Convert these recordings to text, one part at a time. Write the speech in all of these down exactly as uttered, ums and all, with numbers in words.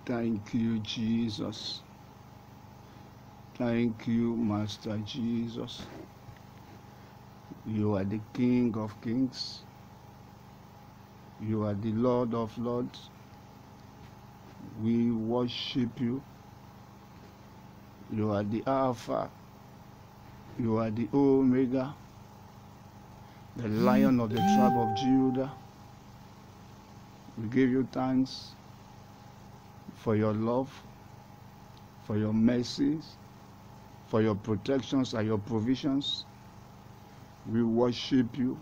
Thank you, Jesus. Thank you, Master Jesus. You are the King of Kings. You are the Lord of Lords. We worship you. You are the Alpha. You are the Omega, the Lion of the tribe of Judah. We give you thanks for your love, for your mercies, for your protections and your provisions. We worship you.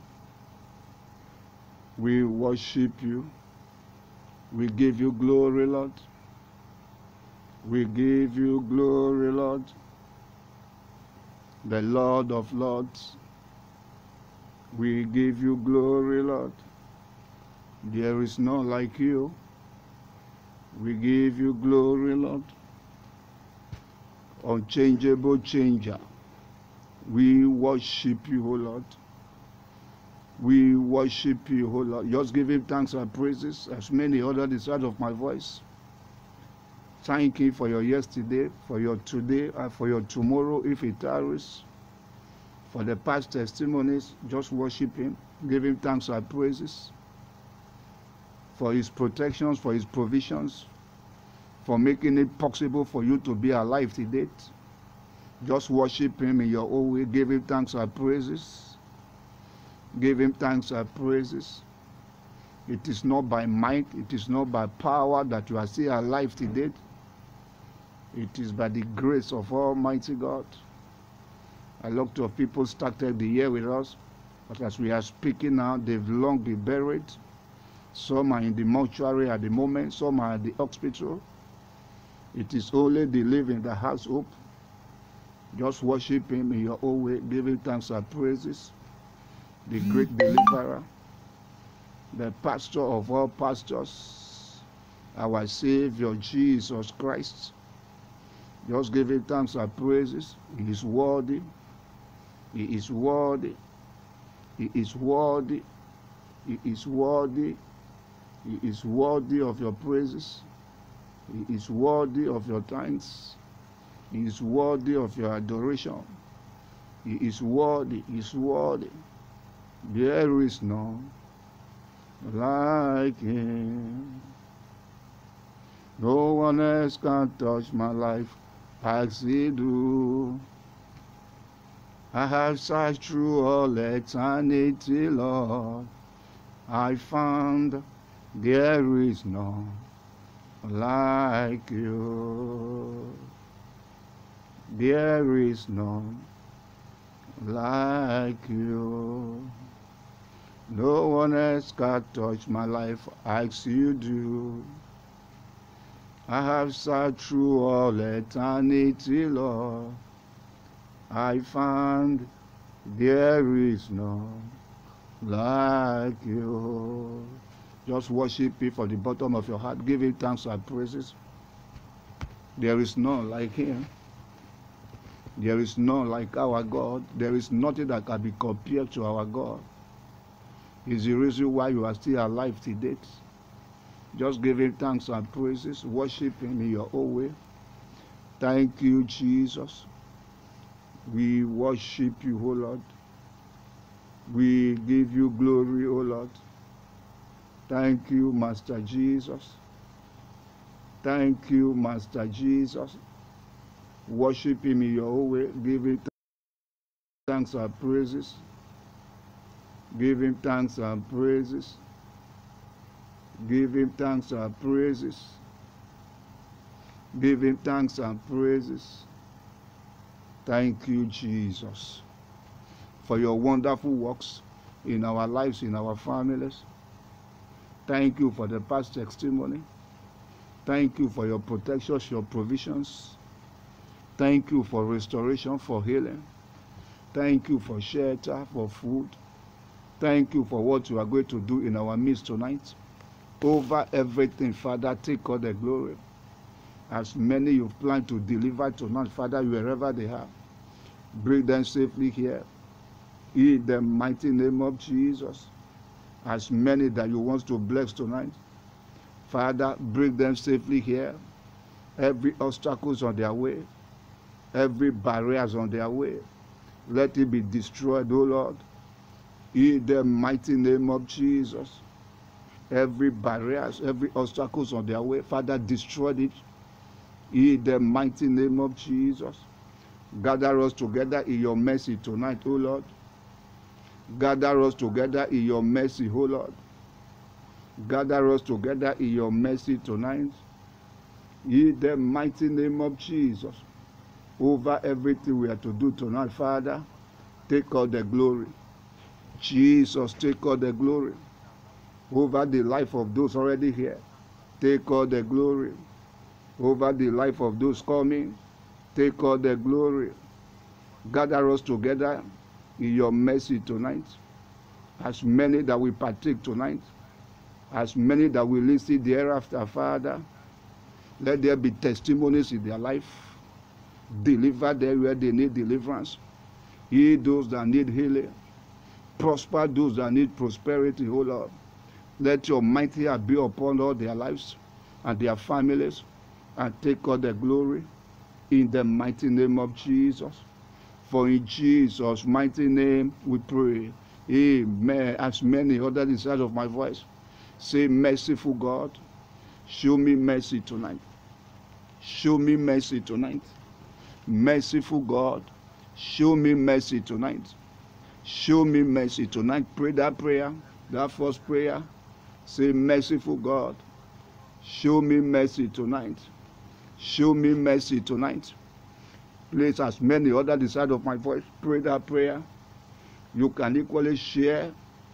We worship you. We give you glory, Lord. We give you glory, Lord. The Lord of Lords. We give you glory, Lord. There is none like you. We give you glory, Lord. Unchangeable changer. We worship you, O Lord. We worship you, O Lord. Just give him thanks and praises as many other the sound of my voice. Thank him for your yesterday, for your today, and for your tomorrow if it tarries. For the past testimonies, just worship him. Give him thanks and praises. For his protections, for his provisions, for making it possible for you to be alive today. Just worship him in your own way. Give him thanks and praises. Give him thanks and praises. It is not by might, it is not by power that you are still alive today. It is by the grace of Almighty God. A lot of people started the year with us, but as we are speaking now, they've long been buried. Some are in the mortuary at the moment, some are at the hospital. It is only the living that has hope. Just worship him in your own way, give him thanks and praises. The great deliverer, the pastor of all pastors, our Savior Jesus Christ. Just give him thanks and praises. He is worthy. He is worthy. He is worthy. He is worthy. He is worthy of your praises. He is worthy of your thanks. He is worthy of your adoration. He is worthy. He is worthy. There is none like him. No one else can touch my life as he do. I have searched through all eternity, Lord. I found there is none like you. There is none like you. No one else can touch my life as you do. I have searched through all eternity, Lord. I found there is none like you. Just worship him from the bottom of your heart. Give him thanks and praises. There is none like him. There is none like our God. There is nothing that can be compared to our God. It's the reason why you are still alive today. Just give him thanks and praises. Worship him in your own way. Thank you, Jesus. We worship you, O Lord. We give you glory, O Lord. Thank you, Master Jesus. Thank you, Master Jesus. Worship him in your own way. Give him thanks and praises. Give him thanks and praises. Give him thanks and praises. Give him thanks and praises. Thank you, Jesus, for your wonderful works in our lives, in our families. Thank you for the past testimony. Thank you for your protections, your provisions. Thank you for restoration, for healing. Thank you for shelter, for food. Thank you for what you are going to do in our midst tonight. Over everything, Father, take all the glory. As many you've planned to deliver tonight, Father, wherever they are, bring them safely here. In the mighty name of Jesus. As many that you want to bless tonight, Father, bring them safely here. Every obstacles on their way, every barriers on their way, let it be destroyed, O Lord. In the mighty name of Jesus. Every barriers, every obstacles on their way, Father, destroy it. In the mighty name of Jesus. Gather us together in your mercy tonight, O Lord. Gather us together in your mercy, O Lord. Gather us together in your mercy tonight. In the mighty name of Jesus. Over everything we are to do tonight, Father, take all the glory. Jesus, take all the glory. Over the life of those already here, take all the glory. Over the life of those coming, take all the glory. Gather us together in your mercy tonight. As many that we partake tonight, as many that we listen thereafter, Father, let there be testimonies in their life. Deliver them where they need deliverance. Heal those that need healing. Prosper those that need prosperity, O Lord. Let your mighty hand be upon all their lives and their families, and take all the glory in the mighty name of Jesus. For in Jesus' mighty name we pray. Amen. As many others inside of my voice, say, merciful God, show me mercy tonight. Show me mercy tonight. Merciful God, show me mercy tonight. Show me mercy tonight. Pray that prayer, that first prayer. Say, merciful God, show me mercy tonight. Show me mercy tonight. Please, as many others inside of my voice, pray that prayer. You can equally share,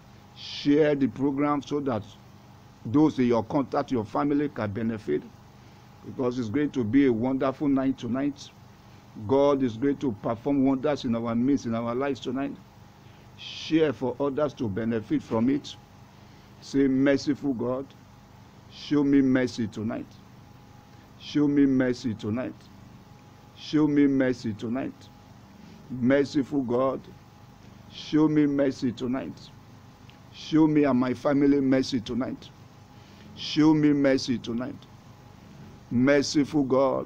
share the program so that those in your contact, your family can benefit. Because it's going to be a wonderful night tonight. God is going to perform wonders in our midst, in our lives tonight. Share for others to benefit from it. Say, merciful God, show me mercy tonight. Show me mercy tonight. Show me mercy tonight. Merciful God, show me mercy tonight. Show me and my family mercy tonight. Show me mercy tonight. Merciful God,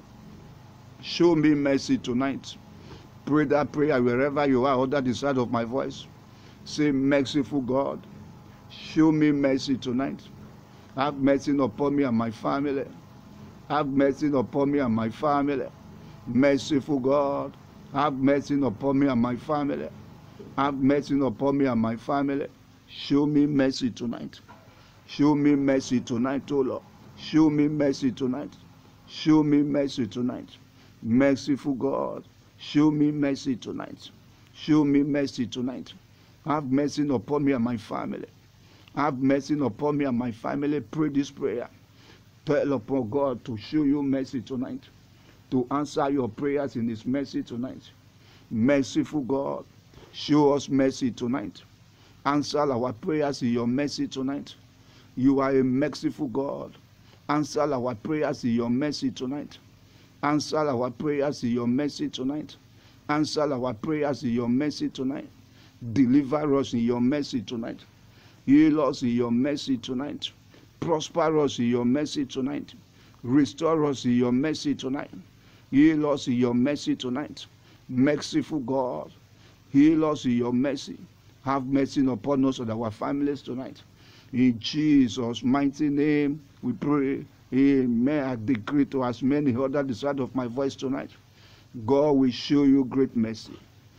show me mercy tonight. Pray that prayer wherever you are, under the side of my voice. Say, merciful God, show me mercy tonight. Have mercy upon me and my family. Have mercy upon me and my family. Merciful God, have mercy upon me and my family. Have mercy upon me and my family. Show me mercy tonight. Show me mercy tonight, O Lord. Show me mercy tonight. Show me mercy tonight. Merciful God, show me mercy tonight. Show me mercy tonight. Have mercy upon me and my family. Have mercy upon me and my family. Pray this prayer. Tell upon God to show you mercy tonight. To answer your prayers in his mercy tonight. Merciful God, show us mercy tonight. Answer our prayers in your mercy tonight. You are a merciful God. Answer our prayers in your mercy tonight. Answer our prayers in your mercy tonight. Answer our prayers in your mercy tonight. Deliver us in your mercy tonight. Heal us in your mercy tonight. Prosper us in your mercy tonight. Restore us in your mercy tonight. Heal us in your mercy tonight. Merciful God, heal us in your mercy. Have mercy upon us and our families tonight. In Jesus' mighty name we pray. Amen. I decree to as many others the sound of my voice tonight. God will show you great mercy.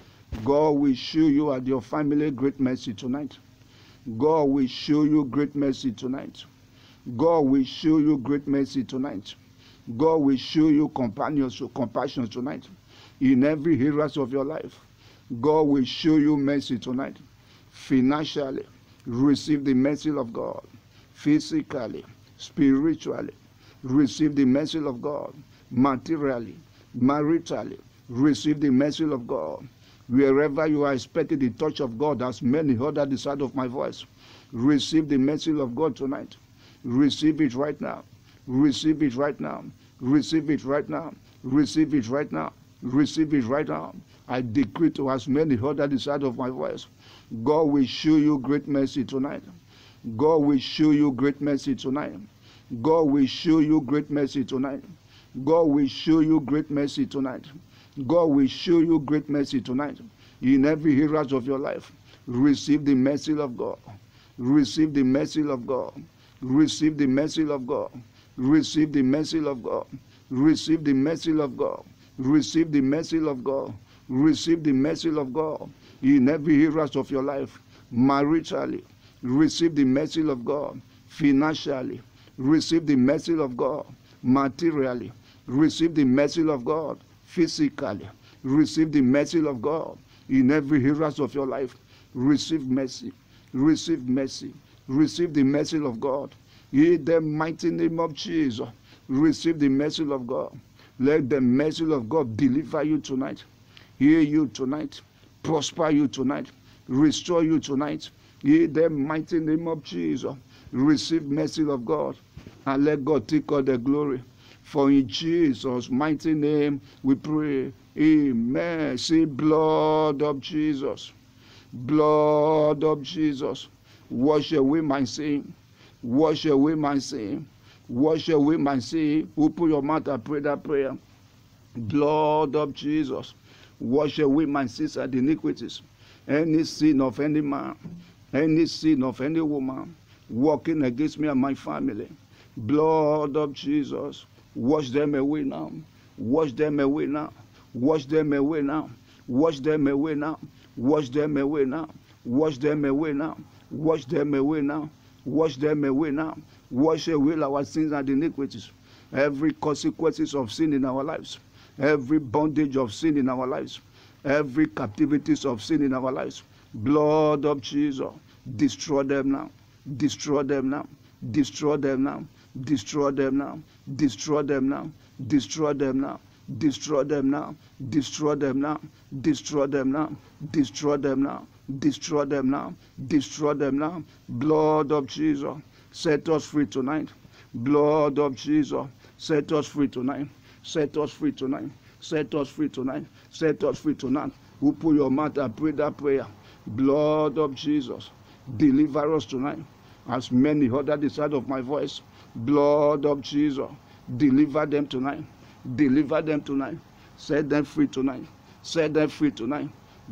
God will show you and your family great mercy tonight. God will show you great mercy tonight. God will show you great mercy tonight. God will show you compassion, compassion tonight. In every area of your life, God will show you mercy tonight. Financially, receive the mercy of God. Physically, spiritually, receive the mercy of God. Materially, maritally, receive the mercy of God. Wherever you are expecting the touch of God, as many others at the side of my voice, receive the mercy of God tonight. Receive it right now. Receive it right now. Receive it right now. Receive it right now. Receive it right now. I decree to as many others at the side of my voice, God will show you great mercy tonight. God will show you great mercy tonight. God will show you great mercy tonight. God will show you great mercy tonight. God will show you great mercy tonight. In every area of your life, receive the mercy of God. Receive the mercy of God. Receive the mercy of God. Receive the mercy of God. Receive the mercy of God. Receive the mercy of God. Receive the mercy of God. In every area of your life, maritally, receive the mercy of God. Financially, receive the mercy of God. Materially, receive the mercy of God. Physically, receive the mercy of God. In every area of your life, receive mercy. Receive mercy. Receive the mercy of God. In the mighty name of Jesus, receive the mercy of God. Let the mercy of God deliver you tonight. Heal you tonight. Prosper you tonight. Restore you tonight. In the mighty name of Jesus, receive mercy of God. And let God take all the glory. For in Jesus' mighty name we pray. Amen. Say, blood of Jesus. Blood of Jesus. Wash away my sin. Wash away my sin. Wash away my sin. Open your mouth and pray that prayer. Blood of Jesus. Wash away my sins and iniquities. Any sin of any man, any sin of any woman working against me and my family. Blood of Jesus. Wash them away now. Wash them away now. Wash them away now. Wash them away now. Wash them away now. Wash them away now. Wash them away now. Wash them away now. Wash away our sins and iniquities. Every consequences of sin in our lives. Every bondage of sin in our lives. Every captivities of sin in our lives. Blood of Jesus. Destroy them now. Destroy them now. Destroy them now. Destroy them now. Destroy them now. Destroy them now. Destroy them now. Destroy them now. Destroy them now. Destroy them now. Destroy them now. Destroy them now. Blood of Jesus, set us free tonight. Blood of Jesus, set us free tonight. Set us free tonight. Set us free tonight. Set us free tonight. Who put your mouth and pray that prayer. Blood of Jesus, deliver us tonight. As many heard at the side of my voice. Blood of Jesus, deliver them tonight. Deliver them tonight. Set them free tonight. Set them free tonight.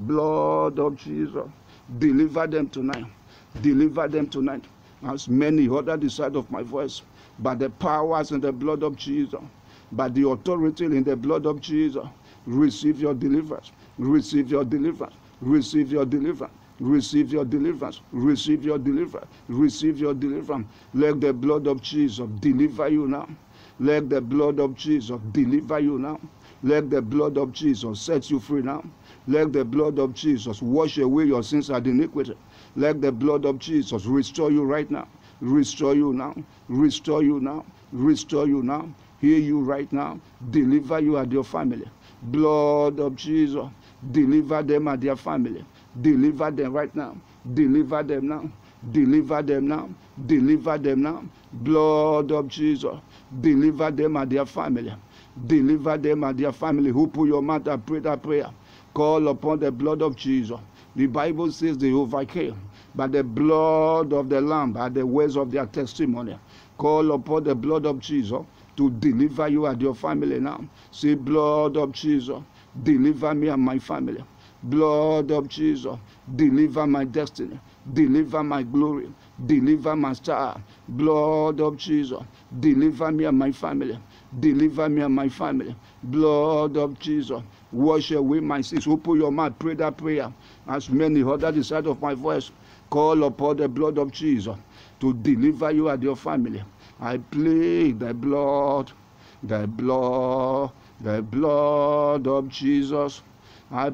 Blood of Jesus, deliver them tonight. Deliver them tonight. As many heard at the side of my voice. By the powers in the blood of Jesus. By the authority in the blood of Jesus. Receive your deliverance. Receive your deliverance. Receive your deliverance. Receive your deliverance. Receive your deliverance. Receive your deliverance. Let the blood of Jesus deliver you now. Let the blood of Jesus deliver you now. Let the blood of Jesus set you free now. Let the blood of Jesus wash away your sins and iniquity. Let the blood of Jesus restore you right now. Restore you now. Restore you now. Restore you now. Heal you right now. Deliver you and your family. Blood of Jesus. Deliver them and their family. Deliver them right now. Deliver them now. Deliver them now. Deliver them now. Blood of Jesus. Deliver them and their family. Deliver them and their family. Who put your mouth and pray that prayer. Call upon the blood of Jesus. The Bible says they overcame by the blood of the Lamb and the words of their testimony. Call upon the blood of Jesus to deliver you and your family now. Say, blood of Jesus, deliver me and my family. Blood of Jesus, deliver my destiny. Deliver my glory. Deliver my star. Blood of Jesus, deliver me and my family. Deliver me and my family. Blood of Jesus, wash away my sins. Open your mouth, pray that prayer. As many heard at the side of my voice, call upon the blood of Jesus to deliver you and your family. I plead the blood, the blood, the blood of Jesus. I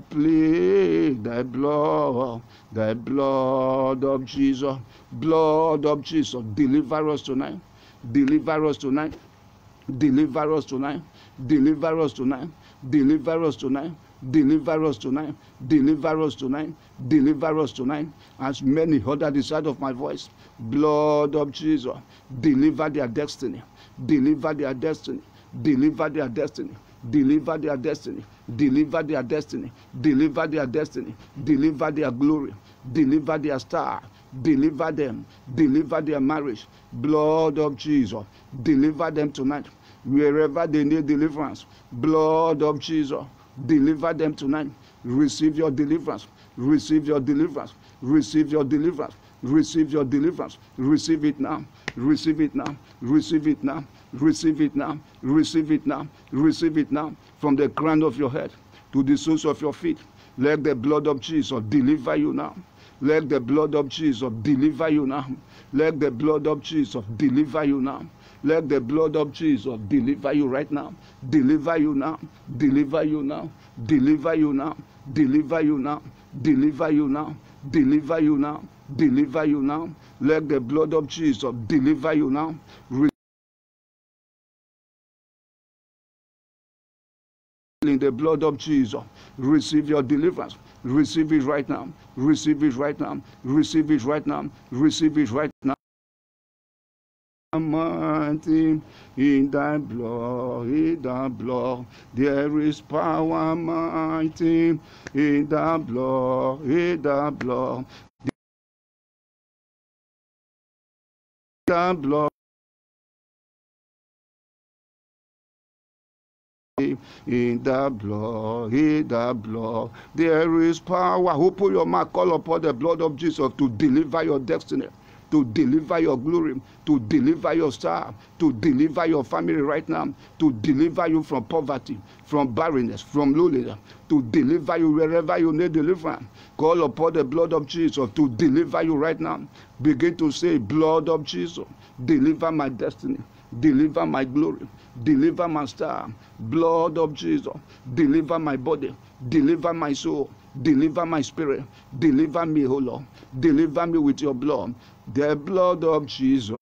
plead the blood, the blood of Jesus. Blood of Jesus, deliver us tonight. Deliver us tonight. Deliver us tonight. Deliver us tonight. Deliver us tonight. Deliver us tonight. Deliver us tonight. Deliver us tonight. As many heard at the side of my voice. Blood of Jesus, deliver their destiny. Deliver their destiny. Deliver their destiny. Deliver their destiny. Deliver their destiny. Deliver their destiny. Deliver their glory. Deliver their star. Deliver them. Deliver their marriage. Blood of Jesus, deliver them tonight. Wherever they need deliverance, blood of Jesus, deliver them tonight. Receive your deliverance. Receive your deliverance. Receive your deliverance. Receive your deliverance. Receive it now. Receive it now. Receive it now. Receive it now. Receive it now. Receive it now. From the crown of your head to the soles of your feet. Let the blood of Jesus deliver you now. Let the blood of Jesus deliver you now. Let the blood of Jesus deliver you now. Let the blood of Jesus deliver you right now. Deliver you now. Deliver you now. Deliver you now. Deliver you now. Deliver you now. Deliver you now. Deliver you now. Let the blood of Jesus deliver you now. In the blood of Jesus, receive your deliverance. Receive it right now. Receive it right now. Receive it right now. Receive it right now. Mighty in thy blood, in thy blood, there is power. Mighty in thy blood, in thy blood, thy blood. In the blood, in the blood, there is power. Open your mouth, call upon the blood of Jesus to deliver your destiny, to deliver your glory, to deliver your star, to deliver your family right now, to deliver you from poverty, from barrenness, from loneliness, to deliver you wherever you need deliverance. Call upon the blood of Jesus to deliver you right now. Begin to say, blood of Jesus, deliver my destiny, deliver my glory, deliver my star. Blood of Jesus, deliver my body, deliver my soul, deliver my spirit, deliver me, O Lord, deliver me with your blood. The blood of Jesus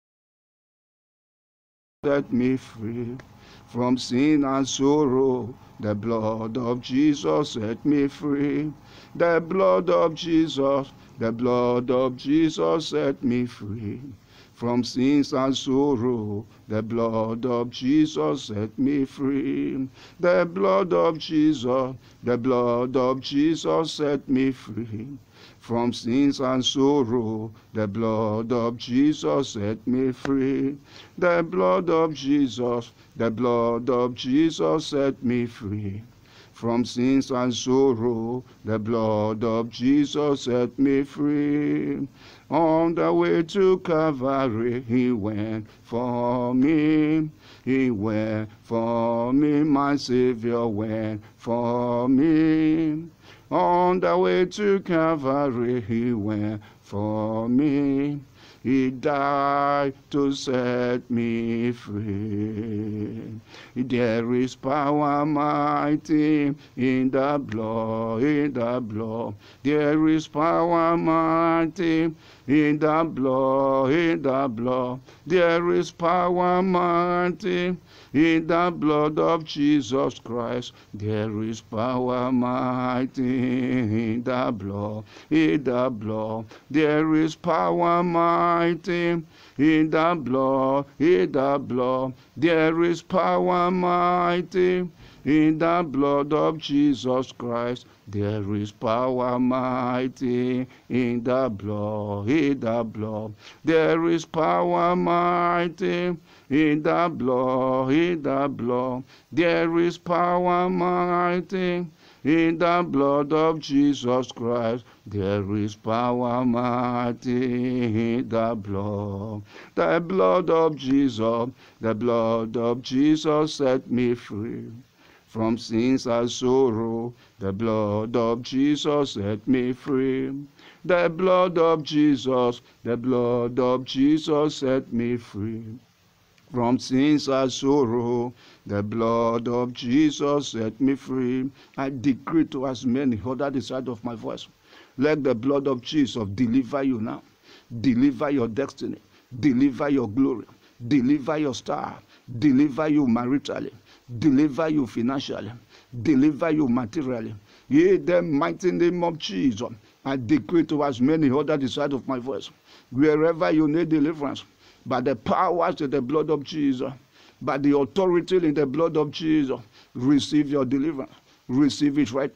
set me free from sin and sorrow. The blood of Jesus set me free. The blood of Jesus, the blood of Jesus set me free from sins and sorrow. The blood of Jesus set me free. The blood of Jesus, the blood of Jesus set me free from sins and sorrow. The blood of Jesus set me free. The blood of Jesus, the blood of Jesus set me free from sins and sorrow. The blood of Jesus set me free. On the way to Calvary, he went for me. He went for me. My Savior went for me. On the way to Calvary, he went for me. He died to set me free. There is power mighty in the blood, in the blood. There is power mighty in the blood, in the blood. There is power mighty in the blood of Jesus Christ. There is power mighty in the blood, in the blood. There is power mighty in the blood, in the blood. There is power mighty in the blood of Jesus Christ. There is power mighty in the blood, in the blood. There is power mighty in the blood, in the blood. There is power mighty in the blood of Jesus Christ. There is power mighty in the blood. The blood of Jesus, the blood of Jesus set me free from sins and sorrow. The blood of Jesus set me free. The blood of Jesus, the blood of Jesus set me free from sins and sorrow. The blood of Jesus set me free. I decree to as many under the sound of my voice, let the blood of Jesus deliver you now. Deliver your destiny. Deliver your glory. Deliver your star. Deliver you maritally. Deliver you financially. Deliver you materially. In the mighty name of Jesus, I decree to as many under the sound of my voice, wherever you need deliverance, by the powers of the blood of Jesus, by the authority in the blood of Jesus, receive your deliverance. Receive it right now.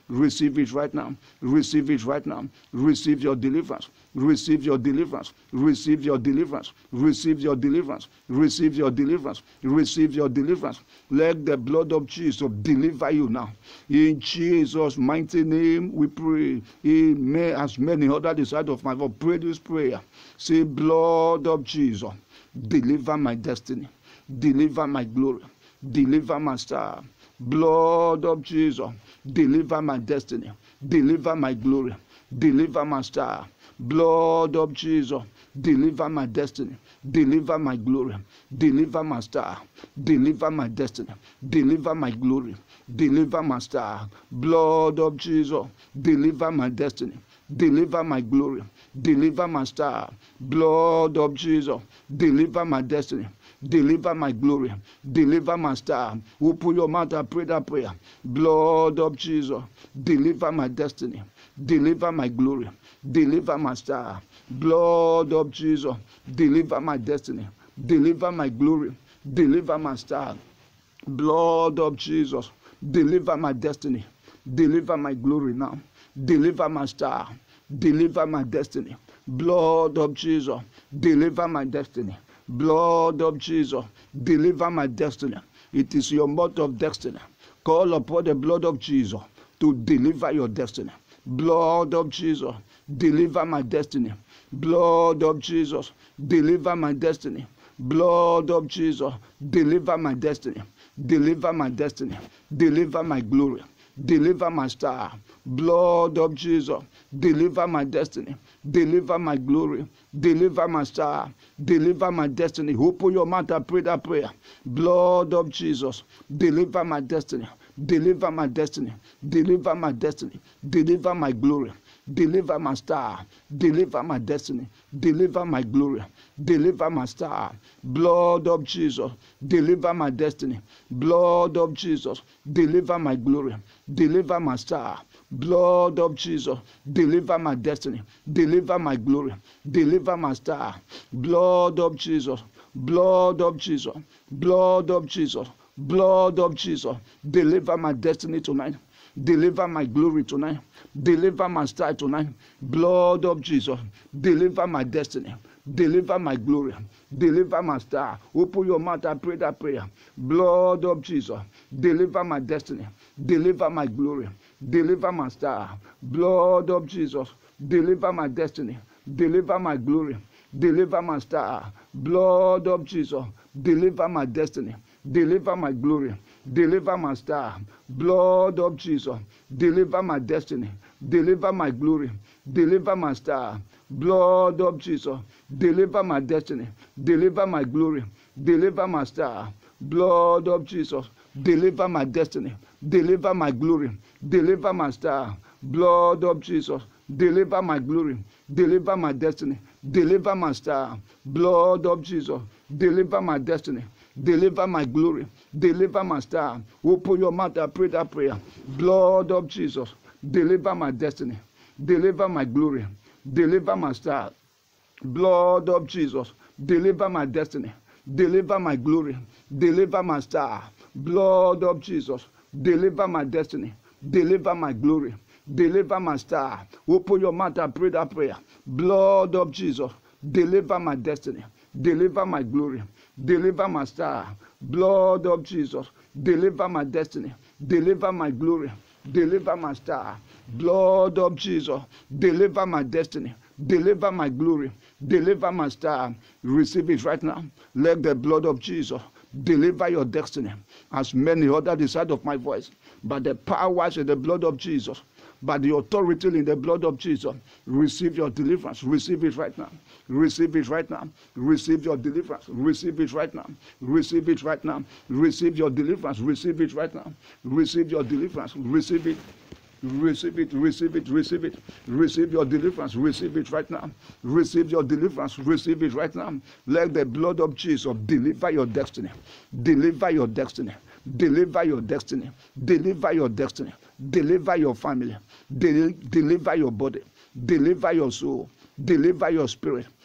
Receive it right now. Receive it right now. Receive your deliverance. Receive your deliverance. Receive your deliverance. Receive your deliverance. Receive your deliverance. Receive your deliverance. Let the blood of Jesus deliver you now. In Jesus' mighty name we pray. Amen. As many other the side of my voice, pray this prayer. Say, blood of Jesus, deliver my destiny. Deliver my glory. Deliver my star. Blood of Jesus, deliver my destiny. Deliver my glory. Deliver my star. Blood of Jesus, deliver my destiny. Deliver my glory. Deliver my star. Deliver my destiny. Deliver my glory. Deliver my star. Blood of Jesus, deliver my destiny. Deliver my glory. Deliver my star. Blood of Jesus, deliver my destiny. Deliver my glory. Deliver my star. Open your mouth and pray that prayer. Blood of Jesus, deliver my destiny. Deliver my glory. Deliver my star. Blood of Jesus, deliver my destiny. Deliver my glory. Deliver my star. Blood of Jesus, deliver my destiny. Deliver my glory now. Deliver my star. Deliver my destiny. Blood of Jesus, deliver my destiny. Blood of Jesus, deliver my destiny. It is your month of destiny. Call upon the blood of Jesus to deliver your destiny. Blood of Jesus, deliver my destiny. Blood of Jesus, deliver my destiny. Blood of Jesus, deliver my destiny. Deliver my destiny. Deliver my glory. Deliver my star. Blood of Jesus, deliver my destiny. Deliver my glory. Deliver my star. Deliver my destiny. Open your mouth and pray that prayer. Blood of Jesus, deliver my destiny. Deliver my destiny. Deliver my destiny. Deliver my glory. Deliver my star. Deliver my destiny. Deliver my glory. Deliver my star. Blood of Jesus, deliver my destiny. Blood of Jesus, deliver my glory. Deliver my star. Blood of Jesus, deliver my destiny. Deliver my glory. Deliver my star. Blood of Jesus. Blood of Jesus. Blood of Jesus. Blood of Jesus, deliver my destiny tonight. Deliver my glory tonight. Deliver my star tonight. Blood of Jesus, deliver my destiny. Deliver my glory. Deliver my star. Open your mouth and pray that prayer. Blood of Jesus, deliver my destiny. Deliver my glory. Deliver my star. Blood of Jesus, deliver my destiny. Deliver my glory. Deliver my star. Blood of Jesus, deliver my destiny. Deliver my glory. Deliver my star. Blood of Jesus, deliver my destiny. Deliver my glory. Deliver my star. Blood of Jesus, deliver my destiny. Deliver my glory. Deliver my star. Blood of Jesus, deliver my destiny. Deliver my glory. Deliver my star. Blood of Jesus, deliver my glory. Deliver my destiny. Deliver my star. Blood of Jesus, deliver my destiny. Deliver my glory. Deliver my star. Open your mouth and pray that prayer. Blood of Jesus, deliver my destiny. Deliver my glory. Deliver my star. Blood of Jesus, deliver my destiny. Deliver my glory. Deliver my star. Blood of Jesus, deliver my destiny. Deliver my glory. Deliver my star. Open your mouth and pray that prayer. Blood of Jesus, deliver my destiny. Deliver my glory. Deliver my star. Blood of Jesus, deliver my destiny. Deliver my glory. Deliver my star. Blood of Jesus, deliver my destiny. Deliver my glory. Deliver my star. Receive it right now. Let the blood of Jesus deliver your destiny. As many other the side of my voice, but the powers in the blood of Jesus, by the authority in the blood of Jesus, receive your deliverance. Receive it right now. Receive it right now. Receive your deliverance. Receive it right now. Receive it right now. Receive your deliverance. Receive it right now. Receive your deliverance. Receive it. Receive it, receive it, receive it. Receive your deliverance. Receive it right now. Receive your deliverance. Receive it right now. Let the blood of Jesus deliver your destiny. Deliver your destiny. Deliver your destiny. Deliver your destiny. Deliver your family. Del- deliver your body. Deliver your soul. Deliver your spirit.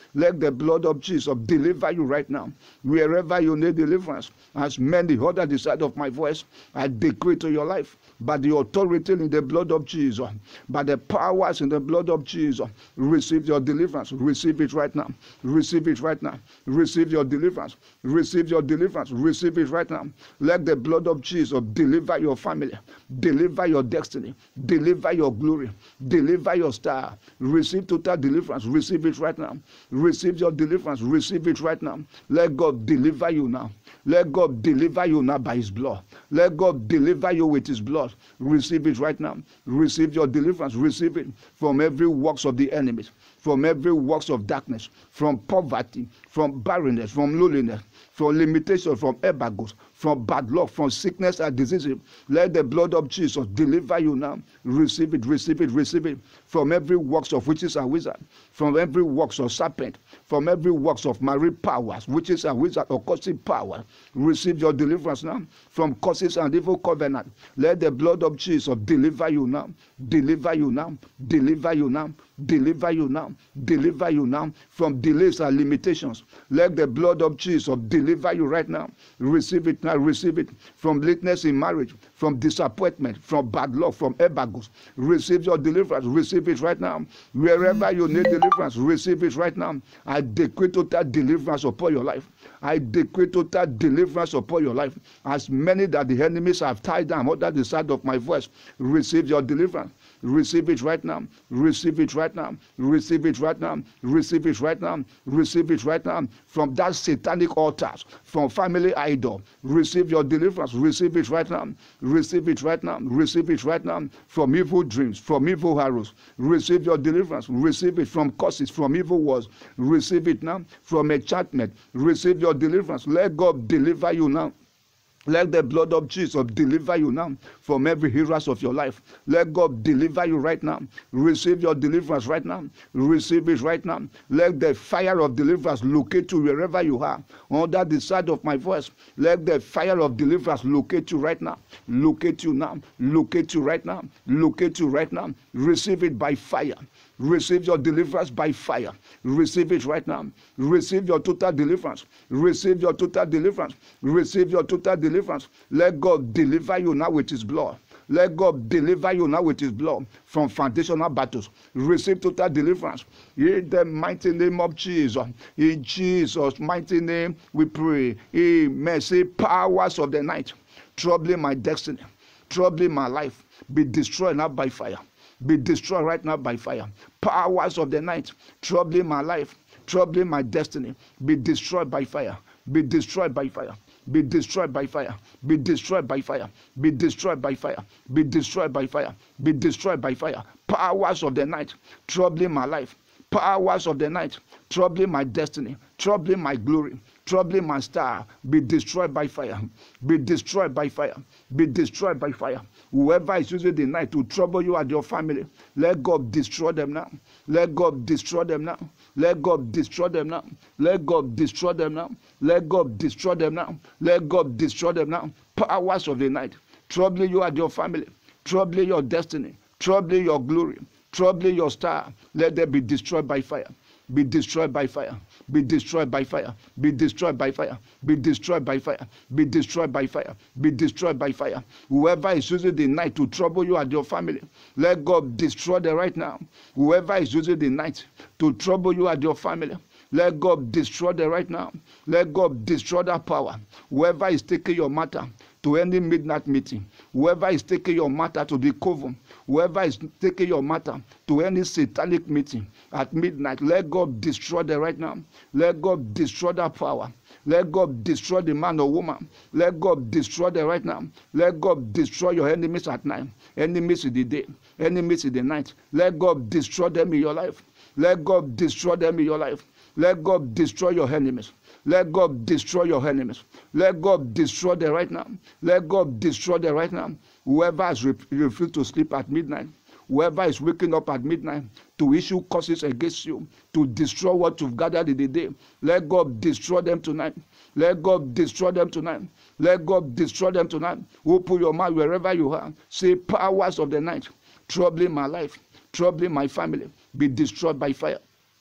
Let the blood of Jesus deliver you right now. Wherever you need deliverance, as many other the side of my voice, I decree to your life, by the authority in the blood of Jesus, by the powers in the blood of Jesus, receive your deliverance. Receive it right now. Receive it right now. Receive your deliverance. Receive your deliverance. Receive it right now. Let the blood of Jesus deliver your family, deliver your destiny, deliver your glory, deliver your star. Receive total deliverance. Receive it right now. Receive your deliverance. Receive it right now. Let God deliver you now. Let God deliver you now by his blood. Let God deliver you with his blood. Receive it right now. Receive your deliverance. Receive it from every works of the enemies, from every works of darkness, from poverty, from barrenness, from loneliness, from limitation, from embargoes, from bad luck, from sickness and disease. Let the blood of Jesus deliver you now. Receive it, receive it, receive it from every works of witches and wizards, from every works of serpent, from every works of marine powers, witches and wizards, occultic power. Receive your deliverance now from curses and evil covenant. Let the blood of Jesus deliver you now, deliver you now, deliver you now, deliver you now, deliver you now from delays and limitations. Let the blood of Jesus deliver you right now. Receive it now, receive it from lateness in marriage, from disappointment, from bad luck, from embargoes. Receive your deliverance. Receive it right now. Wherever you need deliverance, receive it right now. I decree total deliverance upon your life. I decree total deliverance upon your life. As many that the enemies have tied down under the sound of my voice, receive your deliverance. Receive it right now. Receive it right now. Receive it right now. Receive it right now. Receive it right now. From that satanic altars, from family idol, receive your deliverance. Receive it right now. Receive it right now. Receive it right now. From evil dreams, from evil arrows, receive your deliverance. Receive it from curses, from evil words. Receive it now. From enchantment, receive your deliverance. Let God deliver you now. Let the blood of Jesus deliver you now from every harass of your life. Let God deliver you right now. Receive your deliverance right now. Receive it right now. Let the fire of deliverance locate you wherever you are. Under the side of my voice, let the fire of deliverance locate you right now. Locate you now. Locate you right now. Locate you right now. Receive it by fire. Receive your deliverance by fire. Receive it right now. Receive your total deliverance. Receive your total deliverance. Receive your total deliverance. Let God deliver you now with his blood. Let God deliver you now with his blood from foundational battles. Receive total deliverance. In the mighty name of Jesus. In Jesus' mighty name we pray. Amen. Say, powers of the night troubling my destiny, troubling my life, be destroyed now by fire. Be destroyed right now by fire. Powers of the night troubling my life, troubling my destiny, be destroyed by fire. Be destroyed by fire. Be destroyed by fire. Be destroyed by fire. Be destroyed by fire. Be destroyed by fire. Be destroyed by fire. Powers of the night troubling my life. Powers of the night troubling my destiny, troubling my glory, troubling my star, be destroyed by fire. Be destroyed by fire. Be destroyed by fire. Whoever is using the night to trouble you and your family, let God destroy them now. Let God destroy them now. Let God destroy them now. Let God destroy them now. Let God destroy them now. Let God destroy them now. Powers of the night troubling you and your family, troubling your destiny, troubling your glory, troubling your star, let them be destroyed by fire. Be destroyed by fire. Be destroyed by fire. Be destroyed by fire. Be destroyed by fire. Be destroyed by fire. Be destroyed by fire. Whoever is using the night to trouble you and your family, let God destroy them right now. Whoever is using the night to trouble you and your family, let God destroy them right now. Let God destroy that power. Whoever is taking your matter to any midnight meeting, whoever is taking your matter to the coven, whoever is taking your matter to any satanic meeting at midnight, let God destroy them right now. Let God destroy that power. Let God destroy the man or woman. Let God destroy them right now. Let God destroy your enemies at night, enemies in the day, enemies in the night. Let God destroy them in your life. Let God destroy them in your life. Let God destroy your enemies. Let God destroy your enemies. Let God destroy them right now. Let God destroy them right now. Whoever has refused to sleep at midnight, whoever is waking up at midnight to issue curses against you, to destroy what you've gathered in the day, let God destroy them tonight. Let God destroy them tonight. Let God destroy them tonight. Open your mouth wherever you are. Say, powers of the night troubling my life, troubling my family, be destroyed by fire.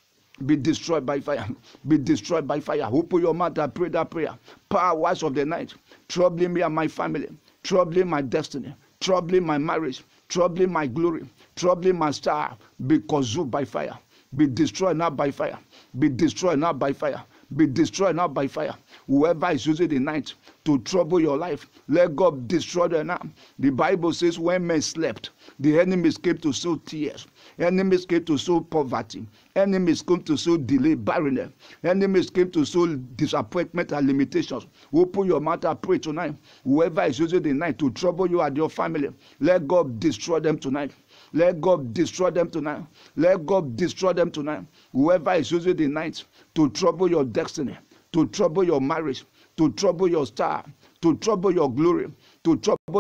Be destroyed by fire. Be destroyed by fire. Open your mouth and pray that prayer. Powers of the night, troubling me and my family, troubling my destiny, troubling my marriage, troubling my glory, troubling my star, be consumed by fire. Be destroyed now by fire. Be destroyed now by fire. Be destroyed now by fire. Whoever is using the night to trouble your life, let God destroy them now. The Bible says when men slept, the enemies came to sow tears. Enemies came to sow poverty. Enemies came to sow delay, barrenness. Enemies came to sow disappointment and limitations. Open your mouth and pray tonight. Whoever is using the night to trouble you and your family, let God destroy them tonight. Let God destroy them tonight. Let God destroy them tonight. Whoever is using the night to trouble your destiny, to trouble your marriage, to trouble your star, to trouble your glory, to trouble,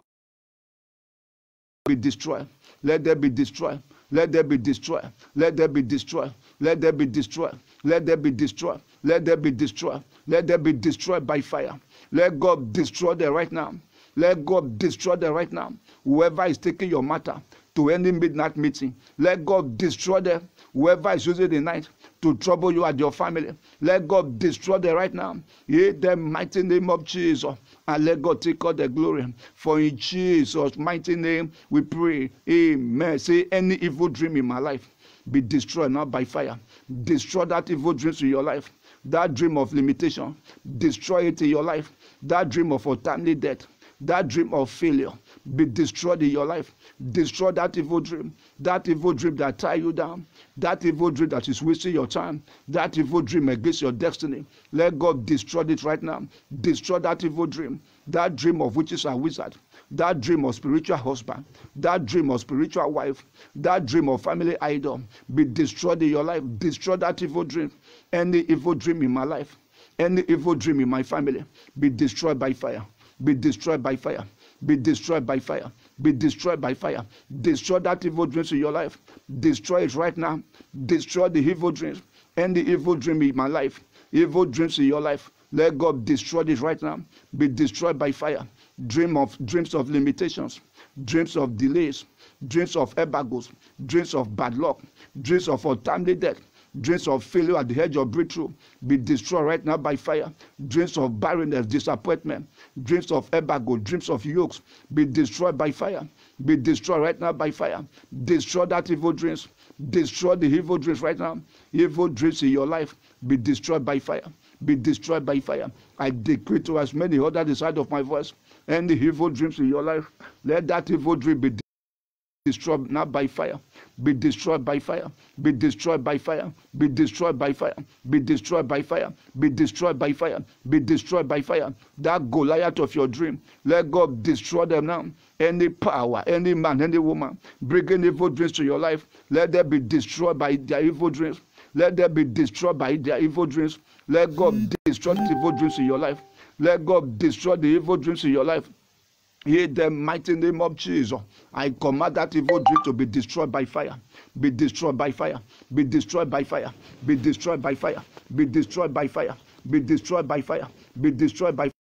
be destroyed. Let them be destroyed. Let them be destroyed. Let them be destroyed. Let them be destroyed. Let them be destroyed. Let them be destroyed. Let them be destroyed by fire. Let God destroy them right now. Let God destroy them right now. Whoever is taking your matter to any midnight meeting, let God destroy them. Whoever is using the night to trouble you and your family, let God destroy them right now. In the mighty name of Jesus, and let God take all the glory. For in Jesus' mighty name we pray. Amen. Say, any evil dream in my life be destroyed now by fire. Destroy that evil dreams in your life. That dream of limitation, destroy it in your life. That dream of untimely death, that dream of failure, be destroyed in your life. Destroy that evil dream. That evil dream that tie you down. That evil dream that is wasting your time. That evil dream against your destiny. Let God destroy it right now. Destroy that evil dream. That dream of witches and wizards. That dream of spiritual husband. That dream of spiritual wife. That dream of family idol. Be destroyed in your life. Destroy that evil dream. Any evil dream in my life. Any evil dream in my family. Be destroyed by fire. Be destroyed by fire. Be destroyed by fire. Be destroyed by fire. Destroy that evil dreams in your life. Destroy it right now. Destroy the evil dreams. Any evil dream in my life. Evil dreams in your life. Let God destroy it right now. Be destroyed by fire. Dream of dreams of limitations. Dreams of delays. Dreams of embargoes. Dreams of bad luck. Dreams of untimely death. Dreams of failure at the edge of breakthrough be destroyed right now by fire. Dreams of barrenness, disappointment, dreams of embargo, dreams of yokes be destroyed by fire. Be destroyed right now by fire. Destroy that evil dreams. Destroy the evil dreams right now. Evil dreams in your life be destroyed by fire. Be destroyed by fire. I decree to as many others the side of my voice, any evil dreams in your life, let that evil dream be destroyed now by fire. Be destroyed by fire. Be destroyed by fire. Be destroyed by fire. Be destroyed by fire. Be destroyed by fire. Be destroyed by fire. That Goliath of your dream, let God destroy them now. Any power, any man, any woman bringing evil dreams to your life, let them be destroyed by their evil dreams. Let them be destroyed by their evil dreams. Let God destroy the evil dreams in your life. Let God destroy the evil dreams in your life. In the mighty name of Jesus, I command that evil dream to be destroyed by fire. Be destroyed by fire. Be destroyed by fire. Be destroyed by fire. Be destroyed by fire. Be destroyed by fire. Be destroyed by fire.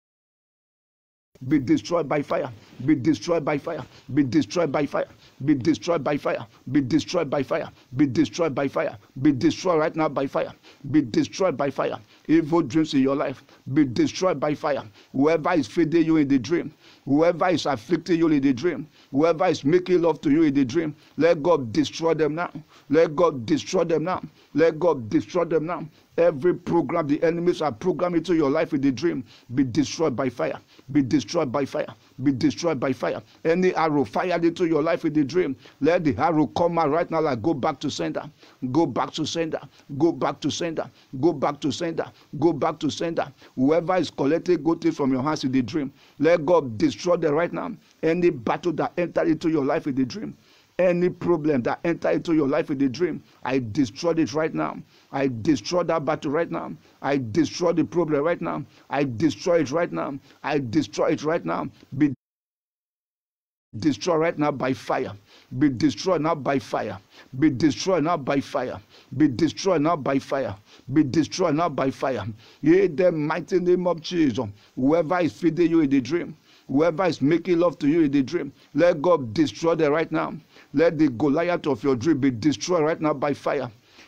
Be destroyed by fire. Be destroyed by fire. Be destroyed by fire. Be destroyed by fire. Be destroyed by fire. Be destroyed by fire. Be destroyed right now by fire. Be destroyed by fire. Evil dreams in your life be destroyed by fire. Whoever is feeding you in the dream, whoever is afflicting you in the dream, whoever is making love to you in the dream, let God destroy them now. Let God destroy them now. Let God destroy them now. Every program the enemies are programming into your life in the dream be destroyed by fire. Be destroyed by fire. Be destroyed by fire. Any arrow fired into your life in the dream, let the arrow come out right now. Like go back to sender. Go back to sender. Go back to sender. Go back to sender. Go back to sender. Whoever is collecting good things from your hands in the dream, let God destroy them right now. Any battle that entered into your life in the dream, any problem that entered into your life in the dream, I destroyed it right now. I destroy that battle right now. I destroy the problem right now. I destroy it right now. I destroy it right now. Be destroyed right now by fire. Be destroyed now by fire. Be destroyed now by fire. Be destroyed now by fire. Be destroyed now by fire. In the mighty name of Jesus, whoever is feeding you in the dream, whoever is making love to you in the dream, let God destroy them right now. Let the Goliath of your dream be destroyed right now by fire.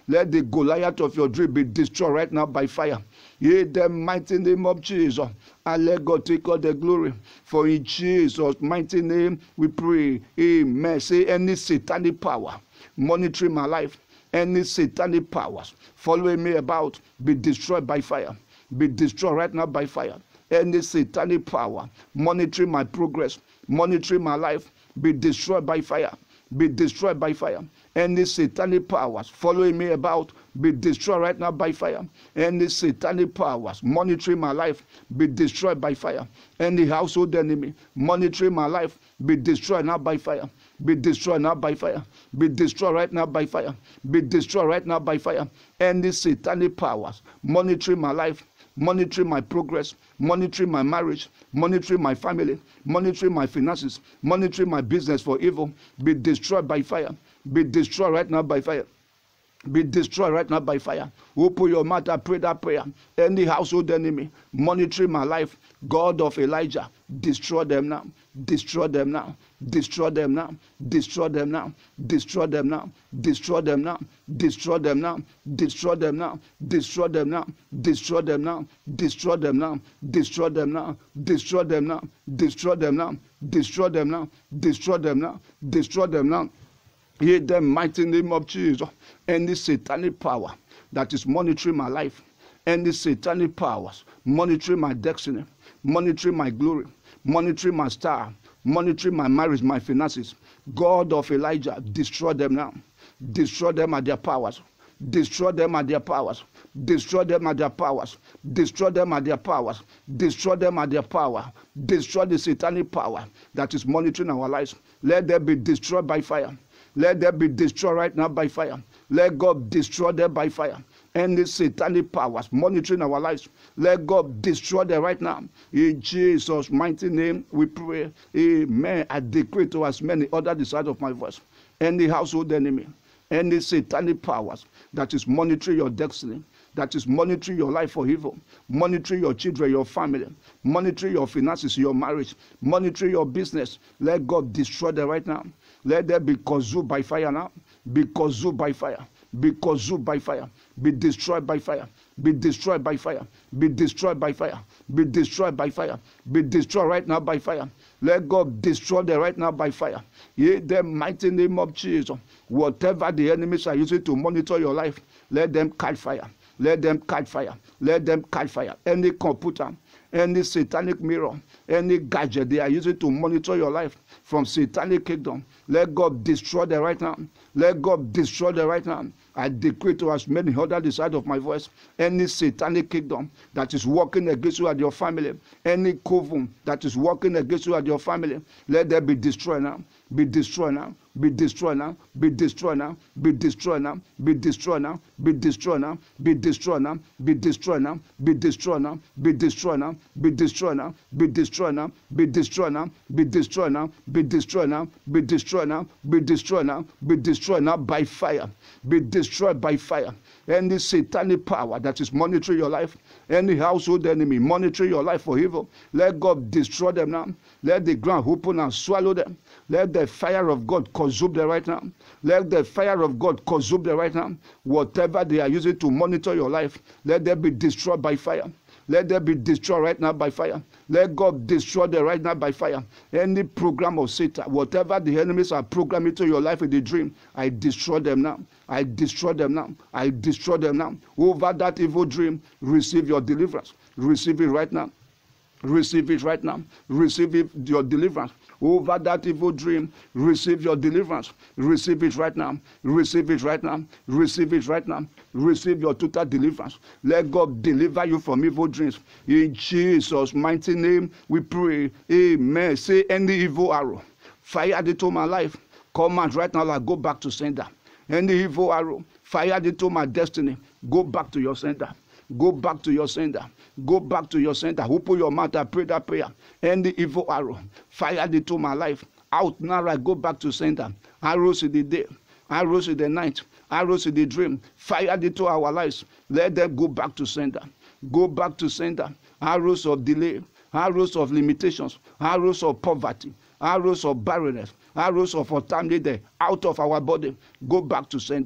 Let the Goliath of your dream be destroyed right now by fire. In the mighty name of Jesus. And let God take all the glory. For in Jesus' mighty name we pray. Amen. Say any satanic power monitoring my life, any satanic powers following me about, be destroyed by fire. Be destroyed right now by fire. Any satanic power monitoring my progress, monitoring my life, be destroyed by fire. Be destroyed by fire. Any satanic powers following me about, be destroyed right now by fire. Any satanic powers monitoring my life, be destroyed by fire. Any household enemy monitoring my life, be destroyed now by fire. Be destroyed now by fire. Be destroyed right now by fire. Be destroyed right now by fire. Any satanic powers monitoring my life, monitoring my progress, monitoring my marriage, monitoring my family, monitoring my finances, monitoring my business for evil, be destroyed by fire. Be destroyed right now by fire. Be destroyed right now by fire. Open your mouth and pray that prayer. Any household enemy monitoring my life, God of Elijah, destroy them now. Destroy them now. Destroy them now. Destroy them now. Destroy them now. Destroy them now. Destroy them now. Destroy them now. Destroy them now. Destroy them now. Destroy them now. Destroy them now. Destroy them now. Destroy them now. Destroy them now. Destroy them now. Destroy them now. In the mighty name of Jesus. Any satanic power that is monitoring my life, any satanic powers monitoring my destiny, monitoring my glory, monitoring my star, monitoring my marriage, my finances, God of Elijah, destroy them now. Destroy them at their powers. Destroy them at their powers. Destroy them at their powers. Destroy them at their powers. Destroy them at their power. Destroy the satanic power that is monitoring our lives. Let them be destroyed by fire. Let them be destroyed right now by fire. Let God destroy them by fire. Any satanic powers monitoring our lives, let God destroy them right now. In Jesus' mighty name we pray. Amen. I decree to as many other the side of my voice. Any household enemy, any satanic powers that is monitoring your destiny, that is monitoring your life for evil, monitoring your children, your family, monitoring your finances, your marriage, monitoring your business, let God destroy them right now. Let them be consumed by fire now. Be consumed by fire. Be consumed by fire. Be destroyed by fire. Be destroyed by fire. Be destroyed by fire. Be destroyed by fire. Be destroyed right now by fire. Let God destroy them right now by fire. In the mighty name of Jesus. Whatever the enemies are using to monitor your life, let them catch fire. Let them catch fire. Let them catch fire. Any computer, any satanic mirror, any gadget they are using to monitor your life from satanic kingdom, let God destroy them right now. Let God destroy them right now. I decree to as many other the side of my voice, any satanic kingdom that is working against you and your family, any coven that is working against you and your family, let them be destroyed now. Be destroyed now. Be destroyed now. Be destroyed now. Be destroyed now. Be destroyed now. Be destroyed now. Be destroyed now. Be destroyed now. Be destroyed now. Be destroyed now. Be destroyed now. Be destroyed now. Be destroyed now. Be destroyed now. Be destroyed now. Be destroyed now. Be destroyed now. Be destroyed now by fire. Be destroyed by fire. Any satanic power that is monitoring your life, any household enemy monitoring your life for evil, let God destroy them now. Let the ground open and swallow them. Let the fire of God consume them right now. Let the fire of God consume them right now. Whatever they are using to monitor your life, let them be destroyed by fire. Let them be destroyed right now by fire. Let God destroy them right now by fire. Any program of Satan, whatever the enemies are programming to your life in the dream, I destroy them now. I destroy them now. I destroy them now. Over that evil dream, receive your deliverance. Receive it right now. Receive it right now. Receive it, your deliverance. Over that evil dream, receive your deliverance. Receive it right now. Receive it right now. Receive it right now. Receive your total deliverance. Let God deliver you from evil dreams. In Jesus' mighty name, we pray. Amen. Say any evil arrow fired into my life, command right now, like go back to sender. Any evil arrow fired into my destiny, go back to your sender. Go back to your sender. Go back to your sender. Open your mouth and pray that prayer. Any evil arrow fired into my life, out now, I go back to sender. Arrows in the day, arrows in the night, arrows in the dream, fired into our lives. Let them go back to sender. Go back to sender. Arrows of delay, arrows of limitations, arrows of poverty, arrows of barrenness, arrows of untimely death, out of our body. Go back to sender.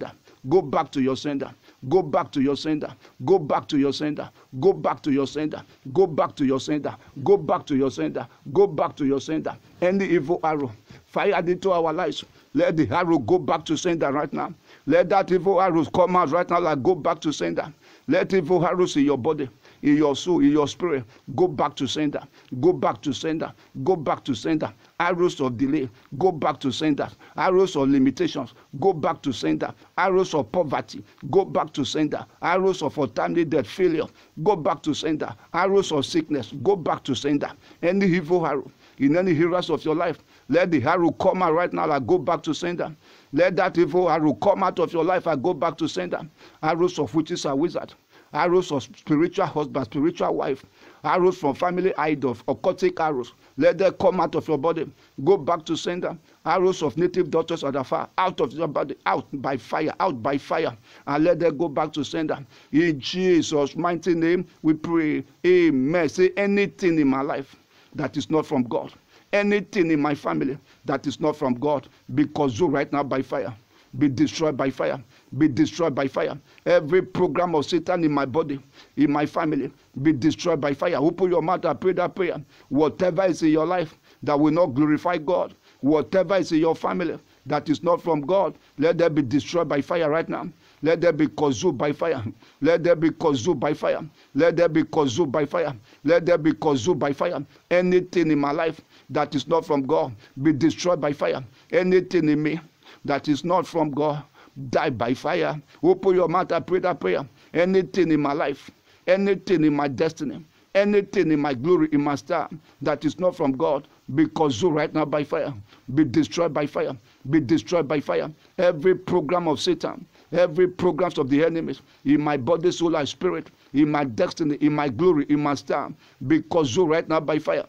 Go back to your sender. Go back to your sender. Go back to your sender. Go back to your sender. Go back to your sender. Go back to your sender. Go back to your sender. Any evil arrow fired into our lives, let the arrow go back to sender right now. Let that evil arrows come out right now, like go back to sender. Let evil arrows in your body, in your soul, in your spirit, go back to sender. Go back to sender. Go back to sender. Arrows of delay, go back to sender. Arrows of limitations, go back to sender. Arrows of poverty, go back to sender. Arrows of untimely death, failure, go back to sender. Arrows of sickness, go back to sender. Any evil arrow in any areas of your life, let the arrow come out right now and go back to sender. Let that evil arrow come out of your life and go back to sender. Arrows of witches and wizards, arrows of spiritual husband, spiritual wife, arrows from family idols, occultic arrows, let them come out of your body. Go back to sender. Arrows of native daughters of the fire, out of your body, out by fire, out by fire, and let them go back to sender. In Jesus' mighty name, we pray. Amen. Say anything in my life that is not from God, anything in my family that is not from God, because you right now by fire, be destroyed by fire, be destroyed by fire. Every program of Satan in my body, in my family, be destroyed by fire. Open your mouth and pray that prayer. Whatever is in your life that will not glorify God, whatever is in your family that is not from God, let them be destroyed by fire right now. Let them be consumed by fire. Let them be consumed by fire. Let them be consumed by fire. Let them be consumed by fire. Anything in my life that is not from God, be destroyed by fire. Anything in me that is not from God, die by fire. Open your mouth and pray that prayer. Anything in my life, anything in my destiny, anything in my glory, in my star that is not from God, be consumed right now by fire. Be destroyed by fire. Be destroyed by fire. Every program of Satan, every programs of the enemies in my body, soul, and spirit, in my destiny, in my glory, in my star, be consumed right now by fire.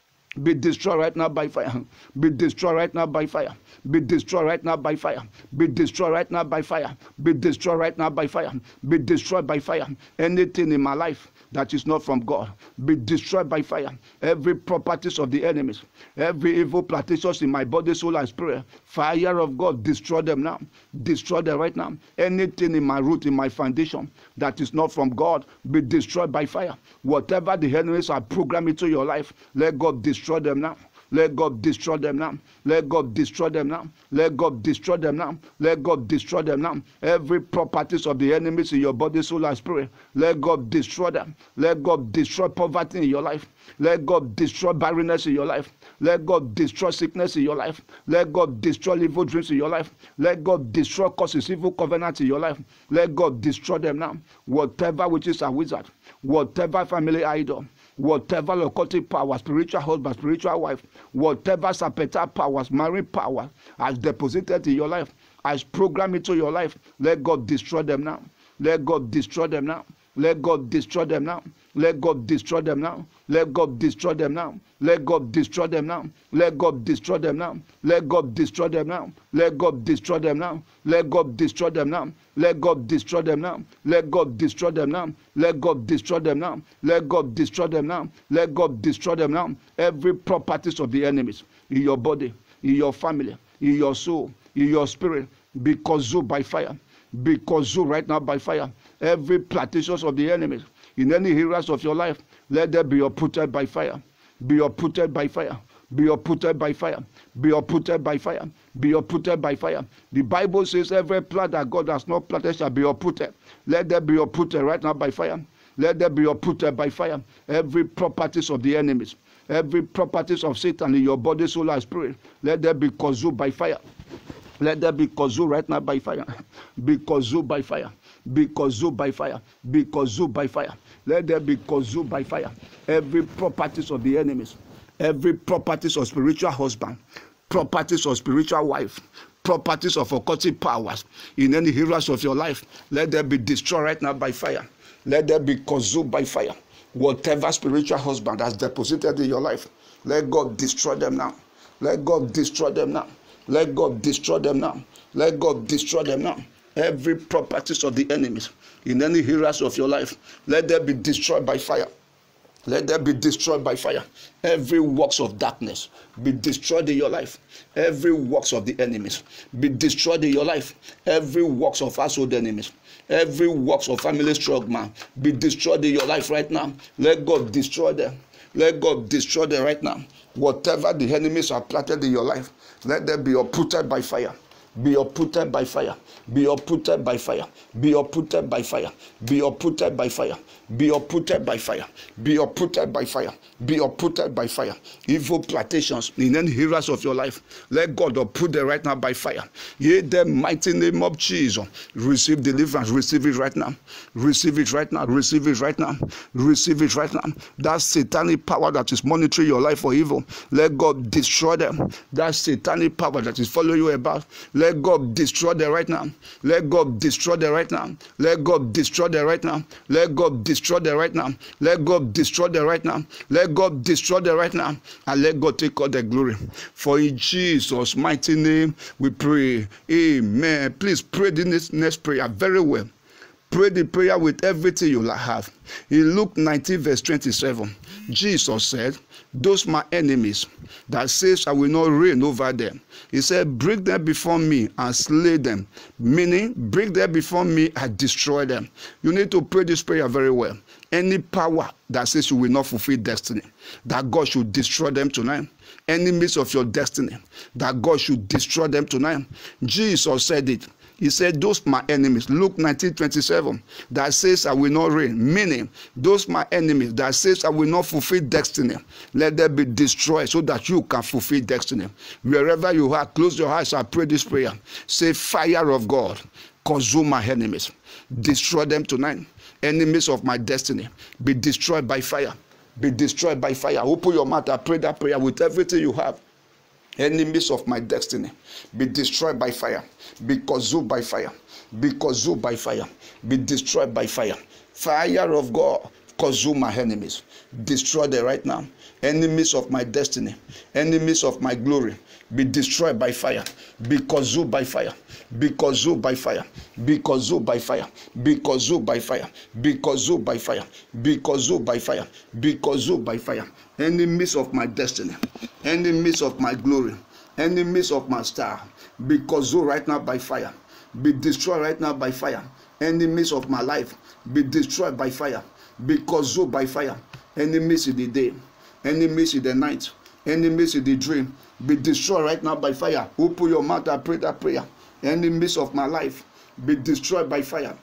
Be destroyed right now by fire. Be destroyed right now by fire. Be destroyed right now by fire. Be destroyed right now by fire. Be destroyed right now by fire. Be destroyed by fire. Anything in my life that is not from God, be destroyed by fire. Every properties of the enemies, every evil plantations in my body, soul, and spirit, fire of God, destroy them now. Destroy them right now. Anything in my root, in my foundation that is not from God, be destroyed by fire. Whatever the enemies are programmed into your life, let God destroy them now. Let God destroy them now. Let God destroy them now. Let God destroy them now. Let God destroy them now. Every properties of the enemies in your body, soul, and spirit, let God destroy them. Let God destroy poverty in your life. Let God destroy barrenness in your life. Let God destroy sickness in your life. Let God destroy evil dreams in your life. Let God destroy causes, evil covenants in your life. Let God destroy them now. Whatever witches and wizards, whatever family idol, whatever occultic power, spiritual husband, spiritual wife, whatever serpentine powers, marine power has deposited in your life, has programmed into your life, let God destroy them now. Let God destroy them now. Let God destroy them now. Let God destroy them now. Let God destroy them now. Let God destroy them now. Let God destroy them now. Let God destroy them now. Let God destroy them now. Let God destroy them now. Let God destroy them now. Let God destroy them now. Let God destroy them now. Let God destroy them now. Let God destroy them now. Every properties of the enemies in your body, in your family, in your soul, in your spirit, be consumed by fire. Be consumed right now by fire. Every plantations of the enemies in any areas of your life, let them be uprooted by fire. Be uprooted by fire. Be uprooted by fire. Be uprooted by fire. Be uprooted by fire. The Bible says every plant that God has not planted shall be uprooted. Let them be uprooted right now by fire. Let them be uprooted by fire. Every properties of the enemies, every properties of Satan in your body, soul, and spirit, let them be consumed by fire. Let them be consumed right now by fire. Be consumed by fire. Be consumed by fire. Be consumed by fire. Let them be consumed by fire. Every properties of the enemies, every properties of spiritual husband, properties of spiritual wife, properties of occultic powers in any areas of your life, let them be destroyed right now by fire. Let them be consumed by fire. Whatever spiritual husband has deposited in your life, let God destroy them now. Let God destroy them now. Let God destroy them now. Let God destroy them now. Every properties of the enemies in any areas of your life, let them be destroyed by fire. Let them be destroyed by fire. Every works of darkness be destroyed in your life. Every works of the enemies be destroyed in your life. Every works of household enemies, every works of family strong man be destroyed in your life right now. Let God destroy them. Let God destroy them right now. Whatever the enemies have planted in your life, let them be uprooted by fire. Be uprooted by fire. Be uprooted by fire. Be uprooted by fire. Be uprooted by fire. Be uprooted by fire. Be uprooted by fire. Be uprooted by fire. Evil plantations in any areas of your life, let God uproot them right now by fire. In the mighty name of Jesus, receive deliverance. Receive it right now. Receive it right now. Receive it right now. Receive it right now. That satanic power that is monitoring your life for evil, let God destroy them. That satanic power that is following you about, let God destroy them right now. Let God destroy them right now. Let God destroy them right now. Let God destroy them right now. Let God destroy them right now. Let God destroy them right now. And let God take all the glory. For in Jesus' mighty name we pray. Amen. Please pray this next prayer very well. Pray the prayer with everything you have. In Luke nineteen verse twenty-seven, Jesus said, those my enemies that says I will not reign over them. He said, bring them before me and slay them. Meaning, bring them before me and destroy them. You need to pray this prayer very well. Any power that says you will not fulfill destiny, that God should destroy them tonight. Enemies of your destiny, that God should destroy them tonight. Jesus said it. He said, those my enemies, Luke nineteen twenty-seven, that says I will not reign. Meaning, those my enemies that says I will not fulfill destiny, let them be destroyed so that you can fulfill destiny. Wherever you are, close your eyes and pray this prayer. Say, fire of God, consume my enemies. Destroy them tonight. Enemies of my destiny, be destroyed by fire. Be destroyed by fire. Open your mouth and pray that prayer with everything you have. Enemies of my destiny, be destroyed by fire. Be consumed by fire. Be consumed by fire. Be destroyed by fire. Fire of God, consume my enemies. Destroy them right now. Enemies of my destiny, enemies of my glory, be destroyed by fire. Be consumed by fire. Be consumed by fire. Be consumed by fire. Be consumed by fire. Be consumed by fire. Be consumed by fire. Be consumed by fire. Enemies of my destiny, enemies of my glory, enemies of my star, be consumed right now by fire. Be destroyed right now by fire. Enemies of my life, be destroyed by fire. Be consumed by fire. Enemies in the day, enemies in the night, enemies in the dream, be destroyed right now by fire. Open your mouth and pray that prayer. Enemies of my life, be destroyed by fire.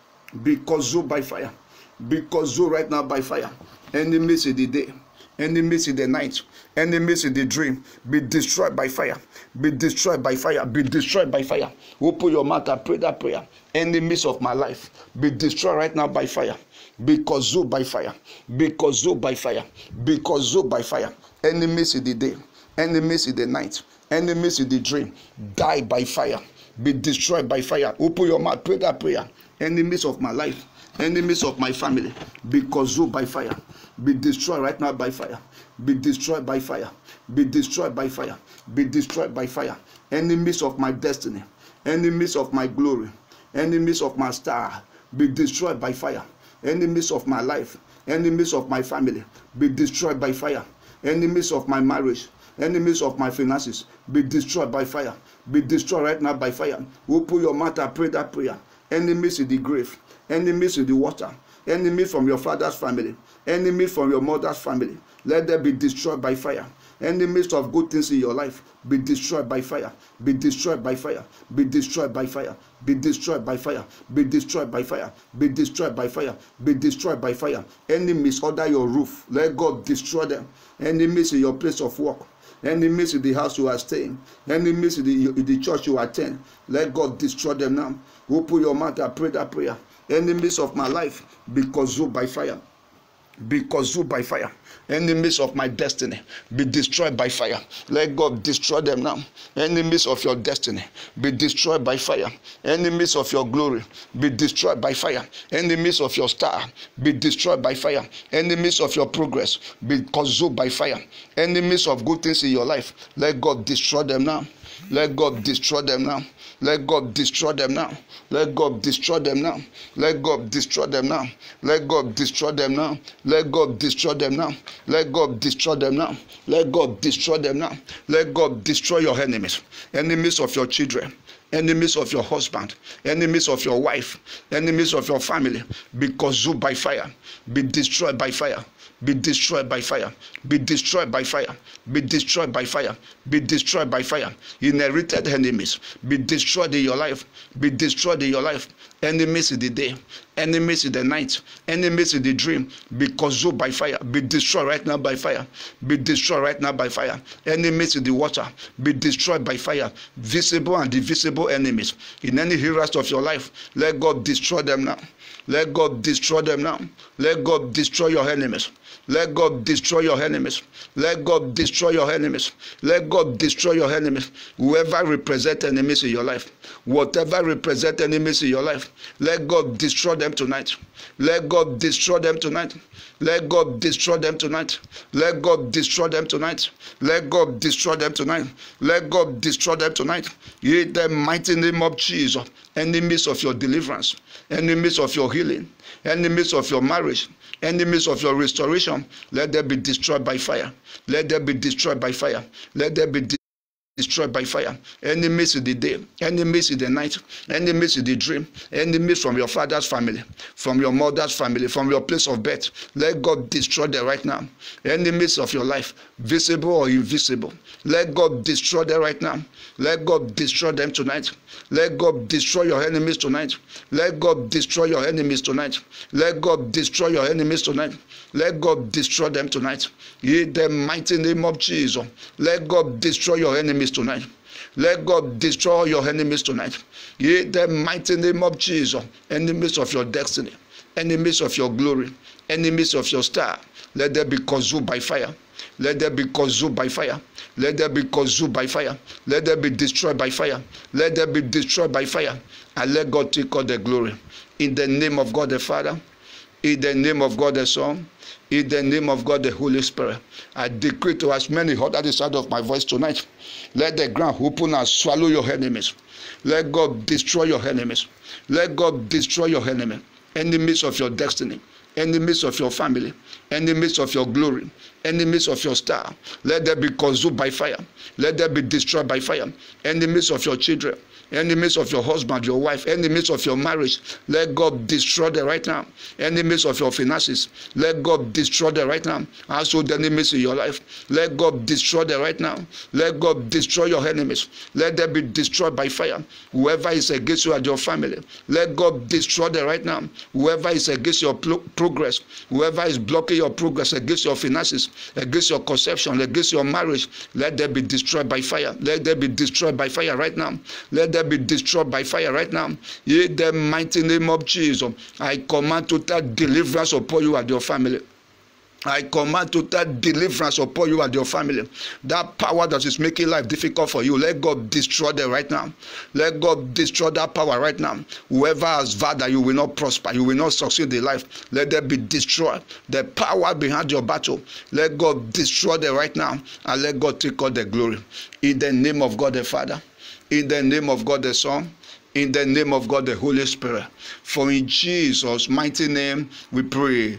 Be consumed by fire. Be consumed right now by fire. Enemies in the day, enemies in the night, enemies in the dream, be destroyed by fire. Be destroyed by fire. Be destroyed by fire. Open your mouth and pray that prayer. Enemies of my life, be destroyed right now by fire. Be consumed by fire. Be consumed by fire. Be consumed by fire. Enemies in the day, enemies in the night, enemies in the dream, die by fire. Be destroyed by fire. Open your mouth, pray that prayer. Enemies of my life, enemies of my family, be consumed by fire. Be destroyed right now by fire. Be destroyed by fire. Be destroyed by fire. Be destroyed by fire. Enemies of my destiny, enemies of my glory, enemies of my star, be destroyed by fire. Enemies of my life, enemies of my family, be destroyed by fire. Enemies of my marriage, enemies of my finances, be destroyed by fire. Be destroyed right now by fire. Open your mouth and pray that prayer. Enemies in the grave, enemies in the water, enemies from your father's family, enemies from your mother's family, let them be destroyed by fire. Enemies of good things in your life, be destroyed by fire. Be destroyed by fire. Be destroyed by fire. Be destroyed by fire. Be destroyed by fire. Be destroyed by fire. Be destroyed by fire. Enemies under your roof, let God destroy them. Enemies in your place of work, enemies in the house you are staying, enemies in the, in the church you attend, let God destroy them now. Open your mouth and pray that prayer. Enemies of my life, be consumed by fire. Be consumed by fire. Enemies of my destiny, be destroyed by fire. Let God destroy them now. Enemies of your destiny, be destroyed by fire. Enemies of your glory, be destroyed by fire. Enemies of your star, be destroyed by fire. Enemies of your progress, be consumed by fire. Enemies of good things in your life, let God destroy them now. Let God destroy them now. Let God destroy them now. Let God destroy them now. Let God destroy them now. Let God destroy them now. Let God destroy them now. Let God destroy them now. Let God destroy them now. Let God destroy your enemies. Enemies of your children. Enemies of your husband, enemies of your wife, enemies of your family, be consumed by fire, be destroyed by fire, be destroyed by fire, be destroyed by fire, be destroyed by fire, be destroyed by fire. Inherited enemies, be destroyed in your life, be destroyed in your life. Enemies in the day, enemies in the night, enemies in the dream, be consumed by fire, be destroyed right now by fire, be destroyed right now by fire. Enemies in the water, be destroyed by fire. Visible and invisible enemies in any areas of your life, let God destroy them now. Let God destroy them now. Let God destroy your enemies. Let God destroy your enemies. Let God destroy your enemies. Let God destroy your enemies. Whoever represent enemies in your life, whatever represent enemies in your life, let God destroy them tonight. Let God destroy them tonight. Let God destroy them tonight. Let God destroy them tonight. Let God destroy them tonight. Let God destroy them tonight. In the mighty name of Jesus. Enemies of your deliverance, enemies of your healing, enemies of your marriage, enemies of your restoration, let them be destroyed by fire. Let them be destroyed by fire. Let them be destroyed. Destroyed by fire. Enemies in the day, enemies in the night, enemies in the dream, enemies from your father's family, from your mother's family, from your place of birth. Let God destroy them right now. Enemies of your life, visible or invisible, let God destroy them right now. Let God destroy them tonight. Let God destroy your enemies tonight. Let God destroy your enemies tonight. Let God destroy your enemies tonight. Let God destroy them tonight. In the mighty name of Jesus, let God destroy your enemies tonight. Let God destroy your enemies tonight. In the mighty name of Jesus, enemies of your destiny, enemies of your glory, enemies of your star, let them be consumed by fire. Let them be consumed by fire. Let them be consumed by fire. Let them be destroyed by fire. Let them be destroyed by fire. And let God take all the glory. In the name of God the Father, in the name of God the Son, in the name of God the Holy Spirit, I decree to as many heard at the sound of my voice tonight, let the ground open and swallow your enemies. Let God destroy your enemies. Let God destroy your enemy. Enemies of your destiny, enemies of your family, enemies of your glory, enemies of your star, let them be consumed by fire. Let them be destroyed by fire. Enemies of your children, enemies of your husband, your wife, enemies of your marriage, let God destroy them right now. Enemies of your finances, let God destroy them right now. Household enemies in your life, let God destroy them right now. Let God destroy your enemies. Let them be destroyed by fire. Whoever is against you and your family, let God destroy them right now. Whoever is against your pro progress, whoever is blocking your progress, against your finances, against your conception, against your marriage, let them be destroyed by fire. Let them be destroyed by fire right now. Let them be destroyed by fire right now. In the mighty name of Jesus, I command total deliverance upon you and your family. I command total deliverance upon you and your family. That power that is making life difficult for you, let God destroy them right now. Let God destroy that power right now. Whoever has vowed that you will not prosper, you will not succeed in life, let them be destroyed. The power behind your battle, let God destroy them right now. And let God take all the glory. In the name of God the Father, in the name of God the Son, in the name of God the Holy Spirit. For in Jesus' mighty name we pray.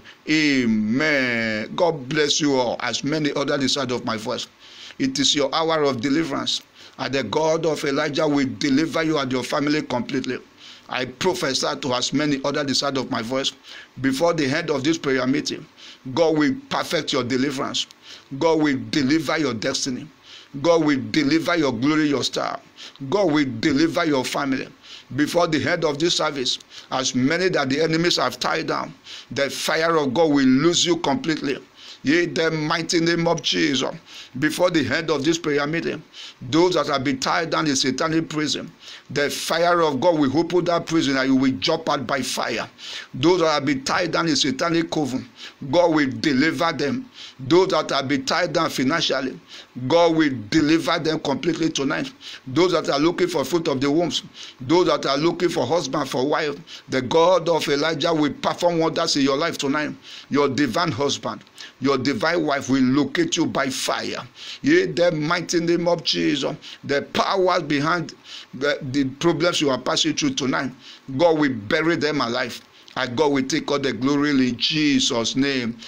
Amen. God bless you all. As many others the side of my voice, it is your hour of deliverance, and the God of Elijah will deliver you and your family completely. I prophesy to as many others the side of my voice, before the end of this prayer meeting, God will perfect your deliverance. God will deliver your destiny. God will deliver your glory, your star. God will deliver your family. Before the end of this service, as many that the enemies have tied down, the fire of God will lose you completely. In the mighty name of Jesus, before the end of this prayer meeting, those that have been tied down in satanic prison, the fire of God will open that prison and you will jump out by fire. Those that have been tied down in satanic coven, God will deliver them. Those that have been tied down financially, God will deliver them completely tonight. Those that are looking for fruit of the wombs, those that are looking for husband, for wife, the God of Elijah will perform wonders in your life tonight. Your divine husband, your divine wife will locate you by fire. In the mighty name of Jesus, the powers behind the, the problems you are passing through tonight, God will bury them alive. And God will take all the glory in Jesus' name.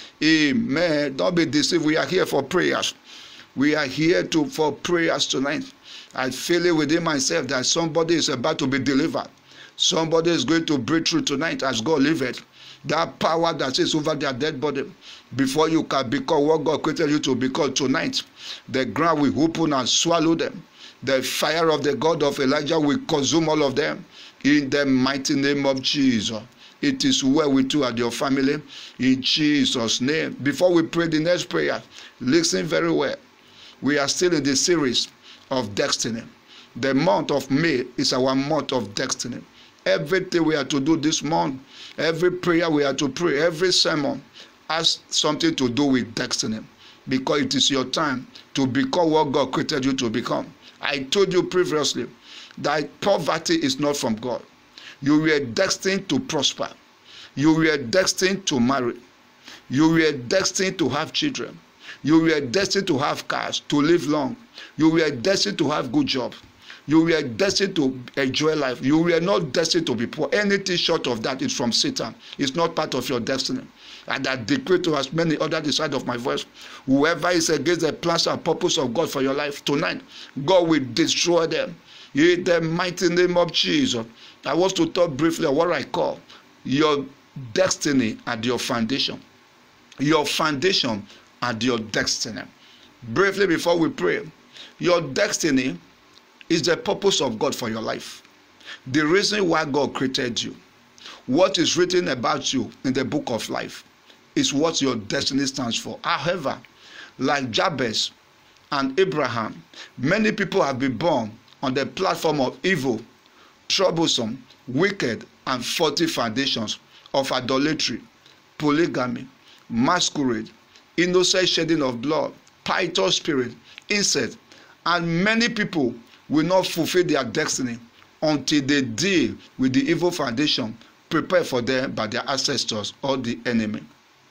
Amen. Don't be deceived. We are here for prayers. We are here to for prayers tonight. I feel it within myself that somebody is about to be delivered. Somebody is going to break through tonight as God liveth. That power that is over their dead body, before you can become what God created you to become tonight, the ground will open and swallow them. The fire of the God of Elijah will consume all of them. In the mighty name of Jesus. It is well with you and your family. In Jesus' name. Before we pray the next prayer, listen very well. We are still in the series of destiny. The month of May is our month of destiny. Everything we are to do this month, every prayer we are to pray, every sermon has something to do with destiny. Because it is your time to become what God created you to become. I told you previously that poverty is not from God. You were destined to prosper. You were destined to marry. You were destined to have children. You were destined to have cars, to live long. You were destined to have good job. You were destined to enjoy life. You were not destined to be poor. Anything short of that is from Satan. It's not part of your destiny. And I decree to as many others the side of my voice, whoever is against the plans and purpose of God for your life tonight, God will destroy them. In the mighty name of Jesus. I want to talk briefly on what I call your destiny and your foundation. Your foundation and your destiny. Briefly before we pray, your destiny is the purpose of God for your life. The reason why God created you. What is written about you in the book of life is what your destiny stands for. However, like Jabez and Abraham, many people have been born on the platform of evil, troublesome, wicked, and faulty foundations of idolatry, polygamy, masquerade, innocent shedding of blood, python spirit, incest, and many people will not fulfill their destiny until they deal with the evil foundation prepared for them by their ancestors or the enemy.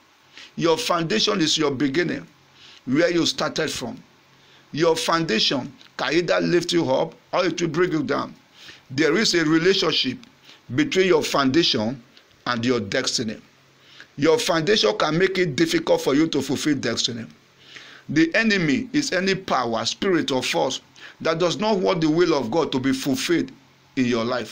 Your foundation is your beginning, where you started from. Your foundation can either lift you up or it will bring you down. There is a relationship between your foundation and your destiny. Your foundation can make it difficult for you to fulfill destiny. The enemy is any power, spirit, or force that does not want the will of God to be fulfilled in your life.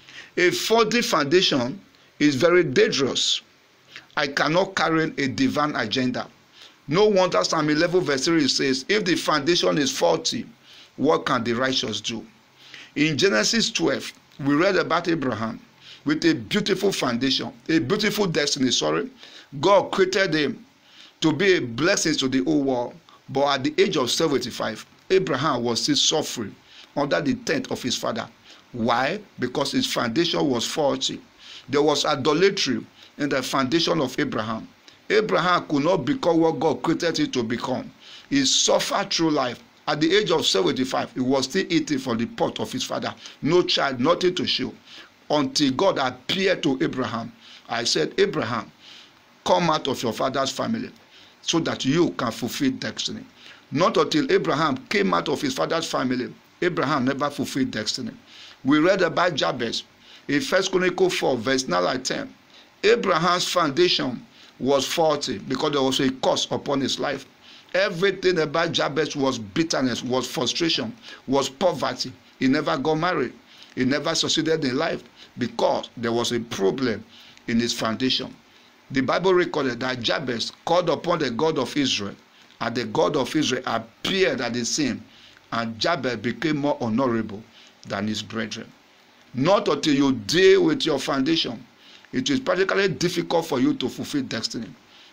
A faulty foundation is very dangerous. I cannot carry a divine agenda. No wonder Psalm eleven verse three says, if the foundation is faulty, what can the righteous do? In Genesis twelve, we read about Abraham with a beautiful foundation, a beautiful destiny, sorry. God created him to be a blessing to the whole world. But at the age of seventy-five, Abraham was still suffering under the tent of his father. Why? Because his foundation was faulty. There was idolatry in the foundation of Abraham. Abraham could not become what God created him to become. He suffered through life. At the age of seventy-five, he was still eating from the pot of his father. No child, nothing to show. Until God appeared to Abraham. I said, Abraham, come out of your father's family so that you can fulfill destiny. Not until Abraham came out of his father's family, Abraham never fulfilled destiny. We read about Jabez in First Chronicles four, verse nine and ten. Abraham's foundation was faulty because there was a curse upon his life. Everything about Jabez was bitterness, was frustration, was poverty. He never got married. He never succeeded in life because there was a problem in his foundation. The Bible recorded that Jabez called upon the God of Israel, and the God of Israel appeared at the scene, and Jabez became more honorable than his brethren. Not until you deal with your foundation, it is practically difficult for you to fulfill destiny.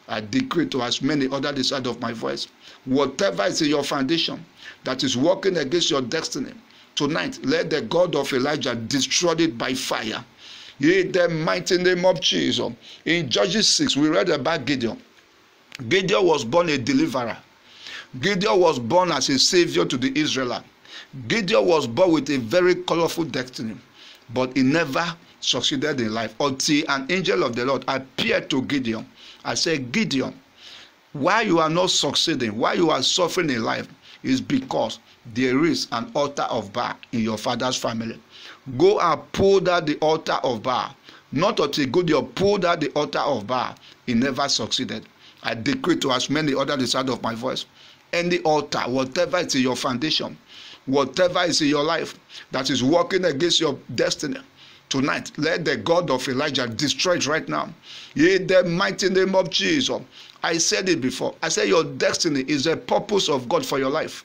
I decree to as many under the sound of my voice, whatever is in your foundation that is working against your destiny, tonight, let the God of Elijah destroy it by fire. In the mighty name of Jesus. In Judges six, we read about Gideon. Gideon was born a deliverer. Gideon was born as a savior to the Israelites. Gideon was born with a very colorful destiny, but he never succeeded in life until an angel of the Lord appeared to Gideon. I said, Gideon, why you are not succeeding, why you are suffering in life, is because there is an altar of Baal in your father's family. Go and pull down the altar of Baal. Not until Gideon pulled down the altar of Baal, he never succeeded. I decree to as many under the sound of my voice, any altar, whatever is in your foundation, whatever is in your life that is working against your destiny, tonight, let the God of Elijah destroy it right now. In the mighty name of Jesus. I said it before. I said your destiny is a purpose of God for your life.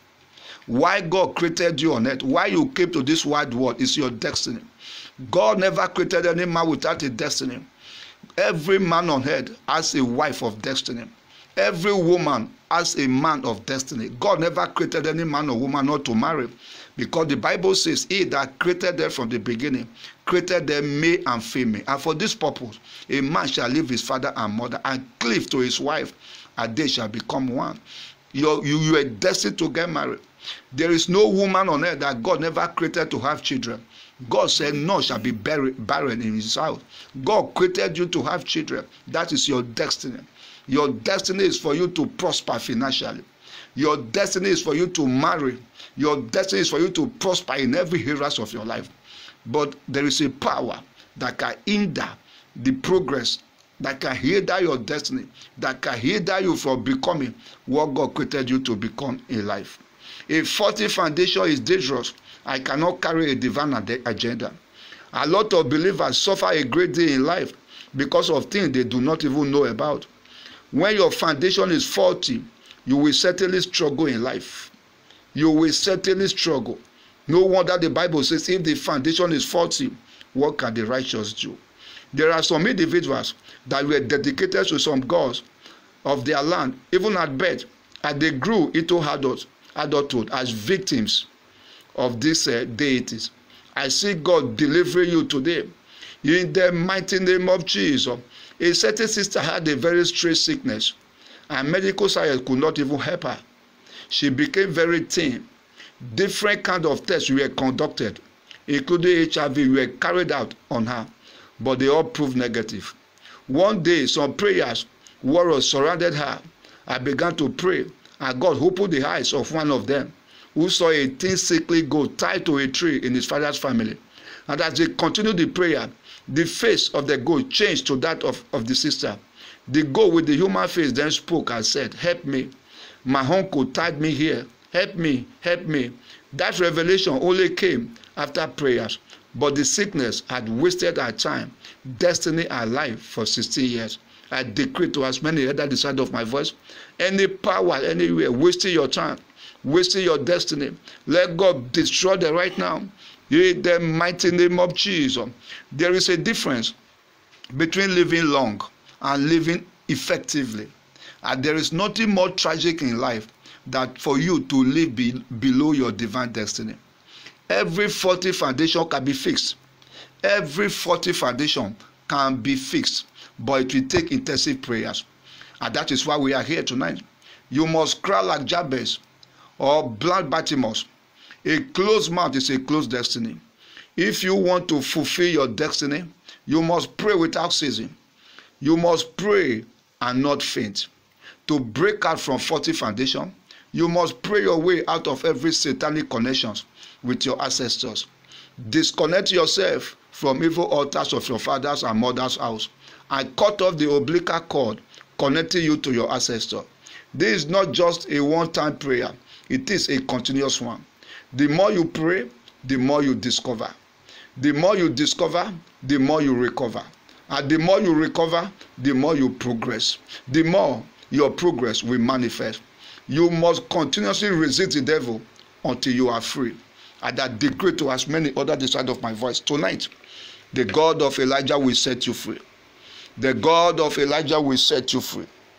Why God created you on earth, why you came to this wide world, is your destiny. God never created any man without a destiny. Every man on earth has a wife of destiny. Every woman has a man of destiny. God never created any man or woman not to marry, because the Bible says he that created them from the beginning created them male and female. And for this purpose, a man shall leave his father and mother and cleave to his wife, and they shall become one. You, you, you are destined to get married. There is no woman on earth that God never created to have children. God said none shall be barren in his house. God created you to have children. That is your destiny. Your destiny is for you to prosper financially. Your destiny is for you to marry. Your destiny is for you to prosper in every area of your life. But there is a power that can hinder the progress, that can hinder your destiny, that can hinder you from becoming what God created you to become in life. A faulty foundation is dangerous. I cannot carry a divine agenda. A lot of believers suffer a great deal in life because of things they do not even know about. When your foundation is faulty, you will certainly struggle in life. You will certainly struggle. No wonder the Bible says if the foundation is faulty, what can the righteous do? There are some individuals that were dedicated to some gods of their land, even at birth, and they grew into adult, adulthood as victims of these uh, deities. I see God delivering you today in the mighty name of Jesus. A certain sister had a very strange sickness, and medical science could not even help her. She became very thin. Different kinds of tests were conducted, including H I V, were carried out on her, but they all proved negative. One day, some prayers warriors surrounded her. I began to pray, and God opened the eyes of one of them, who saw a thin sickly goat tied to a tree in his father's family. And as they continued the prayer, the face of the goat changed to that of, of the sister. The goat with the human face then spoke and said, "Help me. My uncle tied me here. Help me, help me." That revelation only came after prayers, but the sickness had wasted her time, destiny, and life for sixteen years. I decree to as many under the sound of my voice, any power anywhere wasting your time, wasting your destiny, let God destroy them right now. In the mighty name of Jesus. There is a difference between living long and living effectively. And there is nothing more tragic in life than for you to live be, below your divine destiny. Every faulty foundation can be fixed. Every faulty foundation can be fixed, but it will take intensive prayers. And that is why we are here tonight. You must cry like Jabez or blind Bartimaeus. A closed mouth is a closed destiny. If you want to fulfill your destiny, you must pray without ceasing. You must pray and not faint. To break out from faulty foundation, you must pray your way out of every satanic connections with your ancestors. Disconnect yourself from evil altars of your father's and mother's house and cut off the umbilical cord connecting you to your ancestor. This is not just a one-time prayer. It is a continuous one. The more you pray, the more you discover. The more you discover, the more you recover. And the more you recover, the more you progress. The more your progress will manifest. You must continuously resist the devil until you are free. And I decree to as many other the sound of my voice tonight, the God of Elijah will set you free. The God of Elijah will set you free.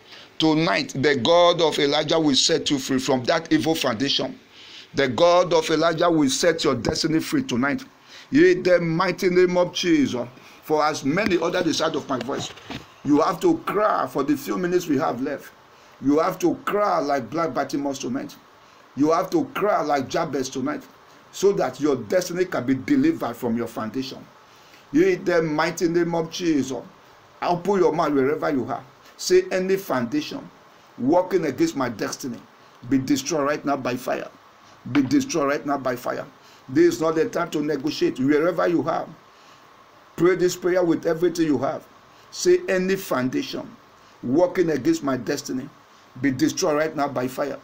Tonight, the God of Elijah will set you free from that evil foundation. The God of Elijah will set your destiny free tonight. In the mighty name of Jesus. For as many other the sound of my voice, you have to cry for the few minutes we have left. You have to cry like Black Bartimaeus tonight. You have to cry like Jabez tonight, so that your destiny can be delivered from your foundation. In the mighty name of Jesus, open your mouth wherever you are. Say, any foundation working against my destiny, be destroyed right now by fire. Be destroyed right now by fire. This is not the time to negotiate. Wherever you are, pray this prayer with everything you have. Say, any foundation working against my destiny, be destroyed right now by fire.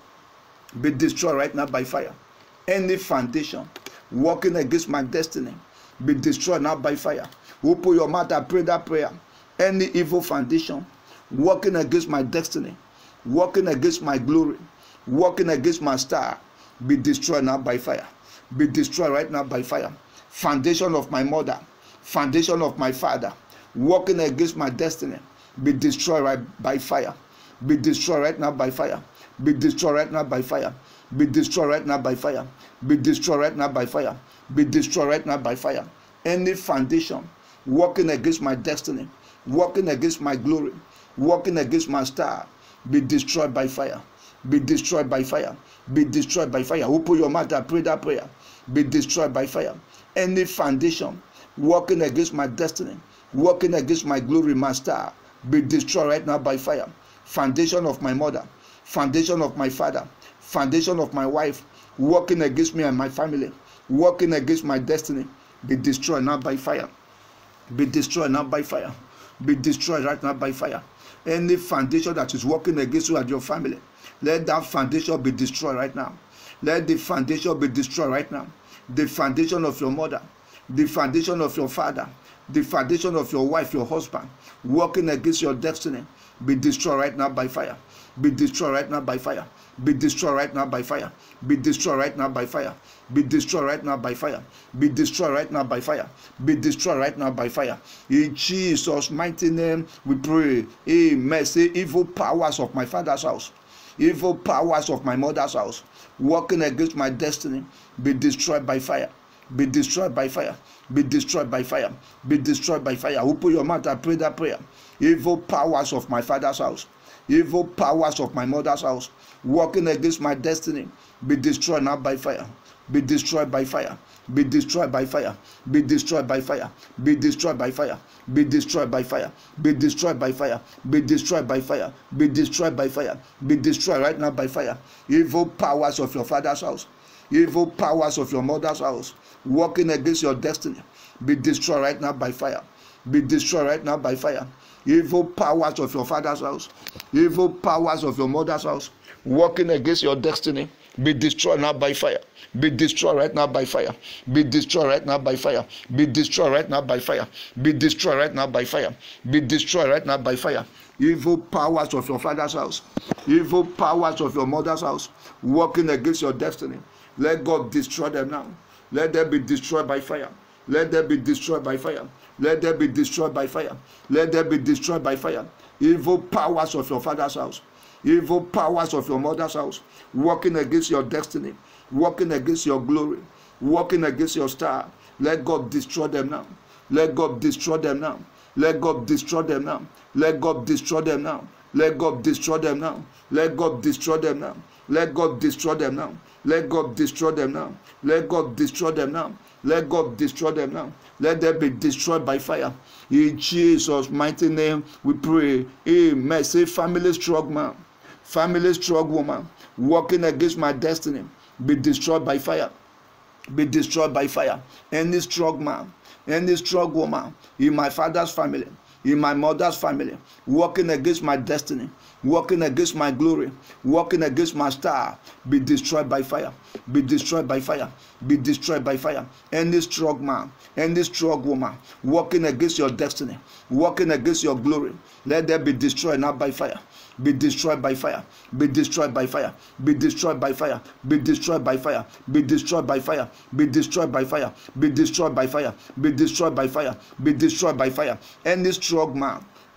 Be destroyed right now by fire. Any foundation working against my destiny, be destroyed now by fire. Open your mouth and pray that prayer. Any evil foundation working against my destiny, working against my glory, working against my star, be destroyed now by fire. Be destroyed right now by fire. Foundation of my mother, foundation of my father, working against my destiny, be destroyed right by fire. Be destroyed right now by fire. Be destroyed right now by fire. Be destroyed right now by fire. Be destroyed right now by fire. Be destroyed right now by fire. Any foundation working against my destiny, working against my glory, working against my star, be destroyed by fire. Be destroyed by fire. Be destroyed by fire. Open your mouth and pray that prayer. Be destroyed by fire. Any foundation working against my destiny, working against my glory, my star, be destroyed right now by fire. Foundation of my mother, foundation of my father, foundation of my wife, working against me and my family, working against my destiny, be destroyed now by fire. Be destroyed now by fire. Be destroyed right now by fire. Any foundation that is working against you and your family, let that foundation be destroyed right now. Let the foundation be destroyed right now. The foundation of your mother, the foundation of your father, the foundation of your wife, your husband, working against your destiny, be destroyed right now by fire. Be destroyed right now by fire. Be destroyed right now by fire. Be destroyed right now by fire. Be destroyed right now by fire. Be destroyed right now by fire. Be destroyed right now by fire. In Jesus' mighty name we pray. Amen. Say, evil powers of my father's house, evil powers of my mother's house, working against my destiny, be destroyed by fire. Be destroyed by fire. Be destroyed by fire. Be destroyed by fire. Open your mouth and pray that prayer. Evil powers of my father's house, evil powers of my mother's house, working against my destiny, be destroyed now by fire. Be destroyed by fire. Be destroyed by fire. Be destroyed by fire. Be destroyed by fire. Be destroyed by fire. Be destroyed by fire. Be destroyed by fire. Be destroyed by fire. Be destroyed right now by fire. Evil powers of your father's house, evil powers of your mother's house, working against your destiny, be destroyed right now by fire. Be destroyed right now by fire. Evil powers of your father's house, evil powers of your mother's house, working against your destiny, be destroyed now by fire. Be destroyed right now by fire. Be destroyed right now by fire. Be destroyed right now by fire. Be destroyed right now by fire. Be destroyed right now by fire. Evil powers of your father's house, evil powers of your mother's house, working against your destiny, let God destroy them now. Let them be destroyed by fire. Let them be destroyed by fire. Let them be destroyed by fire. Let them be destroyed by fire. Evil powers of your father's house, evil powers of your mother's house, working against your destiny, working against your glory, working against your star, let God destroy them now. Let God destroy them now. Let God destroy them now. Let God destroy them now. Let God destroy them now. Let God destroy them now. Let God destroy them now. Let God destroy them now. Let God destroy them now. Let God destroy them now. Let them be destroyed by fire. In Jesus' mighty name we pray. Amen. Say, family strong man, family strong woman, working against my destiny, be destroyed by fire. Be destroyed by fire. Any strong man, any strong woman in my father's family, in my mother's family, working against my destiny, working against my glory, working against my star, be destroyed by fire. Be destroyed by fire. Be destroyed by fire. Any strong man, any strong woman, working against your destiny, working against your glory, let them be destroyed now by fire. Be destroyed by fire. Be destroyed by fire. Be destroyed by fire. Be destroyed by fire. Be destroyed by fire. Be destroyed by fire. Be destroyed by fire. Be destroyed by fire. Be destroyed by fire. Any strong man,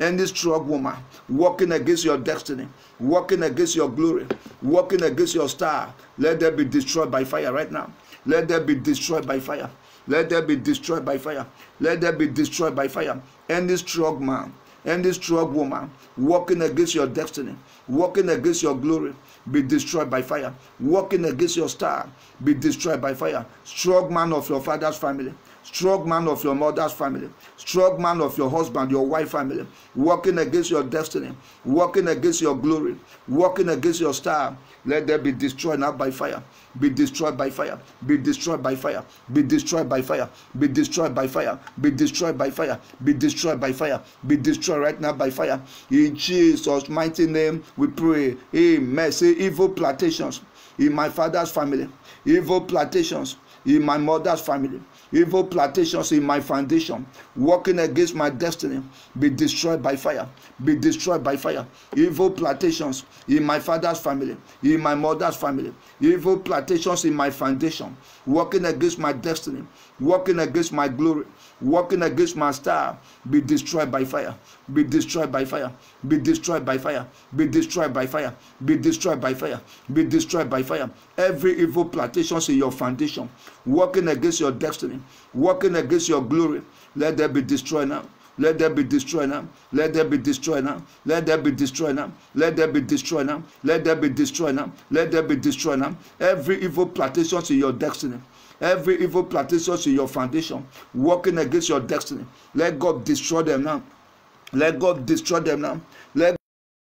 Any strong woman working against your destiny, working against your glory, working against your star, let them be destroyed by fire right now. Let them be destroyed by fire. Let them be destroyed by fire. Let them be destroyed by fire. Any strong man, any strong woman working against your destiny, working against your glory, be destroyed by fire. Working against your star, be destroyed by fire. Strong man of your father's family, strong man of your mother's family, strong man of your husband, your wife family, working against your destiny, working against your glory, working against your star, let them be destroyed now by fire. Be destroyed by fire. Be destroyed by fire. Be destroyed by fire. Be destroyed by fire. Be destroyed by fire. Be destroyed by fire. Be destroyed right now by fire. In Jesus' mighty name we pray. Amen. Say evil plantations in my father's family, evil plantations in my mother's family, evil plantations in my foundation, working against my destiny, be destroyed by fire. Be destroyed by fire. Evil plantations in my father's family, in my mother's family, evil plantations in my foundation, working against my destiny, working against my glory, working against my star, be destroyed by fire. Be destroyed by fire. Be destroyed by fire. Be destroyed by fire. Be destroyed by fire. Be destroyed by fire. Every evil plantations in your foundation, working against your destiny, working against your glory, let them be destroyed now. Let them be destroyed now. Let them be destroyed now. Let them be destroyed now. Let them be destroyed now. Let them be destroyed now. Let them be destroyed now. Every evil plantations in your destiny, every evil plantations in your foundation, working against your destiny, let God destroy them now. Let God destroy them now. Let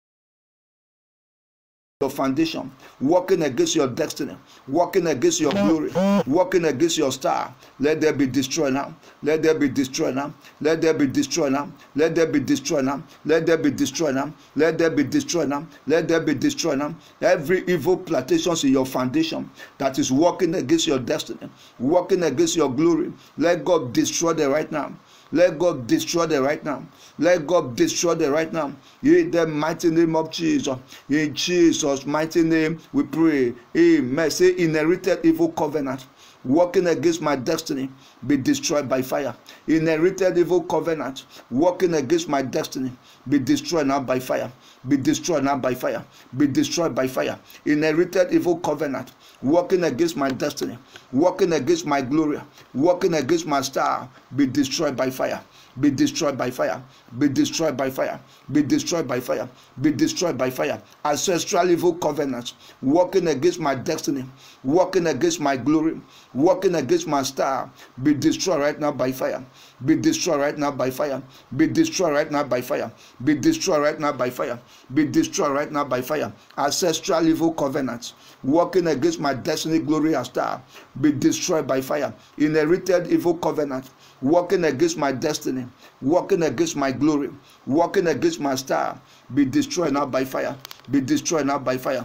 your foundation, working against your destiny, working against your glory, working against your star, let them be destroyed now. Let them be destroyed now. Let them be destroyed now. Let them be destroyed now. Let them be destroyed now. Let them be destroyed now. Let them be destroyed now. Every evil plantations in your foundation that is working against your destiny, working against your glory, let God destroy them right now. Let God destroy them right now. Let God destroy them right now. In the mighty name of Jesus. In Jesus' mighty name we pray. Amen. Say inherited evil covenant working against my destiny, be destroyed by fire. Inherited evil covenant working against my destiny, be destroyed now by fire. Be destroyed now by fire. Be destroyed by fire. Inherited evil covenant working against my destiny, working against my glory, working against my star, be destroyed by fire. Be destroyed by fire. Be destroyed by fire. Be destroyed by fire. Be destroyed by fire. Ancestral evil covenants working against my destiny, working against my glory, working against my star, be destroyed right now by fire. Be destroyed right now by fire. Be destroyed right now by fire. Be destroyed right now by fire. Be destroyed right now by fire. Ancestral evil covenants working against my destiny, glory, and star, be destroyed by fire. Inherited evil covenant working against my destiny, working against my glory, working against my star, be destroyed now by fire. Be destroyed now by fire.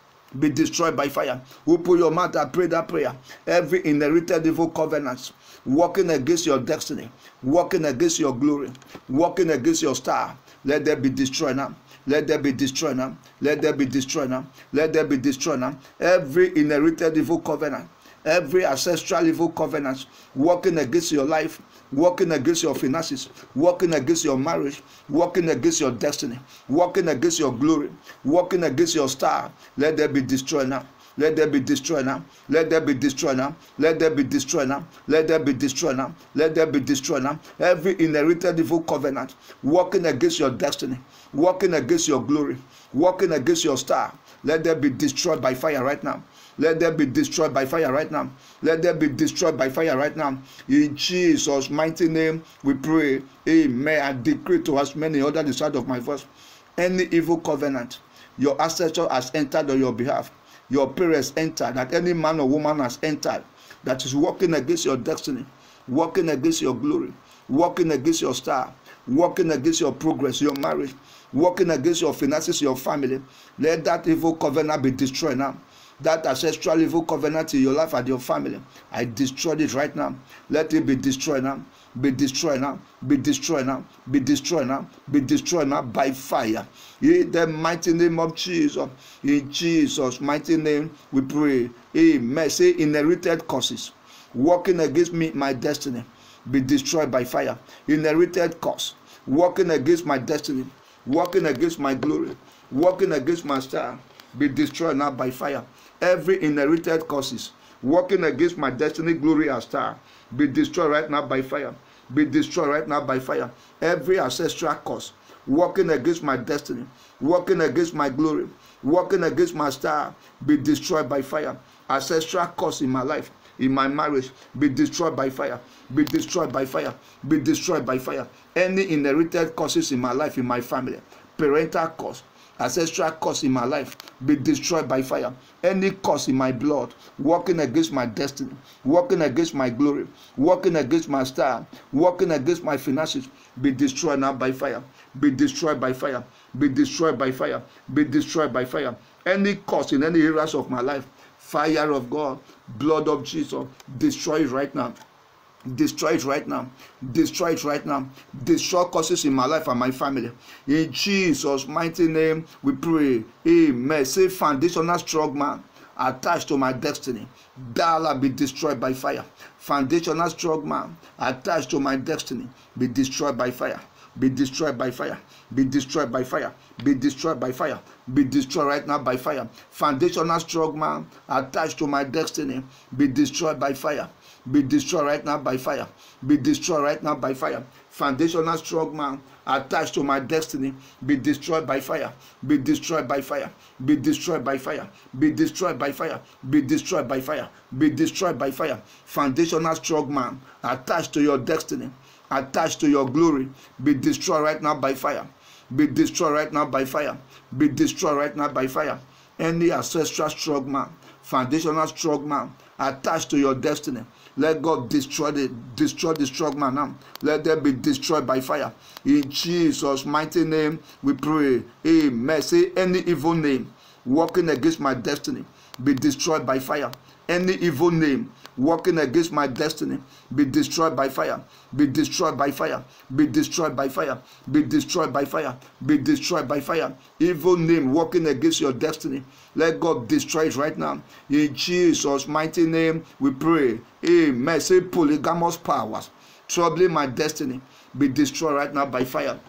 Be destroyed by fire. Open your mouth and pray that prayer. Every inherited evil covenant working against your destiny, working against your glory, working against your star, let them be destroyed now. Let them be destroyed now. Let them be destroyed now. Let them be destroyed now. Every inherited evil covenant, every ancestral evil covenant working against your life, working against your finances, working against your marriage, working against your destiny, working against your glory, working against your star, let them be destroyed now. Let them be destroyed now. Let them be destroyed now. Let them be destroyed now. Let them be destroyed now. Let them be destroyed now. Every inherited evil covenant working against your destiny, working against your glory, working against your star, let them be destroyed by fire right now. Let them be destroyed by fire right now. Let them be destroyed by fire right now. In Jesus' mighty name we pray. Amen. I decree to as many under the sound of my voice, any evil covenant your ancestor has entered on your behalf, your parents entered, that any man or woman has entered, that is working against your destiny, working against your glory, working against your star, working against your progress, your marriage, working against your finances, your family, let that evil covenant be destroyed now. That ancestral evil covenant in your life and your family, I destroyed it right now. Let it be destroyed now. Be destroyed now. Be destroyed now. Be destroyed now. Be destroyed now by fire. In the mighty name of Jesus. In Jesus' mighty name we pray. Amen. Say inherited curses working against me, my destiny, be destroyed by fire. Inherited curse working against my destiny, working against my glory, working against my star, be destroyed now by fire. Every inherited causes working against my destiny, glory, and star, be destroyed right now by fire. Be destroyed right now by fire. Every ancestral cause working against my destiny, working against my glory, working against my star, be destroyed by fire. Ancestral cause in my life, in my marriage, be destroyed by fire. Be destroyed by fire. Be destroyed by fire. Any inherited causes in my life, in my family, parental cause, ancestral cause in my life, be destroyed by fire. Any cause in my blood working against my destiny, working against my glory, working against my star, working against my finances, be destroyed now by fire. Be destroyed by fire. Be destroyed by fire. Be destroyed by fire. Any cause in any areas of my life, fire of God, blood of Jesus, destroy it right now. Destroy it right now. Destroy it right now. Destroy causes in my life and my family. In Jesus' mighty name we pray. Amen. Say foundational strong man attached to my destiny, thou be destroyed by fire. Foundational strong man attached to my destiny, be destroyed by fire. Be destroyed by fire. Be destroyed by fire. Be destroyed by fire. Be destroyed right now by fire. Foundational strong man attached to my destiny, be destroyed by fire. Be destroyed right now by fire. Be destroyed right now by fire. Foundational strong man attached to my destiny, be destroyed by fire. Be destroyed by fire. Be destroyed by fire. Be destroyed by fire. Be destroyed by fire. Be destroyed by fire. Foundational strong man attached to your destiny, attached to your glory, be destroyed right now by fire. Be destroyed right now by fire. Be destroyed right now by fire. Any ancestral strong man, foundational strong man attached to your destiny, let God destroy the destroy the strong man now. Let them be destroyed by fire. In Jesus' mighty name we pray. Amen. Say any evil name working against my destiny, be destroyed by fire. Any evil name working against my destiny, be destroyed by fire. Be destroyed by fire. Be destroyed by fire. Be destroyed by fire. Be destroyed by fire. Evil name working against your destiny, let God destroy it right now. In Jesus' mighty name we pray. Amen. Say polygamous powers troubling my destiny, be destroyed right now by fire.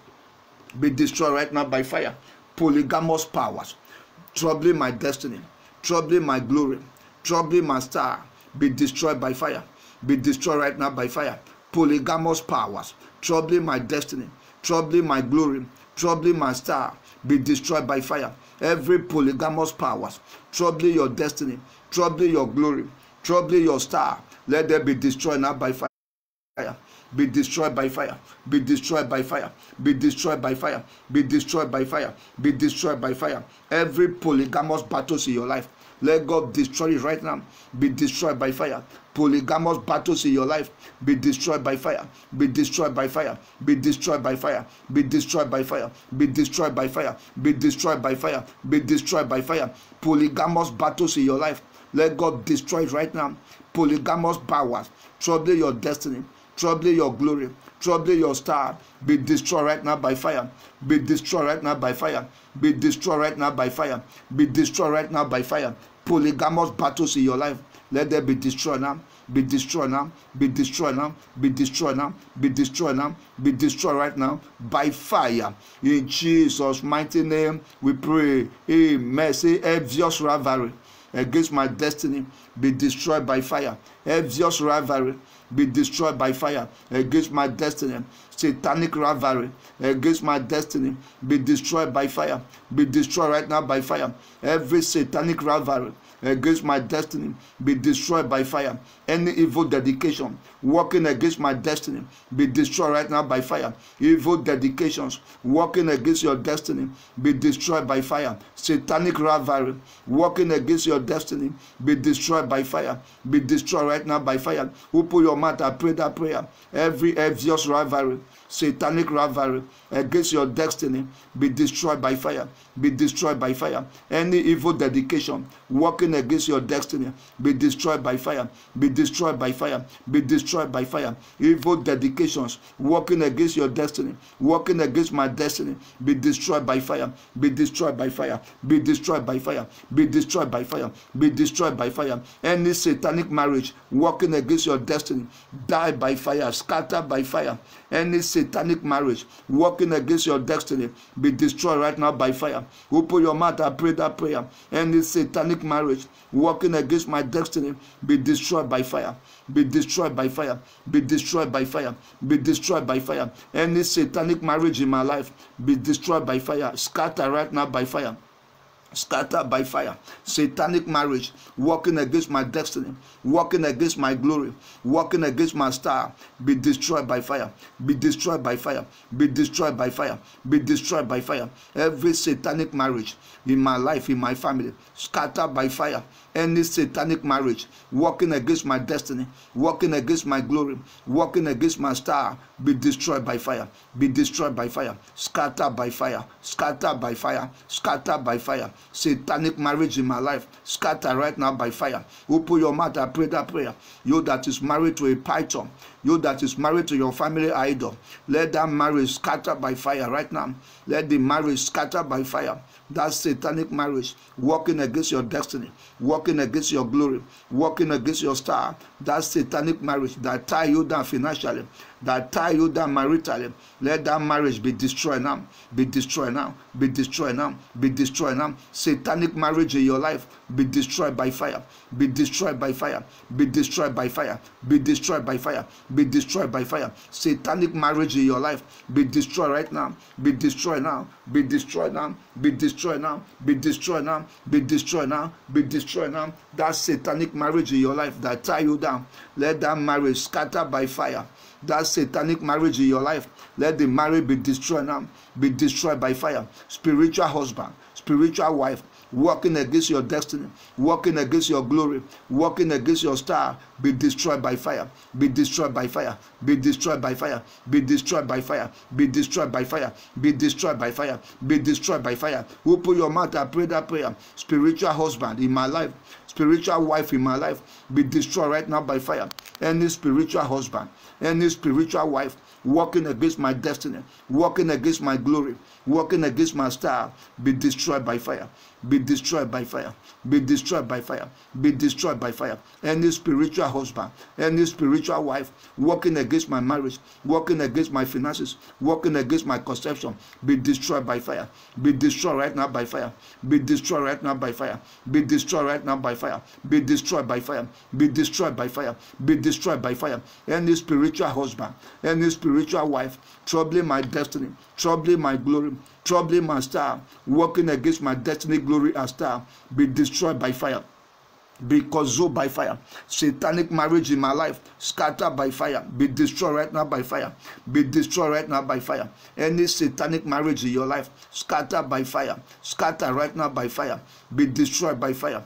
Be destroyed right now by fire. Polygamous powers troubling my destiny, troubling my glory, troubling my star, be destroyed by fire. Be destroyed right now by fire. Polygamous powers troubling my destiny, troubling my glory, troubling my star, be destroyed by fire. Every polygamous powers troubling your destiny, troubling your glory, troubling your star, let them be destroyed now by fire. Be destroyed by fire. Be destroyed by fire. Be destroyed by fire. Be destroyed by fire. Be destroyed by fire. Every polygamous battles in your life, let God destroy it right now. Be destroyed by fire. Polygamous battles in your life, be destroyed by fire. Be destroyed by fire. Be destroyed by fire. Be destroyed by fire. Be destroyed by fire. Be destroyed by fire. Be destroyed by fire. Polygamous battles in your life, let God destroy it right now. Polygamous powers troubling your destiny, troubling your glory, troubling your star, be destroyed right now by fire. Be destroyed right now by fire. Be destroyed right now by fire. Be destroyed right now by fire. Polygamous battles in your life, let them be destroyed now. Be destroyed now. Be destroyed now. Be destroyed now. Be destroyed now. Be destroyed right now by fire. In Jesus' mighty name we pray. Amen. Say envious rivalry against my destiny, be destroyed by fire. Envious rivalry, be destroyed by fire against my destiny. Satanic rivalry against my destiny, be destroyed by fire. Be destroyed right now by fire. Every satanic rivalry against my destiny, be destroyed by fire. Any evil dedication working against my destiny, be destroyed right now by fire. Evil dedications working against your destiny, be destroyed by fire. Satanic rivalry working against your destiny, be destroyed by fire. Be destroyed right now by fire. Who put your mouth and pray that prayer? Every envious rivalry, satanic rivalry against your destiny, be destroyed by fire. Be destroyed by fire. Any evil dedication working against your destiny, be destroyed by fire. Be destroyed by fire. Be destroyed by fire. Evil dedications working against your destiny, working against my destiny, be destroyed by fire. Be destroyed by fire. Be destroyed by fire. Be destroyed by fire. Be destroyed by fire. Any satanic marriage working against your destiny, die by fire, scatter by fire. Any satanic marriage working against your destiny, be destroyed right now by fire. Open your mouth and pray that prayer. Any satanic marriage working against my destiny, be destroyed by fire. Be destroyed by fire. Be destroyed by fire. Be destroyed by fire. Any satanic marriage in my life, be destroyed by fire. Scatter right now by fire. Scatter by fire. Satanic marriage working against my destiny, working against my glory, working against my star, be destroyed by fire. Be destroyed by fire. Be destroyed by fire. Be destroyed by fire. Every satanic marriage in my life, in my family, scatter by fire. Any satanic marriage working against my destiny, working against my glory, working against my star, be destroyed by fire. Be destroyed by fire. Scatter by fire. Scatter by fire. Scatter by fire. Satanic marriage in my life, scatter right now by fire. Open your mouth and pray that prayer. You that is married to a python, you that is married to your family idol, let that marriage scatter by fire right now. Let the marriage scatter by fire. That satanic marriage working against your destiny, working against your glory, working against your star. That satanic marriage that tie you down financially, that tie you down maritally, let that marriage be destroyed now. Be destroyed now. Be destroyed now. Be destroyed now. Satanic marriage in your life, be destroyed by fire. Be destroyed by fire. Be destroyed by fire. Be destroyed by fire. Be destroyed by fire. Satanic marriage in your life, be destroyed right now. Be destroyed now. Be destroyed now. Be destroyed now. Be destroyed now. Be destroyed now. Be destroyed now. That satanic marriage in your life that tie you down, let that marriage scatter by fire. That satanic marriage in your life, let the marriage be destroyed now. Be destroyed by fire. Spiritual husband, spiritual wife, working against your destiny, working against your glory, working against your star, be destroyed by fire. Be destroyed by fire. Be destroyed by fire. Be destroyed by fire. Be destroyed by fire. Be destroyed by fire. Be destroyed by fire. Open your mouth and pray that prayer. Spiritual husband in my life, spiritual wife in my life, be destroyed right now by fire. Any spiritual husband, any spiritual wife working against my destiny, working against my glory, working against my star, be destroyed by fire. Be destroyed by fire. Be destroyed by fire. Be destroyed by fire. Any spiritual husband, any spiritual wife working against my marriage, working against my finances, working against my conception, be destroyed by fire. Be destroyed right now by fire. Be destroyed right now by fire. Be destroyed right now by fire. Be destroyed by fire. Be destroyed by fire. Be destroyed by fire. Any spiritual husband, any spiritual wife troubling my destiny, troubling my glory, troubling my star, working against my destiny, glory, and star, be destroyed by fire. Be consumed by fire. Satanic marriage in my life, scatter by fire. Be destroyed right now by fire. Be destroyed right now by fire. Any satanic marriage in your life, scatter by fire. Scatter right now by fire. Be destroyed by fire.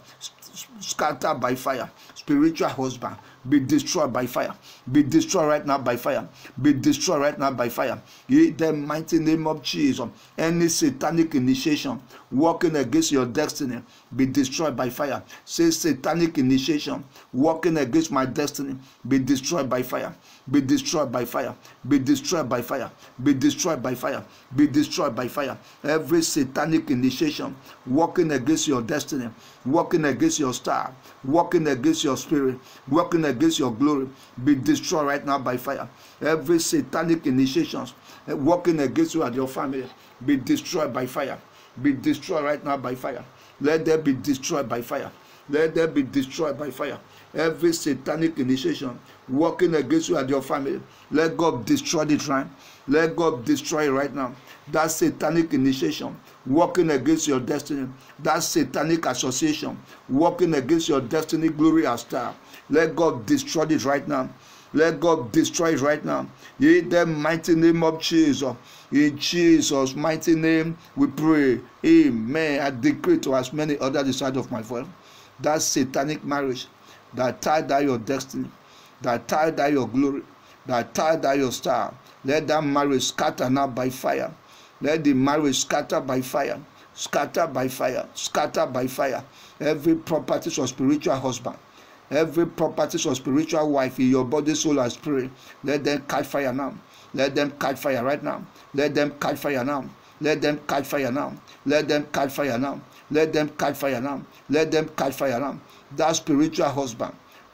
Scatter by fire. Spiritual husband, be destroyed by fire. Be destroyed right now by fire. Be destroyed right now by fire. In the mighty name of Jesus, any satanic initiation working against your destiny, be destroyed by fire. Say satanic initiation working against my destiny, be destroyed by fire. Be destroyed by fire. Be destroyed by fire. Be destroyed by fire. Be destroyed by fire. Every satanic initiation working against your destiny, working against your star, working against your spirit, working against your glory, be destroyed right now by fire. Every satanic initiations working against you and your family, be destroyed by fire. Be destroyed right now by fire. Let them be destroyed by fire. Let them be destroyed by fire. Every satanic initiation working against you and your family, let God destroy it right. Let God destroy it right now. That satanic initiation working against your destiny, that satanic association working against your destiny, glory, and star, let God destroy it right now. Let God destroy it right now. In the mighty name of Jesus. In Jesus' mighty name we pray. Amen. I decree to as many others the side of my voice, that satanic marriage that tied down your destiny, that tied down your glory, that tied down your star, let that marriage scatter now by fire. Let the marriage scatter by fire. Scatter by fire. Scatter by fire. Every property of spiritual husband, every property of spiritual wife in your body, soul, and spirit, let them catch fire now. Let them catch fire right now. Let them catch fire now. Let them catch fire now. Let them catch fire now. Let them catch fire now. Let them catch fire now. That spiritual husband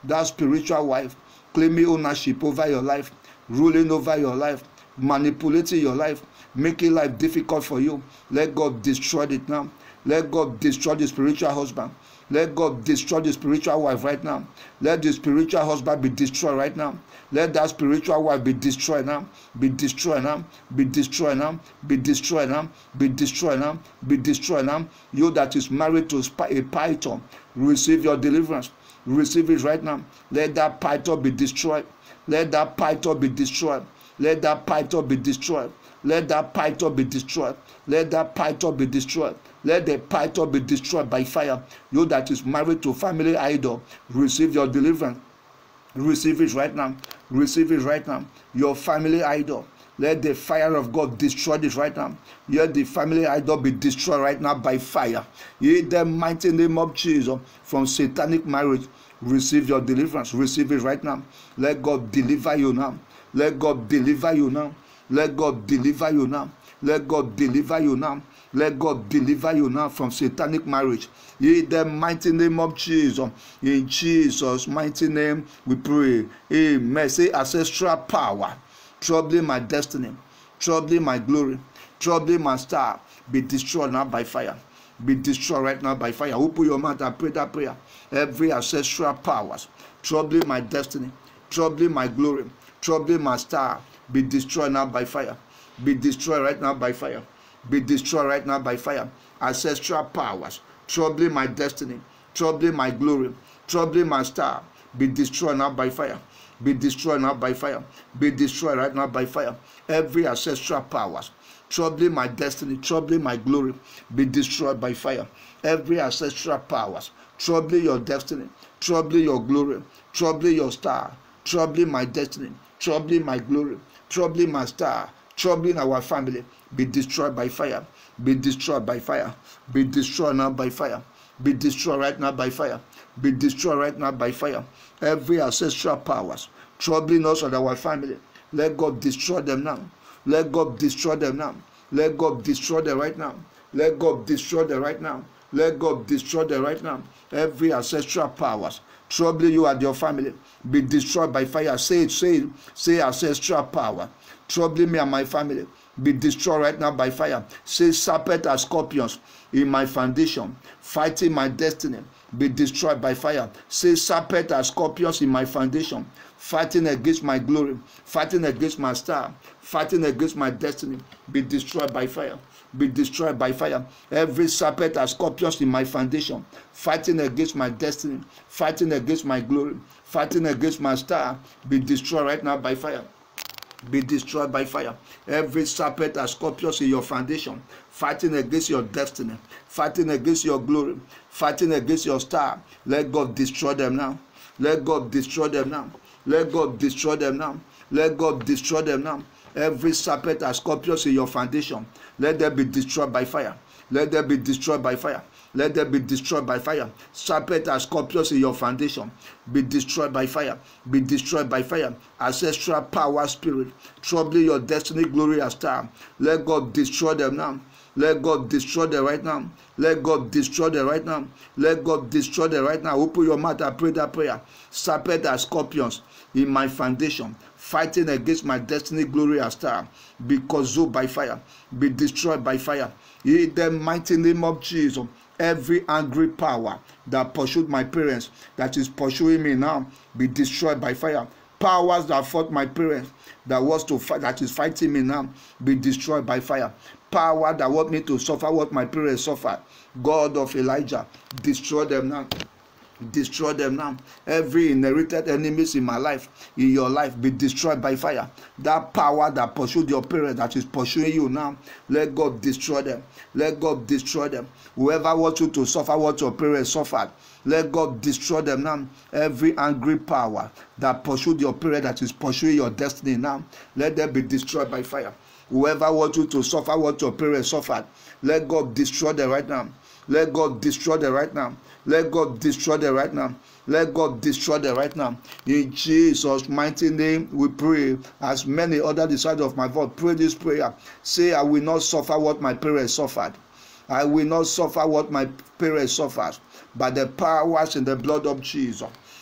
that spiritual wife claiming ownership over your life, ruling over your life, manipulating your life, making life difficult for you. Let God destroy it now. Let God destroy the spiritual husband. Let God destroy the spiritual wife right now. Let the spiritual husband be destroyed right now. Let that spiritual wife be destroyed now. Be destroyed now. Be destroyed now. Be destroyed now. Be destroyed now. Be destroyed now. You that is married to a python, receive your deliverance. Receive it right now. Let that python be destroyed. Let that python be destroyed. Let that python be destroyed. Let that python be destroyed. Let that python be destroyed. Let the python be destroyed by fire. You that is married to family idol, receive your deliverance. Receive it right now. Receive it right now. Your family idol, let the fire of God destroy it right now. Let the family idol be destroyed right now by fire. In the mighty name of Jesus, from satanic marriage, receive your deliverance. Receive it right now. Let God deliver you now. Let God deliver you now. Let God deliver you now. Let God deliver you now. Let God deliver you now from satanic marriage. In the mighty name of Jesus. In Jesus' mighty name we pray. Amen. Say ancestral power troubling my destiny, troubling my glory, troubling my star, be destroyed now by fire. Be destroyed right now by fire. Open your mouth and pray that prayer. Every ancestral powers troubling my destiny, troubling my glory, troubling my star, be destroyed now by fire. Be destroyed right now by fire. Be destroyed right now by fire. Ancestral powers troubling my destiny, troubling my glory, troubling my star, be destroyed now by fire. Be destroyed now by fire. Be destroyed right now by fire. Every ancestral powers troubling my destiny, troubling my glory, be destroyed by fire. Every ancestral powers troubling your destiny, troubling your glory, troubling your star, troubling my destiny, troubling my glory, troubling my star, troubling our family, be destroyed by fire. Be destroyed by fire. Be destroyed now by fire. Be destroyed right now by fire. Be destroyed right now by fire. Every ancestral powers troubling us and our family, let God destroy them now. Let God destroy them now. Let God destroy them right now. Let God destroy them right now. Let God destroy them right now. Every ancestral powers troubling you and your family, be destroyed by fire. Say it, say it, say ancestral power troubling me and my family, be destroyed right now by fire. Say serpent and scorpions in my foundation, fighting my destiny, be destroyed by fire. Say serpent and scorpions in my foundation, fighting against my glory, fighting against my star, fighting against my destiny, be destroyed by fire. Be destroyed by fire. Every serpent and scorpions in my foundation, fighting against my destiny, fighting against my glory, fighting against my star, be destroyed right now by fire. Be destroyed by fire. Every serpent and scorpions in your foundation, fighting against your destiny, fighting against your glory, fighting against your star, let God destroy them now. Let God destroy them now. Let God destroy them now. Let God destroy them now. Every serpent and scorpions in your foundation, let them be destroyed by fire. Let them be destroyed by fire. Let them be destroyed by fire. Serpent and scorpions in your foundation, be destroyed by fire. Be destroyed by fire. Ancestral power spirit troubling your destiny, glory, and star, let God destroy them now. Let God destroy them right now. Let God destroy them right now. Let God destroy them right now. Open your mouth and pray that prayer. Serpent and scorpions in my foundation, fighting against my destiny, glory, and star, be consumed by fire. Be destroyed by fire. In the mighty name of Jesus. Every angry power that pursued my parents, that is pursuing me now, be destroyed by fire. Powers that fought my parents, that was to fight, that is fighting me now, be destroyed by fire. Power that want me to suffer what my parents suffered, God of Elijah, destroy them now. Destroy them now. Every inherited enemies in my life, in your life, be destroyed by fire. That power that pursued your parents, that is pursuing you now, let God destroy them. Let God destroy them. Whoever wants you to suffer what your parents suffered, let God destroy them now. Every angry power that pursued your parents, that is pursuing your destiny now, let them be destroyed by fire. Whoever wants you to suffer what your parents suffered, let God destroy them right now. Let God destroy them right now. Let God destroy them right now. Let God destroy them right now. In Jesus' mighty name we pray. As many other disciples of my voice, pray this prayer. Say, I will not suffer what my parents suffered. I will not suffer what my parents suffered. By the powers in the blood of Jesus,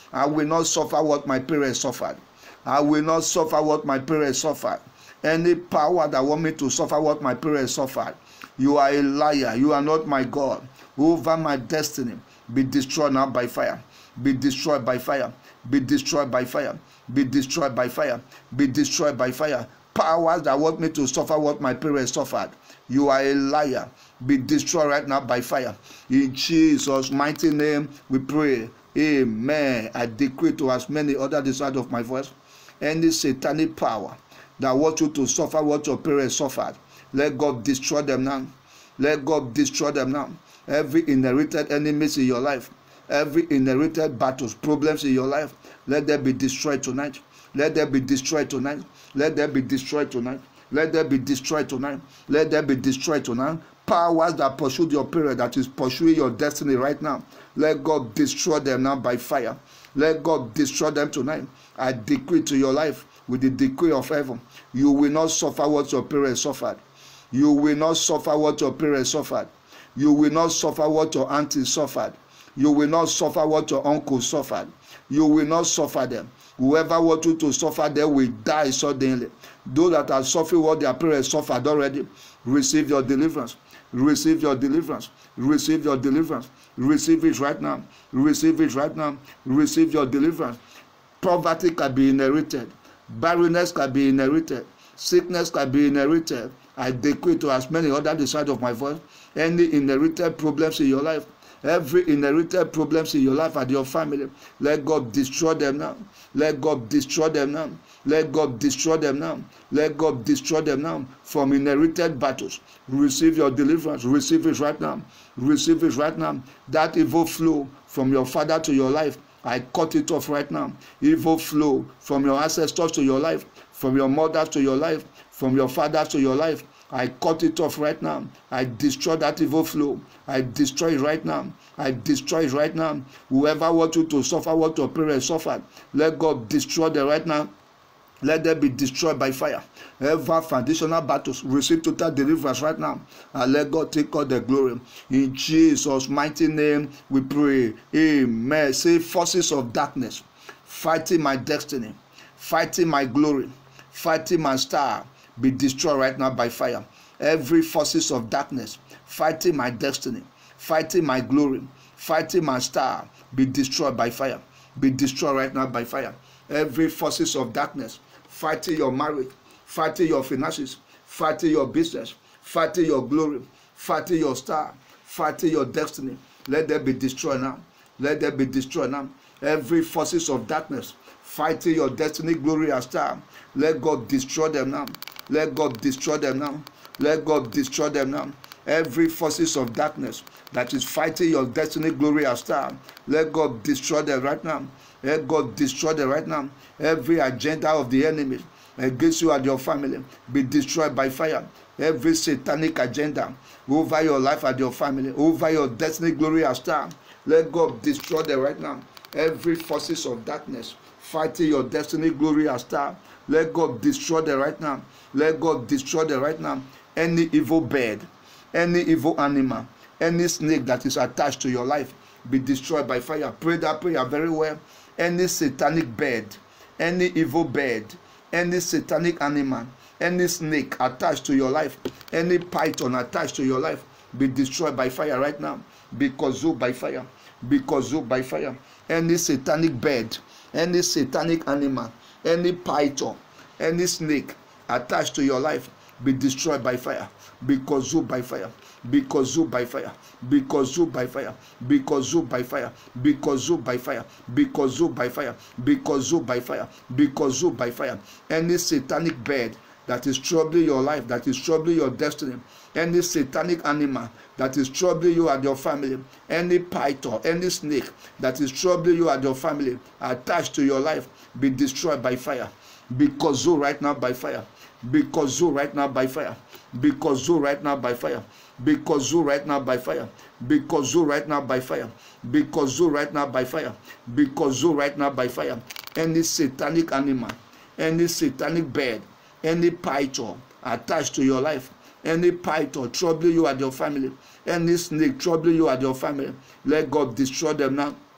I will not suffer what my parents suffered. I will not suffer what my parents suffered. Any power that want me to suffer what my parents suffered, you are a liar. You are not my God. Over my destiny, be destroyed now by fire. Be destroyed by fire. Be destroyed by fire. Be destroyed by fire. Be destroyed by fire. Powers that want me to suffer what my parents suffered, you are a liar. Be destroyed right now by fire. In Jesus' mighty name we pray. Amen. I decree to as many other the sound of my voice, any satanic power that want you to suffer what your parents suffered, let God destroy them now. Let God destroy them now. Every inherited enemies in your life, every inherited battles, problems in your life, let them be destroyed tonight. Let them be destroyed tonight. Let them be destroyed tonight. Let them be destroyed tonight. Let them be destroyed tonight. Powers that pursued your parents, that is pursuing your destiny right now, let God destroy them now by fire. Let God destroy them tonight. I decree to your life with the decree of heaven, you will not suffer what your parents suffered. You will not suffer what your parents suffered. You will not suffer what your aunties suffered. You will not suffer what your uncle suffered. You will not suffer them. Whoever wants you to suffer, they will die suddenly. Those that are suffering what their parents suffered already, receive your deliverance. Receive your deliverance. Receive your deliverance. Receive it right now. Receive it right now. Receive your deliverance. Poverty can be inherited. Barrenness can be inherited. Sickness can be inherited. I decree to as many other the side of my voice, any inherited problems in your life, every inherited problems in your life and your family, let God destroy them now. Let God destroy them now. Let God destroy them now. Let God destroy them now from inherited battles. Receive your deliverance. Receive it right now. Receive it right now. That evil flow from your father to your life, I cut it off right now. Evil flow from your ancestors to your life, from your mother to your life, from your father to your life, I cut it off right now. I destroy that evil flow. I destroy it right now. I destroy it right now. Whoever wants you to suffer what your parents suffered, let God destroy them right now. Let them be destroyed by fire. Every foundational battles, receive total deliverance right now. And let God take all the glory. In Jesus' mighty name we pray. Amen. Say, forces of darkness fighting my destiny, fighting my glory, fighting my star, be destroyed right now by fire. Every forces of darkness fighting my destiny, fighting my glory, fighting my star, be destroyed by fire. Be destroyed right now by fire. Every forces of darkness fighting your marriage, fighting your finances, fighting your business, fighting your glory, fighting your star, fighting your destiny, let them be destroyed now. Let them be destroyed now. Every forces of darkness fighting your destiny, glory, and star, let God destroy them now. Let God destroy them now. Let God destroy them now. Every forces of darkness that is fighting your destiny, glory, and star, let God destroy them right now. Let God destroy them right now. Every agenda of the enemy against you and your family be destroyed by fire. Every satanic agenda over your life and your family, over your destiny, glory, and star, let God destroy them right now. Every forces of darkness fighting your destiny, glory, and star, let God destroy them right now. Let God destroy them right now. Any evil bird, any evil animal, any snake that is attached to your life, be destroyed by fire. Pray that prayer very well. Any satanic bird, any evil bird, any satanic animal, any snake attached to your life, any python attached to your life, be destroyed by fire right now. Be consumed by fire. Be consumed by fire. Any satanic bird, any satanic animal, any python, any snake attached to your life, be destroyed by fire. Be consumed by fire. Be consumed by fire. Be consumed by fire. Be consumed by fire. Be consumed by fire. Be consumed by fire. Be consumed by fire. Be consumed by fire. Any satanic bird that is troubling your life, that is troubling your destiny, any satanic animal that is troubling you and your family, any python, any snake that is troubling you and your family, attached to your life, be destroyed by fire. Be consumed right now by fire. Be consumed right now by fire. Be consumed right now by fire. Be consumed right now by fire. Be consumed right now by fire. Be consumed right now by fire. Be consumed right now by fire. Any satanic animal, any satanic bird, any python attached to your life, any python troubling you and your family, any snake troubling you and your family, let God destroy them now.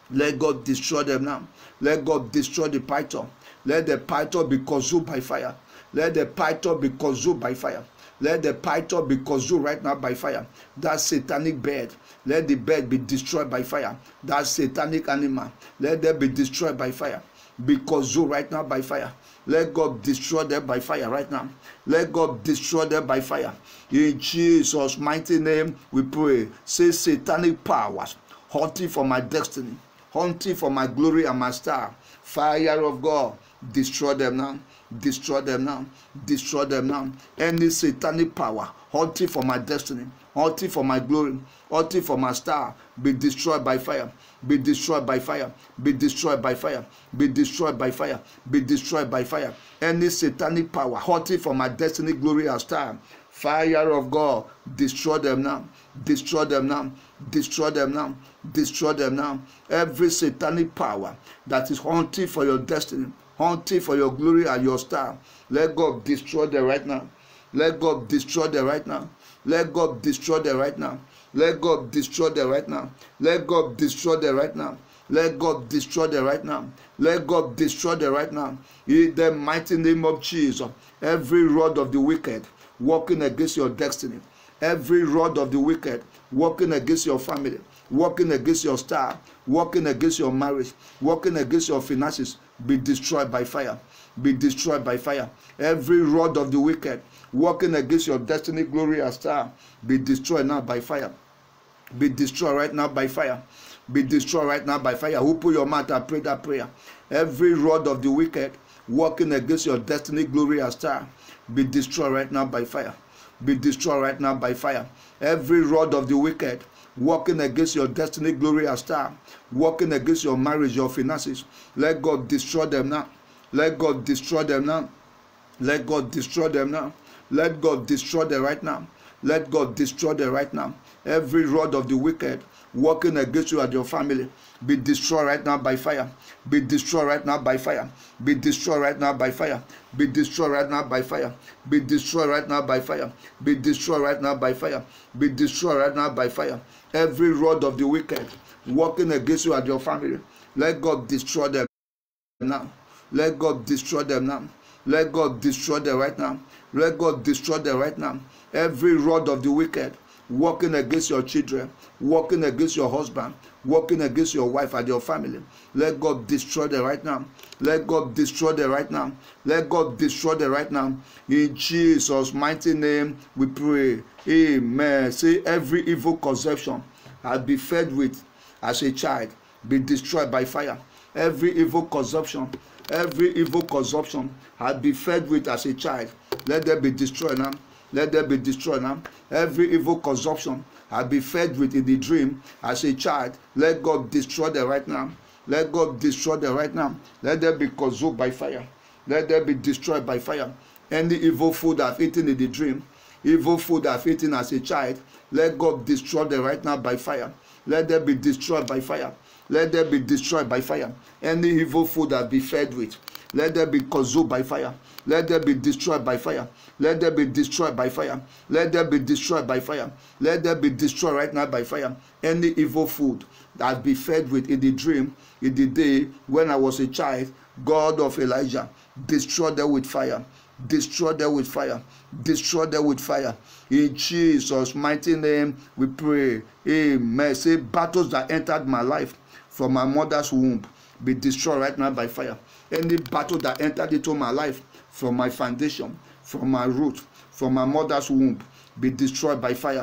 Let God destroy them now. Let God destroy the python. Let the python be consumed by fire. Let the python be consumed by fire. Let the python be consumed right now by fire. That satanic bird, let the bird be destroyed by fire. That satanic animal, let them be destroyed by fire. Be consumed right now by fire. Let God destroy them by fire right now. Let God destroy them by fire. In Jesus' mighty name we pray. Say, satanic powers hunting for my destiny, hunting for my glory and my star. Fire of God, destroy them now. Destroy them now. Destroy them now. Any satanic power hunting for my destiny, hunting for my glory, hunting for my star, be destroyed by fire. Be destroyed by fire. Be destroyed by fire. Be destroyed by fire. Be destroyed by fire. Any satanic power hunting for my destiny, glory, and star. Fire of God, destroy them now. Destroy them now. Destroy them now. Destroy them now. Every satanic power that is hunting for your destiny, hunting for your glory and your star, let God destroy them right now. Let God destroy them right now. Let God destroy them right now. Let God destroy them right now. Let God destroy them right now. Let God destroy them right now. Let God destroy them right now. In the mighty name of Jesus, every rod of the wicked working against your destiny, every rod of the wicked working against your family, working against your star, working against your marriage, working against your finances, be destroyed by fire. Be destroyed by fire. Every rod of the wicked working against your destiny, glory, and star, be destroyed now by fire. Be destroyed right now by fire. Be destroyed right now by fire. Open your mouth and pray that prayer. Every rod of the wicked working against your destiny, glory, and star, be destroyed right now by fire. Be destroyed right now by fire. Every rod of the wicked working against your destiny, glory, and star, working against your marriage, your finances, let God destroy them now. Let God destroy them now. Let God destroy them now. Let God destroy them right now. Let God destroy them right now. Every rod of the wicked working against you and your family, be destroyed right now by fire. Be destroyed right now by fire. Be destroyed right now by fire. Be destroyed right now by fire. Be destroyed right now by fire. Be destroyed right now by fire. Be destroyed right now by fire. Every rod of the wicked working against you and your family, let God destroy them now. Let God destroy them now. Let God destroy them right now. Let God destroy them right now. Every rod of the wicked working against your children, working against your husband, working against your wife and your family, let God destroy them right now. Let God destroy them right now. Let God destroy them right now. In Jesus' mighty name we pray. Amen. Say, every evil conception I'll be fed with as a child, be destroyed by fire. Every evil consumption, every evil consumption I'll be fed with as a child, let them be destroyed now. Let them be destroyed now. Every evil consumption I'll be fed with in the dream as a child, let God destroy them right now. Let God destroy them right now. Let them be consumed by fire. Let them be destroyed by fire. Any evil food I've eaten in the dream, evil food I've eaten as a child, let God destroy them right now by fire. Let them be destroyed by fire. Let them be destroyed by fire. Any evil food I've been fed with, let them be consumed by fire. Let them be destroyed by fire. Let them be destroyed by fire. Let them be destroyed by fire. Let them be destroyed right now by fire. Any evil food that I've been fed with in the dream, in the day when I was a child, God of Elijah, destroy them with fire. Destroy them with fire. Destroy them with fire. In Jesus' mighty name we pray. Amen. Say, battles that entered my life from my mother's womb, be destroyed right now by fire. Any battle that entered into my life from my foundation, from my root, from my mother's womb, be destroyed by fire.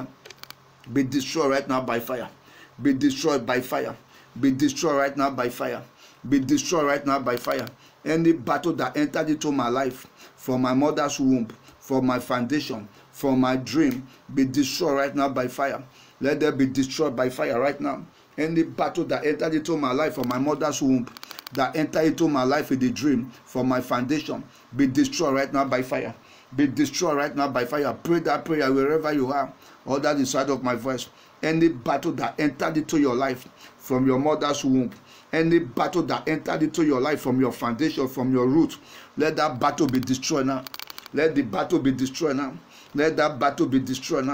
Be destroyed right now by fire. Be destroyed by fire. Be destroyed right now by fire. Be destroyed right now by fire. Any battle that entered into my life from my mother's womb, from my foundation, from my dream, be destroyed right now by fire. Let them be destroyed by fire right now. Any battle that entered into my life from my mother's womb, that entered into my life in the dream, from my foundation, be destroyed right now by fire. Be destroyed right now by fire. Pray that prayer wherever you are, or that is side of my voice. Any battle that entered into your life from your mother's womb, any battle that entered into your life from your foundation, from your root, let that battle be destroyed now. Let the battle be destroyed now. Let that battle be destroyed now.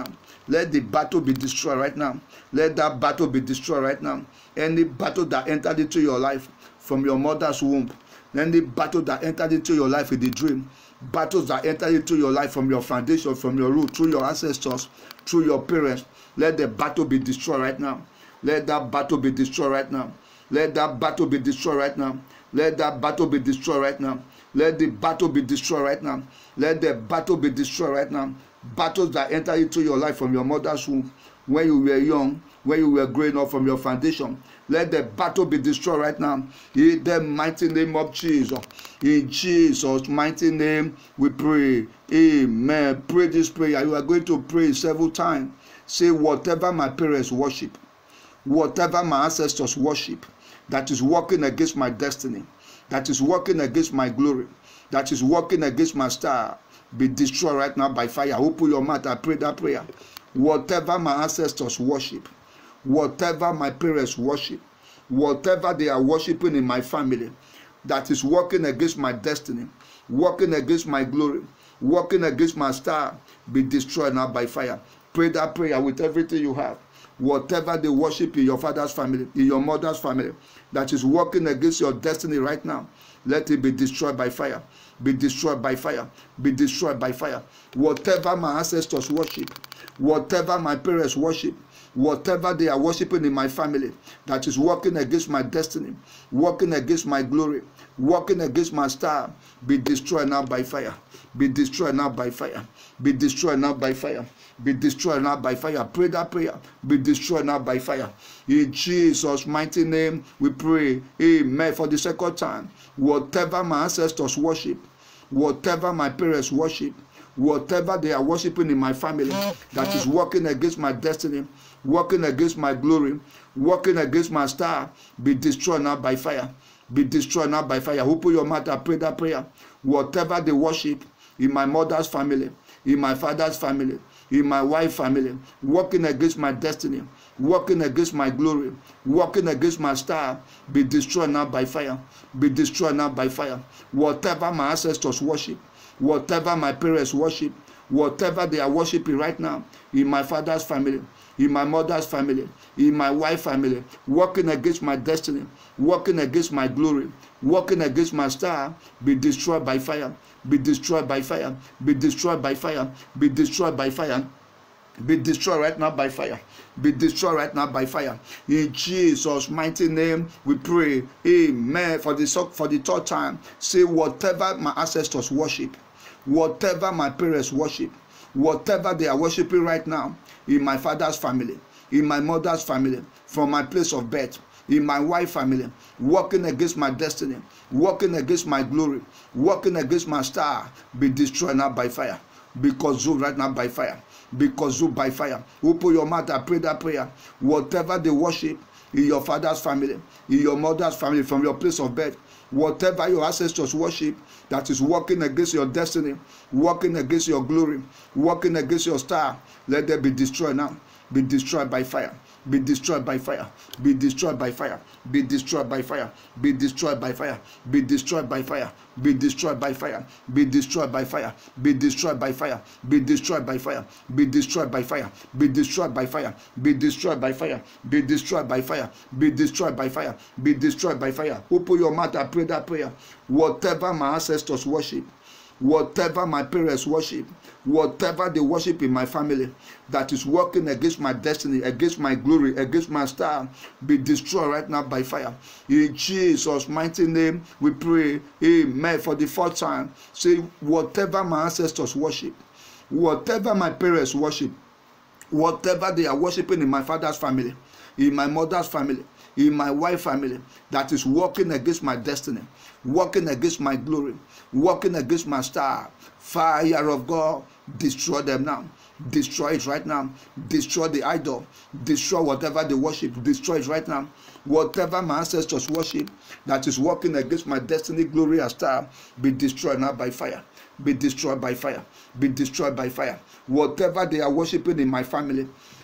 Let the battle be destroyed right now. Let that battle be destroyed right now. Any battle that entered into your life from your mother's womb, any battle that entered into your life in the dream, battles that entered into your life from your foundation, from your root, through your ancestors, through your parents, let the battle be destroyed right now. Let that battle be destroyed right now. Let that battle be destroyed right now. Let that battle be destroyed right now. Let the battle be destroyed right now. Let the battle be destroyed right now. Battles that enter into your life from your mother's womb, when you were young, when you were growing up, from your foundation, let the battle be destroyed right now. In the mighty name of Jesus. In Jesus' mighty name we pray. Amen. Pray this prayer. You are going to pray several times. Say, whatever my parents worship, whatever my ancestors worship, that is working against my destiny, that is working against my glory, that is working against my star, be destroyed right now by fire. Open your mouth and pray that prayer. Whatever my ancestors worship, whatever my parents worship, whatever they are worshiping in my family, that is working against my destiny, working against my glory, working against my star, be destroyed now by fire. Pray that prayer with everything you have. Whatever they worship in your father's family, in your mother's family, that is working against your destiny right now, let it be destroyed by fire. Be destroyed by fire. Be destroyed by fire. Whatever my ancestors worship, whatever my parents worship, whatever they are worshiping in my family, that is working against my destiny, working against my glory, working against my star, be destroyed now by fire. Be destroyed now by fire. Be destroyed now by fire. Be destroyed now by fire. Pray that prayer. Be destroyed now by fire. In Jesus' mighty name we pray. Amen. For the second time, whatever my ancestors worship, whatever my parents worship, whatever they are worshiping in my family, that is working against my destiny, working against my glory, working against my star, be destroyed now by fire. Be destroyed now by fire. Open your mouth and pray that prayer. Whatever they worship in my mother's family, in my father's family, in my wife's family, working against my destiny, working against my glory, working against my star, be destroyed now by fire. Be destroyed now by fire. Whatever my ancestors worship, whatever my parents worship, whatever they are worshiping right now in my father's family, in my mother's family, in my wife's family, working against my destiny, working against my glory, working against my star, be destroyed by fire. Be destroyed by fire. Be destroyed by fire. Be destroyed by fire. Be destroyed right now by fire. Be destroyed right now by fire. In Jesus' mighty name we pray. Amen. For the for the third time, say, whatever my ancestors worship, whatever my parents worship, whatever they are worshiping right now in my father's family, in my mother's family, from my place of birth, in my wife's family, working against my destiny, working against my glory, working against my star, be destroyed now by fire. Be consumed right now by fire. Be consumed by fire. Open your mouth and pray that prayer. Whatever they worship in your father's family, in your mother's family, from your place of birth, whatever your ancestors worship that is working against your destiny, working against your glory, working against your star, let them be destroyed now. Be destroyed by fire. Be destroyed by fire. Be destroyed by fire. Be destroyed by fire. Be destroyed by fire. Be destroyed by fire. Be destroyed by fire. Be destroyed by fire. Be destroyed by fire. Be destroyed by fire. Be destroyed by fire. Be destroyed by fire. Be destroyed by fire. Be destroyed by fire. Be destroyed by fire. Be destroyed by fire. Open your mouth and pray that prayer. Whatever my ancestors worship, whatever my parents worship, whatever they worship in my family that is working against my destiny, against my glory, against my star, be destroyed right now by fire. In Jesus' mighty name we pray. Amen. For the fourth time, say, whatever my ancestors worship, whatever my parents worship, whatever they are worshiping in my father's family, in my mother's family, in my wife's family, that is working against my destiny, working against my glory, working against my star, fire of God, destroy them now. Destroy it right now. Destroy the idol. Destroy whatever they worship. Destroy it right now. Whatever my ancestors worship that is working against my destiny, glory, and star, be destroyed now by fire. Be destroyed by fire. Be destroyed by fire. Whatever they are worshiping in my family,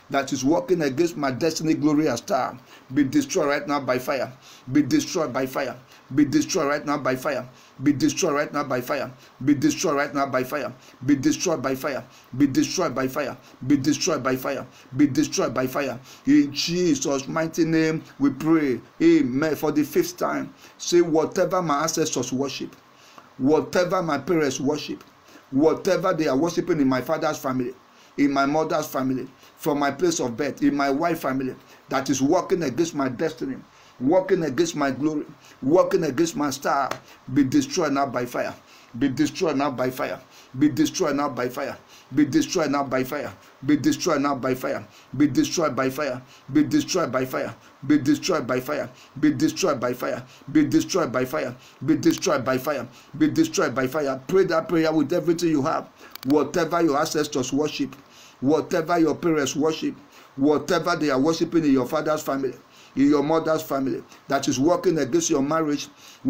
that is working against my destiny, glory, and star, be destroyed right now by fire. Be destroyed by fire. Be destroyed right now by fire. Be destroyed right now by fire. Be destroyed right now by fire. Be destroyed by fire. Be destroyed by fire. Be destroyed by fire. Be destroyed by fire. In Jesus' mighty name we pray. Amen. For the fifth time, say, whatever my ancestors worship, whatever my parents worship, whatever they are worshiping in my father's family, in my mother's family, from my place of birth, in my wife's family, that is working against my destiny, working against my glory, working against my star, be destroyed now by fire. Be destroyed now by fire. Be destroyed now by fire. Be destroyed now by fire. Be destroyed now by fire. Be destroyed by fire. Be destroyed by fire. Be destroyed by fire. Be destroyed by fire. Be destroyed by fire. Be destroyed by fire. Be destroyed by fire. Pray that prayer with everything you have. Whatever your ancestors worship, whatever your parents worship, whatever they are worshiping in your father's family, in your mother's family, that is working against your marriage,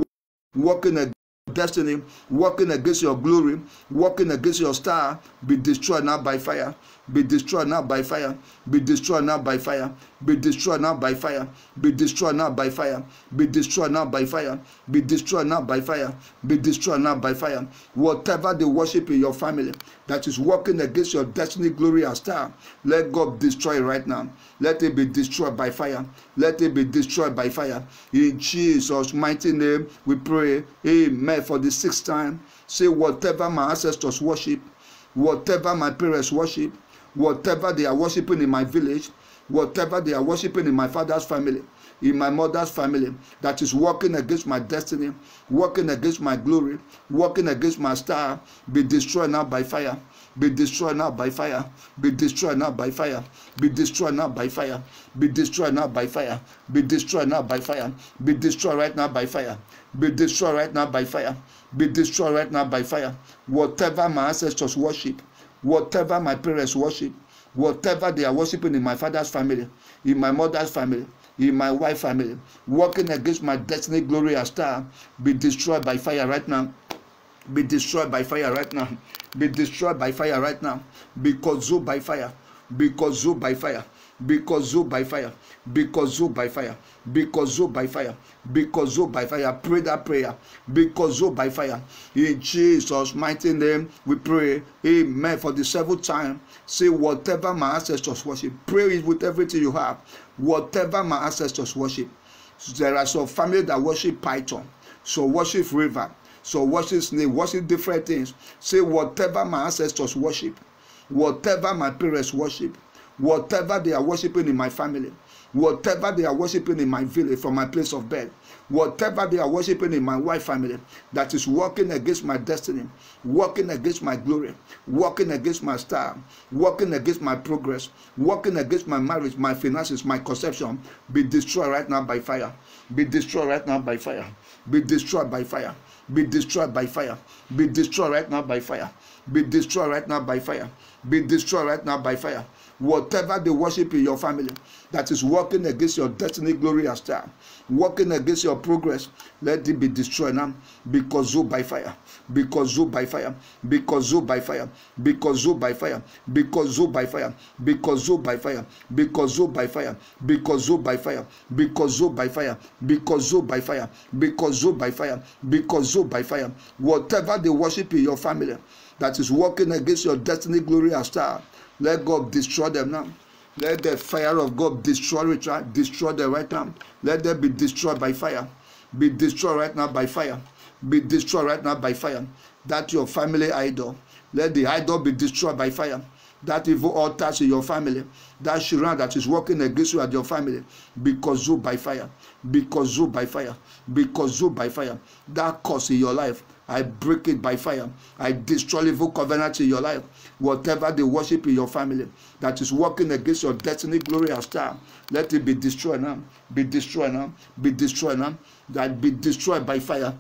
working against destiny, working against your glory, working against your star, be destroyed now by fire. Be destroyed now by fire. Be destroyed now by fire. Be destroyed now by fire. Be destroyed now by fire. Be destroyed now by fire. Be destroyed now by fire. Be destroyed now by fire. Whatever they worship in your family that is working against your destiny, glory, and star, let God destroy it right now. Let it be destroyed by fire. Let it be destroyed by fire. In Jesus' mighty name we pray. Amen. For the sixth time, say, whatever my ancestors worship, whatever my parents worship, whatever they are worshiping in my village, whatever they are worshiping in my father's family, in my mother's family, that is working against my destiny, working against my glory, working against my star, be destroyed now by fire. Be destroyed now by fire. Be destroyed now by fire. Be destroyed now by fire. Be destroyed now by fire. Be destroyed now by fire. Be destroyed right now by fire. Be destroyed right now by fire. Be destroyed right now by fire. Whatever my ancestors worship, whatever my parents worship, whatever they are worshiping in my father's family, in my mother's family, in my wife's family, working against my destiny, glory, and star, be destroyed by fire right now. Be destroyed by fire right now. Be destroyed by fire right now. Be consumed by fire. Be consumed by fire. Be consumed by fire. Be consumed by fire. Be consumed by fire. Be consumed by fire. Pray that prayer. Be consumed by fire. In Jesus' mighty name we pray. Amen. For the seventh time, say, whatever my ancestors worship, pray it with everything you have. Whatever my ancestors worship. There are some family that worship python, so worship river, so worship snake, worship different things. Say, whatever my ancestors worship, whatever my parents worship, whatever they are worshiping in my family, whatever they are worshiping in my village from my place of birth, whatever they are worshiping in my wife's family that is working against my destiny, working against my glory, working against my star, working against my progress, working against my marriage, my finances, my conception, be destroyed right now by fire. Be destroyed right now by fire. Be destroyed by fire. Be destroyed by fire. Be destroyed right now by fire. Be destroyed right now by fire. Be destroyed right now by fire. Whatever they worship in your family that is working against your destiny, glory, and star, working against your progress, let it be destroyed now. Be consumed by fire. Be consumed by fire. Be consumed by fire. Be consumed by fire. Be consumed by fire. Be consumed by fire. Be consumed by fire. Be consumed by fire. Be consumed by fire. Be consumed by fire. Be consumed by fire. Be consumed by fire. Whatever they worship in your family that is working against your destiny, glory, and star, let God destroy them now. Let the fire of God destroy it, right? Destroy them right now. Let them be destroyed by fire. Be destroyed right now by fire. Be destroyed right now by fire. That your family idol, let the idol be destroyed by fire. That evil altars in your family, that Shiran that is working against you at your family, be consumed by fire. Be consumed by fire. Be consumed by fire. That curse in your life, I break it by fire. I destroy evil covenants in your life. Whatever they worship in your family that is working against your destiny, glory, and star, let it be destroyed now. Be destroyed now. Be destroyed now. That be destroyed by fire.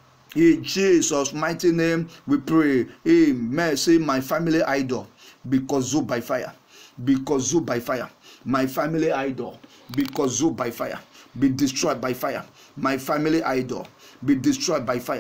In Jesus' mighty name we pray. Amen. Say, my family idol, be consumed by fire. Be consumed by fire. My family idol, be consumed by fire. Be destroyed by fire. My family idol, be destroyed by fire.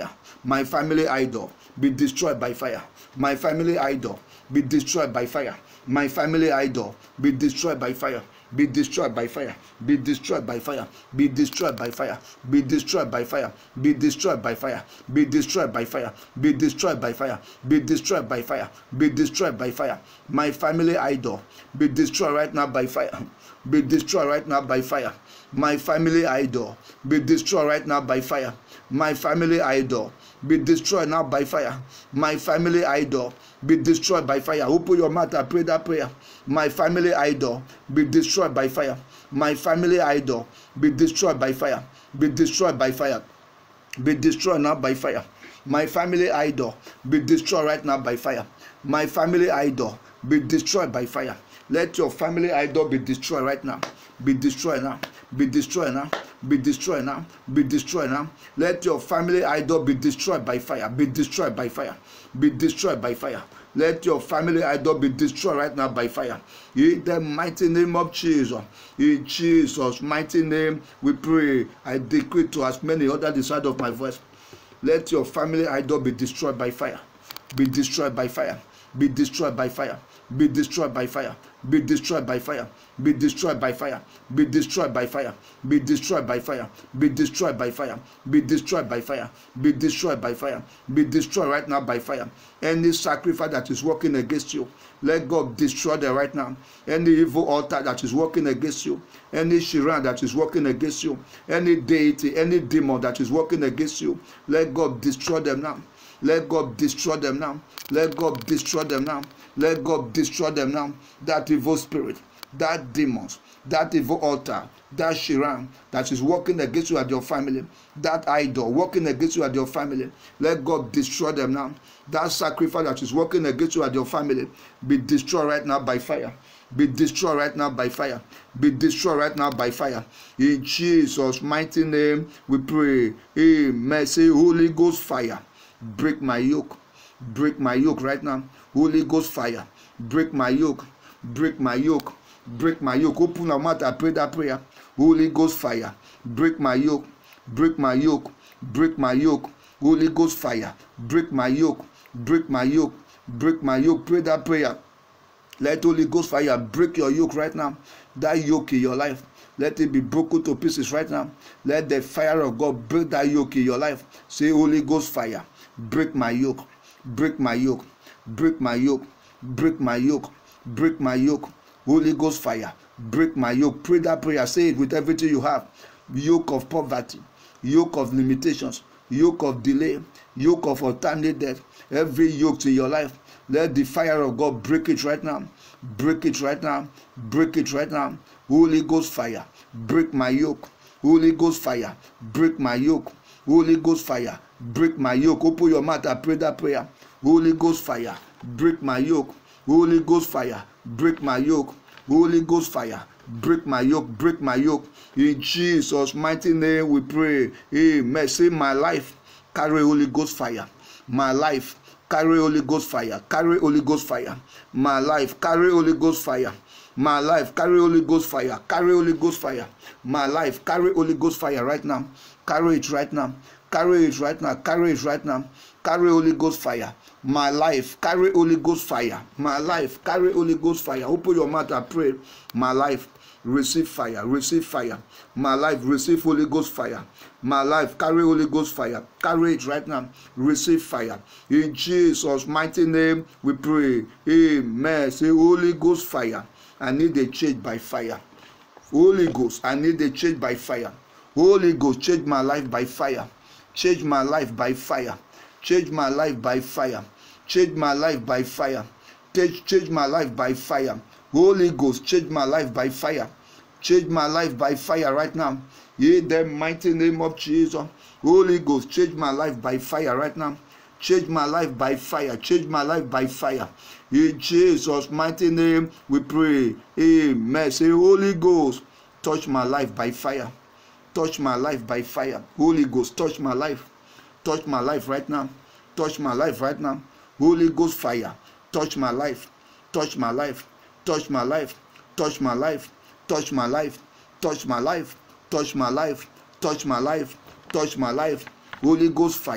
My family idol be destroyed by fire. My family idol be destroyed by fire. My family idol be destroyed by fire. Be destroyed by fire. Be destroyed by fire. Be destroyed by fire. Be destroyed by fire. Be destroyed by fire. Be destroyed by fire. Be destroyed by fire. Be destroyed by fire. Be destroyed by fire. My family idol be destroyed right now by fire. Be destroyed right now by fire. My family idol be destroyed right now by fire. My family idol be destroyed now by fire. My family idol be destroyed by fire. Open your mouth and pray that prayer. My family idol be destroyed by fire. My family idol be destroyed by fire. Be destroyed by fire. Be destroyed now by fire. My family idol be destroyed right now by fire. My family idol be destroyed by fire. Let your family idol be destroyed right now. Be destroyed now. Be destroyed now. Be destroyed now. Be destroyed now. Let your family idol be destroyed by fire. Be destroyed by fire. Be destroyed by fire. Let your family idol be destroyed right now by fire. In the mighty name of Jesus. In Jesus' mighty name we pray. I decree to as many others the sound of my voice. Let your family idol be destroyed by fire. Be destroyed by fire. Be destroyed by fire. Be destroyed by fire. Be destroyed by fire. Be destroyed by fire. Be destroyed by fire. Be destroyed by fire. Be destroyed by fire. Be destroyed by fire. Be destroyed by fire. Be destroyed right now by fire. Any sacrifice that is working against you, let God destroy them right now. Any evil altar that is working against you, any Shiran that is working against you, any deity, any demon that is working against you, let God destroy them now. Let God destroy them now. Let God destroy them now. Let God destroy them now. That evil spirit, that demons, that evil altar, that Shiran that is working against you and your family, that idol working against you and your family, let God destroy them now. That sacrifice that is working against you and your family, be destroyed right now by fire. Be destroyed right now by fire. Be destroyed right now by fire. In Jesus' mighty name we pray. Amen. Say, Holy Ghost fire, break my yoke. Break my yoke right now. Holy Ghost fire, break my yoke. Break my yoke. Break my yoke. Open your mouth and pray that prayer. Holy Ghost fire, break my yoke. Break my yoke. Break my yoke. Holy Ghost fire, break my yoke. Break my yoke. Break my yoke. Pray that prayer. Let Holy Ghost fire break your yoke right now. That yoke in your life, let it be broken to pieces right now. Let the fire of God break that yoke in your life. Say, Holy Ghost fire, break my yoke. Break my yoke. Break my yoke. Break my yoke. Break my yoke. Holy Ghost fire, break my yoke. Pray that prayer. Say it with everything you have. Yoke of poverty, yoke of limitations, yoke of delay, yoke of untimely death. Every yoke in your life, let the fire of God break it right now. Break it right now. Break it right now. Holy Ghost fire, break my yoke. Holy Ghost fire, break my yoke. Holy Ghost fire, break my yoke. Open your mouth and pray that prayer. Holy Ghost fire, break my yoke. Holy Ghost fire, break my yoke. Holy Ghost fire, break my yoke. Break my yoke. In Jesus' mighty name we pray. Amen. Say, my life carry Holy Ghost fire. My life carry Holy Ghost fire. Carry Holy Ghost fire. My life carry Holy Ghost fire. My life carry Holy Ghost fire. Carry Holy Ghost fire. My life carry Holy Ghost fire right now. Carry it right now. Carry it right now. Carry it right now. Carry Holy Ghost fire. My life carry Holy Ghost fire. My life carry Holy Ghost fire. Open your mouth and pray. My life receive fire. Receive fire. My life receive Holy Ghost fire. My life carry Holy Ghost fire. Carry it right now. Receive fire. In Jesus' mighty name we pray. Amen. Say, Holy Ghost fire, I need a change by fire. Holy Ghost, I need a change by fire. Holy Ghost, change my life by fire. Change my life by fire. Change my life by fire. Change my life by fire. Change, change my life by fire. Holy Ghost, change my life by fire. Change my life by fire right now. In the mighty name of Jesus. Holy Ghost, change my life by fire right now. Change my life by fire. Change my life by fire. In Jesus' mighty name we pray. Amen. Say, Holy Ghost, touch my life by fire. Touch my life by fire. Holy Ghost, touch my life. Touch my life right now. Touch my life right now. Holy Ghost fire, touch my life. Touch my life. Touch my life. Touch my life. Touch my life. Touch my life. Touch my life. Touch my life. Touch my life. Holy Ghost fire,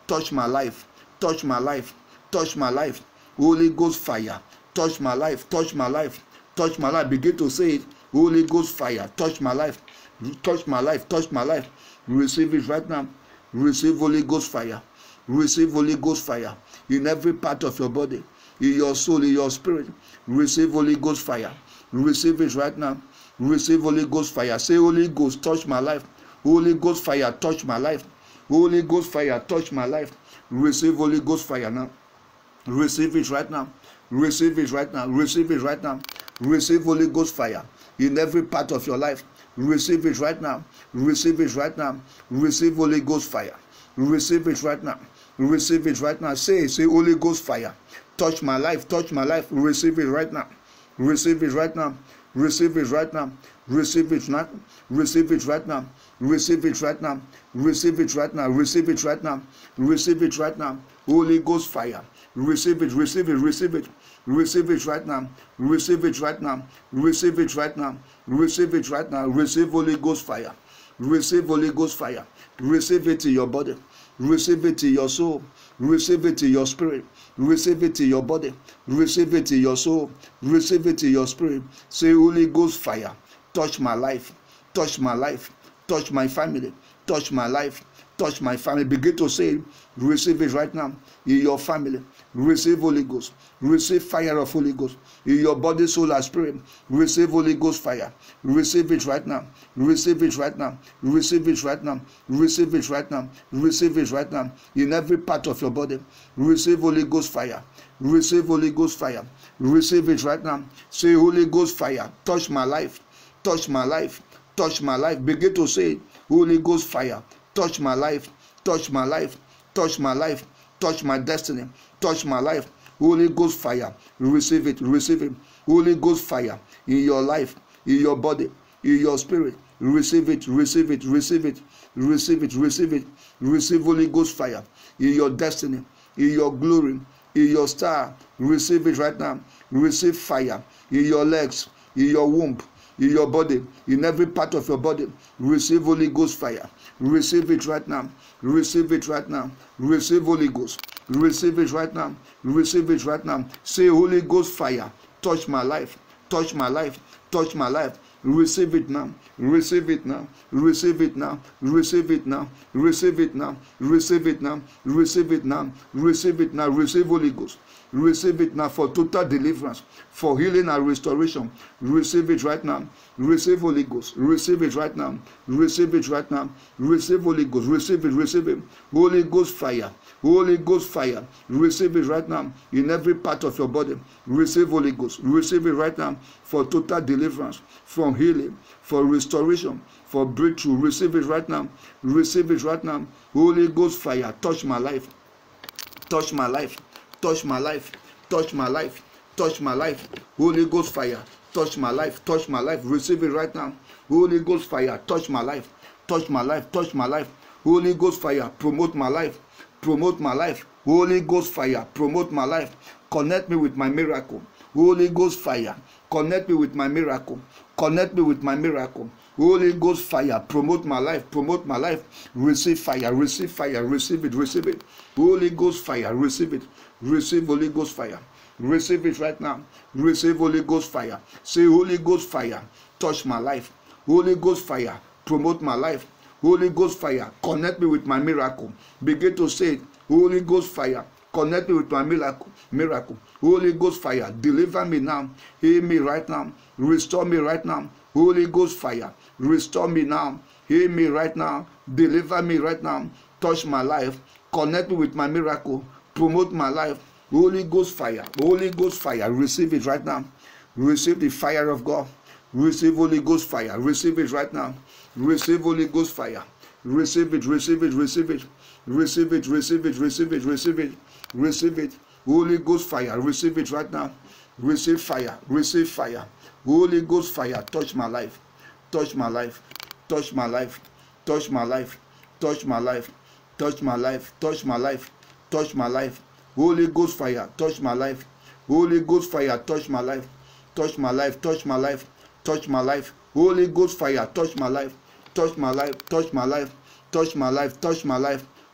touch my life, touch my life, touch my life. Holy Ghost fire, touch my life, touch my life, touch my life. Begin to say it. Holy Ghost fire, touch my life, touch my life, touch my life. Receive it right now. Receive Holy Ghost fire. Receive Holy Ghost fire in every part of your body, in your soul, in your spirit. Receive Holy Ghost fire. Receive it right now. Receive Holy Ghost fire. Say, Holy Ghost, touch my life. Holy Ghost fire, touch my life. Holy Ghost fire, touch my life. Receive Holy Ghost fire now. Receive it right now. Receive it right now. Receive it right now. Receive Holy Ghost fire in every part of your life. Receive it right now. Receive it right now. Receive Holy Ghost fire. Receive it right now. Receive it right now. Say, say, Holy Ghost fire. Touch my life. Touch my life. Receive it right now. Receive it right now. Receive it right now. Receive it now. Receive it right now. Receive it right now. Receive it right now. Receive it right now. Receive it right now. Holy Ghost fire. Receive it. Receive it. Receive it. Receive it right now. Receive it right now. Receive it right now. Receive it right now. Receive Holy Ghost fire. Receive Holy Ghost fire. Receive it in your body. Receive it in your soul. Receive it in your spirit. Receive it in your body. Receive it in your soul. Receive it in your spirit. Say, Holy Ghost fire. Touch my life. Touch my life. Touch my family. Touch my life. Touch my family. Begin to say, receive it right now in your family. Receive Holy Ghost. Receive fire of Holy Ghost in your body, soul, and spirit. Receive Holy Ghost fire. Receive it right now. Receive it right now. Receive it right now. Receive it right now. Receive it right now in every part of your body. Receive Holy Ghost fire. Receive Holy Ghost fire. Receive it right now. Say, Holy Ghost fire. Touch my life. Touch my life. Touch my life. Begin to say, Holy Ghost fire. Touch my life. Touch my life. Touch my life. Touch my destiny. Touch my life. Holy Ghost fire. Receive it. Receive it. Holy Ghost fire in your life, in your body, in your spirit. Receive it. Receive it. Receive it. Receive it. Receive it. Receive Holy Ghost fire in your destiny, in your glory, in your star. Receive it right now. Receive fire in your legs, in your womb, in your body, in every part of your body. Receive Holy Ghost fire. Receive it right now. Receive it right now. Receive Holy Ghost. Receive it right now. Receive it right now. Say, Holy Ghost fire. Touch my life. Touch my life. Touch my life. Receive it now. Receive it now. Receive it now. Receive it now. Receive it now. Receive it now. Receive it now. Receive it now. Receive Holy Ghost. Receive it now for total deliverance, for healing and restoration. Receive it right now. Receive Holy Ghost. Receive it right now. Receive it right now. Receive Holy Ghost. Receive it. Receive it. Holy Ghost fire. Holy Ghost fire. Receive it right now in every part of your body. Receive Holy Ghost. Receive it right now for total deliverance, from healing, for restoration, for breakthrough. Receive it right now. Receive it right now. Holy Ghost fire. Touch my life. Touch my life. Touch my life. Touch my life. Touch my life. Holy Ghost fire. Touch my life. Touch my life. Receive it right now. Holy Ghost fire. Touch my life. Touch my life. Touch my life. Holy Ghost fire. Promote my life. Promote my life. Holy Ghost fire. Promote my life. Connect me with my miracle. Holy Ghost fire. Connect me with my miracle. Connect me with my miracle. Holy Ghost fire. Promote my life. Promote my life. Receive fire. Receive fire. Receive it. Receive it. Holy Ghost fire. Receive it. Receive Holy Ghost fire. Receive it right now. Receive Holy Ghost fire. Say, Holy Ghost fire. Touch my life. Holy Ghost fire. Promote my life. Holy Ghost fire. Connect me with my miracle. Begin to say it. Holy Ghost fire. Connect me with my miracle. Miracle. Holy Ghost fire. Deliver me now. Heal me right now. Restore me right now. Holy Ghost fire. Restore me now. Heal me right now. Deliver me right now. Touch my life. Connect me with my miracle. Promote my life. Holy Ghost fire. Holy Ghost fire. Receive it right now. Receive the fire of God. Receive Holy Ghost fire. Receive it right now. Receive Holy Ghost fire. Receive it. Receive it. Receive it. Receive it. Receive it. Receive it. Receive it. Receive it. Holy Ghost fire. Receive it right now. Receive fire. Receive fire. Holy Ghost fire. Touch my life. Touch my life. Touch my life. Touch my life. Touch my life. Touch my life. Touch my life. Touch my life. Holy Ghost fire. Touch my life. Holy Ghost fire. Touch my life. Touch my life. Touch my life. Touch my life. Holy Ghost fire. Touch my life. Touch my life. Touch my life. Touch my life. Touch my life.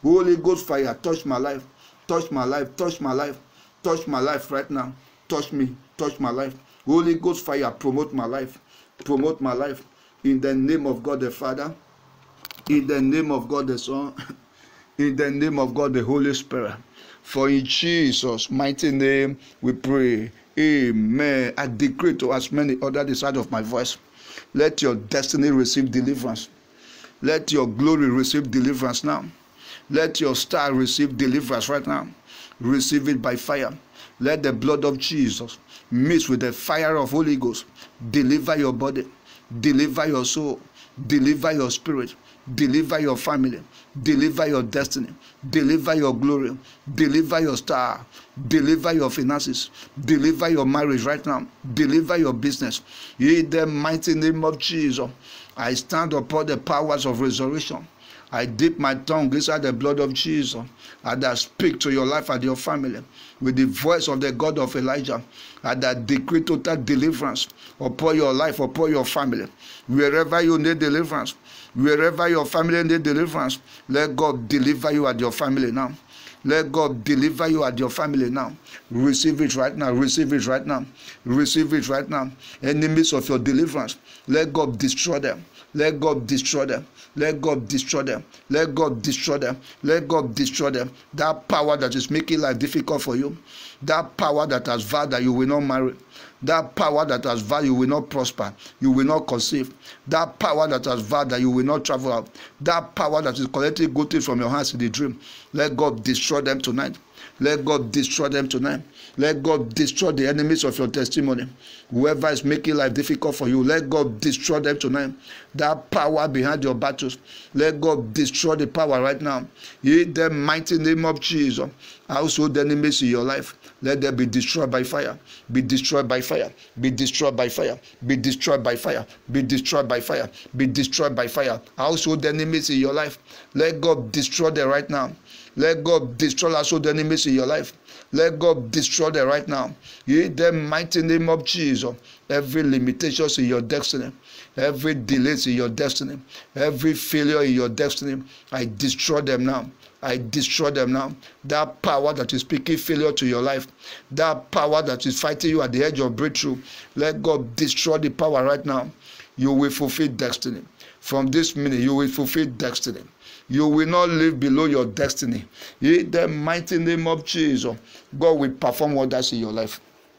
Holy Ghost fire, touch my life, touch my life, touch my life, touch my life right now. Touch me, touch my life. Holy Ghost fire, promote my life, promote my life. In the name of God the Father, in the name of God the Son, in the name of God the Holy Spirit. For in Jesus' mighty name we pray. Amen. I decree to as many under the side of my voice, let your destiny receive deliverance. Let your glory receive deliverance now. Let your star receive deliverance right now. Receive it by fire. Let the blood of Jesus mix with the fire of Holy Ghost. Deliver your body. Deliver your soul. Deliver your spirit. Deliver your family. Deliver your destiny. Deliver your glory. Deliver your star. Deliver your finances. Deliver your marriage right now. Deliver your business. In the mighty name of Jesus, I stand upon the powers of resurrection. I dip my tongue inside the blood of Jesus, and I speak to your life and your family with the voice of the God of Elijah, and I decree total deliverance upon your life, upon your family. Wherever you need deliverance, wherever your family need deliverance, let God deliver you and your family now. Let God deliver you and your family now. Receive it right now. Receive it right now. Receive it right now. Enemies of your deliverance, let God destroy them. Let God destroy them. Let God destroy them. Let God destroy them. Let God destroy them. That power that is making life difficult for you, that power that has vowed that you will not marry, that power that has vowed you will not prosper, you will not conceive, that power that has vowed that you will not travel out, that power that is collecting good things from your hands in the dream, let God destroy them tonight. Let God destroy them tonight. Let God destroy the enemies of your testimony. Whoever is making life difficult for you, let God destroy them tonight. That power behind your battles, let God destroy the power right now. In the mighty name of Jesus, also the enemies in your life, let them be destroyed by fire. Be destroyed by fire. Be destroyed by fire. Be destroyed by fire. Be destroyed by fire. Be destroyed by fire. Also the enemies in your life, let God destroy them right now. Let God destroy also the enemies in your life. Let God destroy them right now. In the mighty name of Jesus, every limitation in your destiny, every delay in your destiny, every failure in your destiny, I destroy them now. I destroy them now. That power that is speaking failure to your life, that power that is fighting you at the edge of breakthrough, let God destroy the power right now. You will fulfill destiny. From this minute, you will fulfill destiny. You will not live below your destiny. In the mighty name of Jesus, God will perform wonders in your life.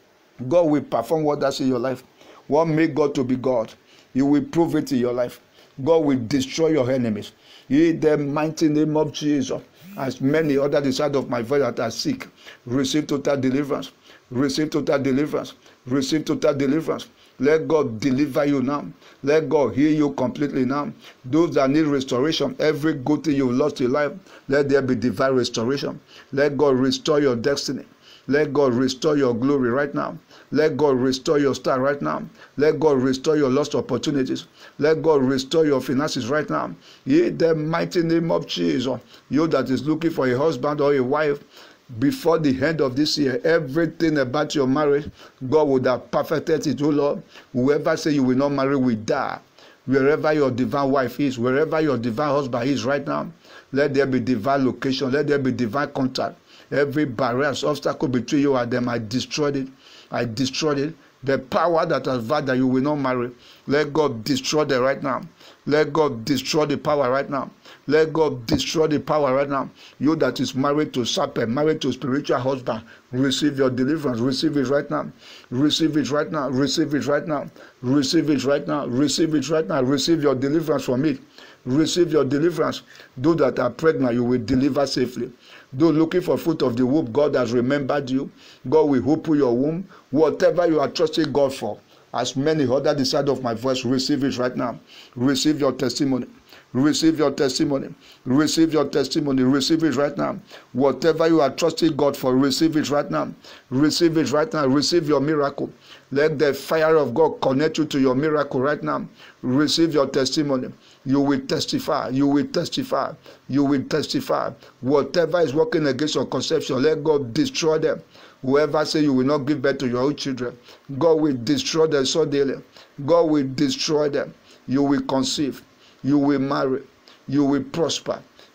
God will perform wonders in your life. What made God to be God? He will prove it in your life. God will destroy your enemies. In the mighty name of Jesus, as many other the side of my voice that are sick, receive total deliverance. Receive total deliverance. Receive total deliverance. Let God deliver you now. Let God heal you completely now. Those that need restoration, every good thing you lost in life, let there be divine restoration. Let God restore your destiny. Let God restore your glory right now. Let God restore your star right now. Let God restore your lost opportunities. Let God restore your finances right now. In the mighty name of Jesus, you that is looking for a husband or a wife, before the end of this year, everything about your marriage, God would have perfected it, oh Lord. Whoever say you will not marry will die. Wherever your divine wife is, wherever your divine husband is right now, let there be divine location, let there be divine contact. Every barrier, obstacle between you and them, I destroyed it. I destroyed it. The power that has vowed that you will not marry, let God destroy them right now. Let God destroy the power right now. Let God destroy the power right now. You that is married to serpent, married to spiritual husband, receive your deliverance. Receive it right now. Receive it right now. Receive it right now. Receive it right now. Receive it right now. Receive your deliverance from it. Receive your deliverance. Those that are pregnant, you will deliver safely. Those looking for fruit of the womb, God has remembered you. God will open your womb. Whatever you are trusting God for, as many other the side of my voice, receive it right now. Receive your testimony. Receive your testimony. Receive your testimony. Receive it right now. Whatever you are trusting God for, receive it right now. Receive it right now. Receive your miracle. Let the fire of God connect you to your miracle right now. Receive your testimony. You will testify. You will testify. You will testify. Whatever is working against your conception, let God destroy them. Whoever say you will not give birth to your own children, God will destroy them suddenly. God will destroy them. You will conceive. You will marry. You will prosper.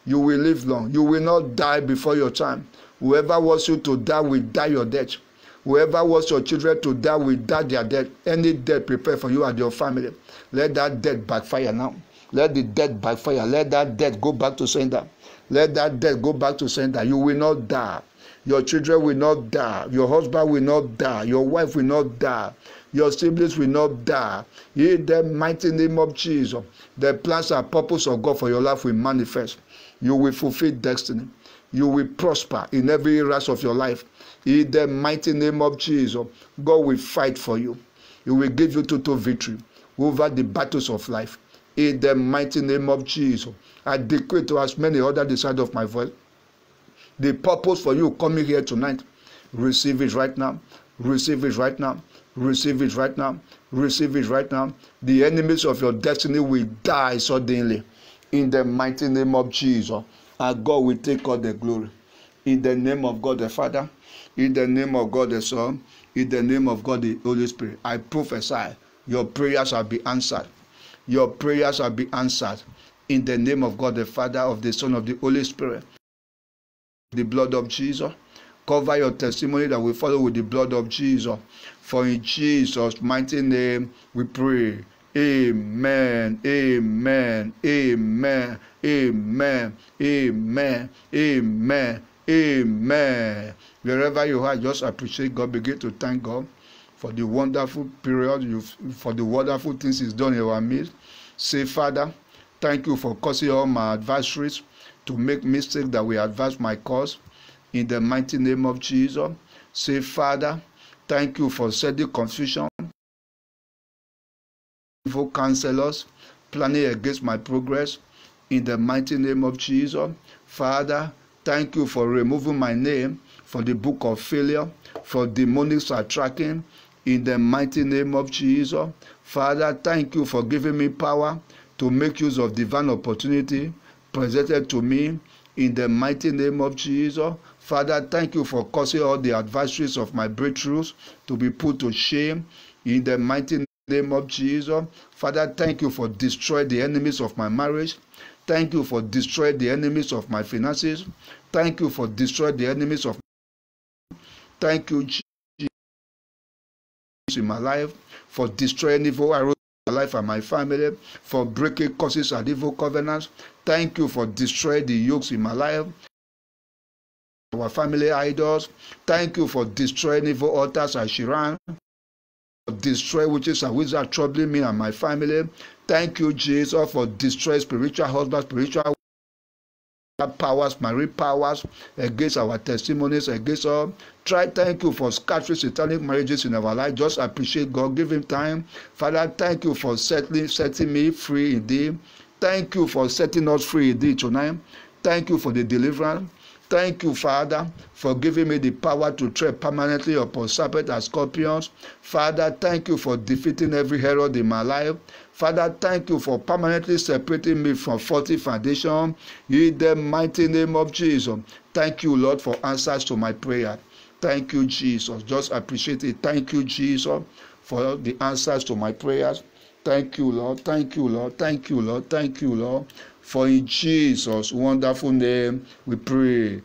You will live long. You will not die before your time. Whoever wants you to die will die your death. Whoever wants your children to die will die their death. Any death prepared for you and your family, let that death backfire now. Let the death backfire. Let that death go back to sender. Let that death go back to sender. You will not die. Your children will not die. Your husband will not die. Your wife will not die. Your siblings will not die. In the mighty name of Jesus, the plans and purpose of God for your life will manifest. You will fulfill destiny. You will prosper in every area of your life. In the mighty name of Jesus, God will fight for you. He will give you total victory over the battles of life. In the mighty name of Jesus, I decree to as many others the side of my voice, the purpose for you coming here tonight, receive it right now. Receive it right now. Receive it right now. Receive it right now. The enemies of your destiny will die suddenly. In the mighty name of Jesus, and God will take all the glory. In the name of God the Father, in the name of God the Son, in the name of God the Holy Spirit, I prophesy your prayers shall be answered. Your prayers shall be answered. In the name of God the Father, of the Son, of the Holy Spirit. The blood of Jesus. Cover your testimony that will follow with the blood of Jesus. For in Jesus' mighty name we pray. Amen. Amen. Amen. Amen. Amen. Amen. Amen. Wherever you are, just appreciate God. Begin to thank God for the wonderful period, you for the wonderful things He's done in our midst. Say, Father, thank you for causing all my adversaries to make mistakes that will advance my cause. In the mighty name of Jesus. Say, Father, thank you for setting confusion. Evil counselors planning against my progress. In the mighty name of Jesus. Father, thank you for removing my name from the book of failure, for demonic tracking. In the mighty name of Jesus. Father, thank you for giving me power to make use of divine opportunity presented to me. In the mighty name of Jesus. Father, thank you for causing all the adversaries of my breakthroughs to be put to shame. In the mighty name of Jesus. Father, thank you for destroying the enemies of my marriage. Thank you for destroying the enemies of my finances. Thank you for destroying the enemies of my... Thank you, Jesus, in my life, for destroying evil arrows in my life and my family, for breaking curses and evil covenants. Thank you for destroying the yokes in my life, our family idols. Thank you for destroying evil altars and Shiran, for destroying witches and wizards troubling me and my family. Thank you, Jesus, for destroying spiritual husbands, spiritual powers, marine powers against our testimonies, against all. Try, thank you for scattering satanic marriages in our life. Just appreciate God. Give Him time. Father, thank you for settling, setting me free indeed. Thank you for setting us free indeed tonight. Thank you for the deliverance. Thank you, Father, for giving me the power to tread permanently upon serpents and scorpions. Father, thank you for defeating every Herod in my life. Father, thank you for permanently separating me from faulty foundation. In the mighty name of Jesus. Thank you, Lord, for answers to my prayer. Thank you, Jesus. Just appreciate it. Thank you, Jesus, for the answers to my prayers. Thank you, Lord. Thank you, Lord. Thank you, Lord. Thank you, Lord. For in Jesus' wonderful name we pray.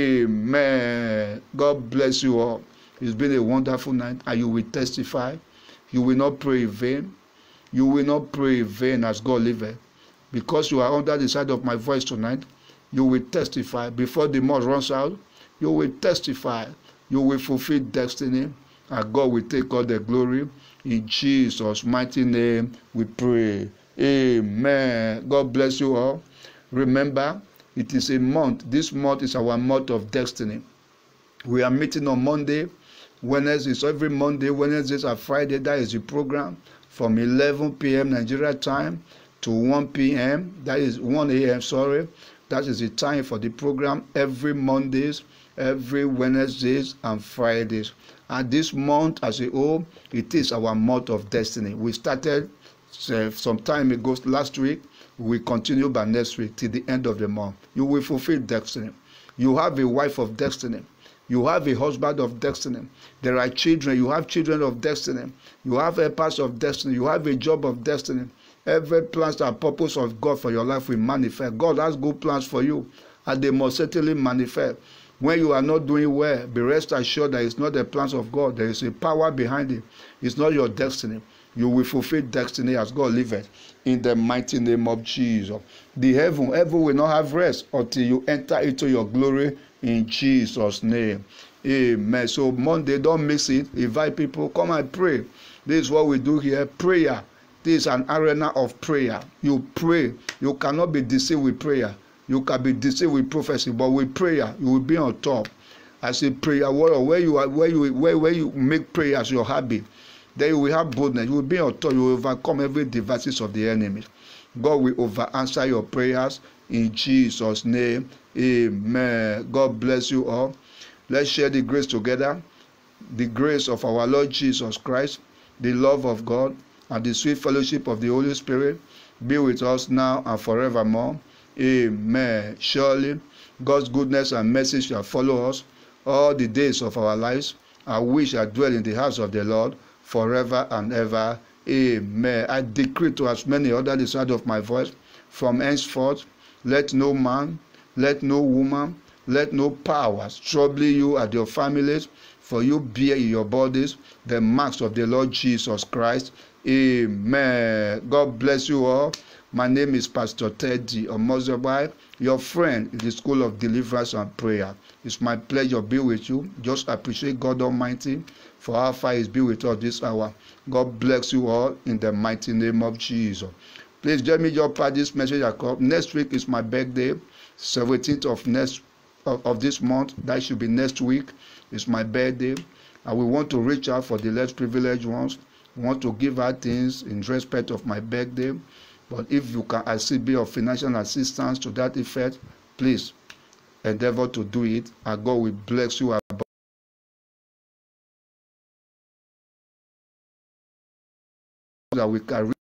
Amen. God bless you all. It's been a wonderful night, and you will testify. You will not pray in vain. You will not pray in vain as God liveth. Because you are under the side of my voice tonight, you will testify. Before the month runs out, you will testify. You will fulfill destiny, and God will take all the glory. In Jesus' mighty name we pray. Amen. God bless you all. Remember, it is a month. This month is our month of destiny. We are meeting on Monday, Wednesdays. So every Monday, Wednesdays, and Friday. That is the program from eleven p m Nigeria time to one p m That is one a m Sorry, that is the time for the program. Every Mondays, every Wednesdays, and Fridays. And this month, as a whole, it is our month of destiny. We started uh, some time ago last week. We continue by next week till the end of the month. You will fulfill destiny. You have a wife of destiny. You have a husband of destiny. There are children. You have children of destiny. You have helpers of destiny. You have a job of destiny. Every plans and purpose of God for your life will manifest. God has good plans for you, and they must certainly manifest. When you are not doing well, be rest assured that it's not the plans of God. There is a power behind it. It's not your destiny. You will fulfill destiny as God liveth, in the mighty name of Jesus. The heaven, heaven will not have rest until you enter into your glory in Jesus' name. Amen. So Monday, don't miss it. Invite people, come and pray. This is what we do here, prayer. This is an arena of prayer. You pray. You cannot be deceived with prayer. You can be deceived with prophecy, but with prayer, you will be on top. I say prayer warrior, where you are, where you where, where you make prayer as your habit, then you will have boldness. You will be on top. You will overcome every devices of the enemy. God will over answer your prayers in Jesus' name. Amen. God bless you all. Let's share the grace together. The grace of our Lord Jesus Christ, the love of God, and the sweet fellowship of the Holy Spirit be with us now and forevermore. Amen. Surely God's goodness and mercy shall follow us all the days of our lives, and we shall dwell in the house of the Lord forever and ever. Amen. I decree to as many under the sound of my voice, from henceforth, let no man, let no woman, let no powers trouble you and your families, for you bear in your bodies the marks of the Lord Jesus Christ. Amen. God bless you all. My name is Pastor Teddy Omozobai, your friend in the School of Deliverance and Prayer. It's my pleasure to be with you. Just appreciate God Almighty for how far He's been with us this hour. God bless you all in the mighty name of Jesus. Please join me just part this message. Next week is my birthday, seventeenth of next of, of this month. That should be next week. It's my birthday, and we want to reach out for the less privileged ones. We want to give out things in respect of my birthday. But if you can assist, be of financial assistance to that effect, please endeavor to do it, and God will bless you above that we can reach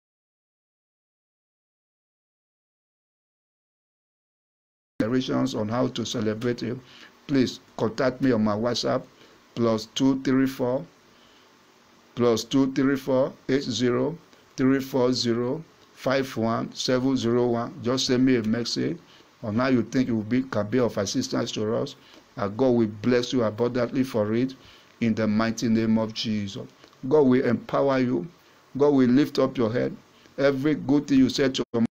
directions on how to celebrate it. Please contact me on my WhatsApp plus two three four plus two three four eight zero three four zero five one seven zero one. Just send me a message on how you think it will be can be of assistance to us, and God will bless you abundantly for it in the mighty name of Jesus. God will empower you. God will lift up your head. Every good thing you said to him,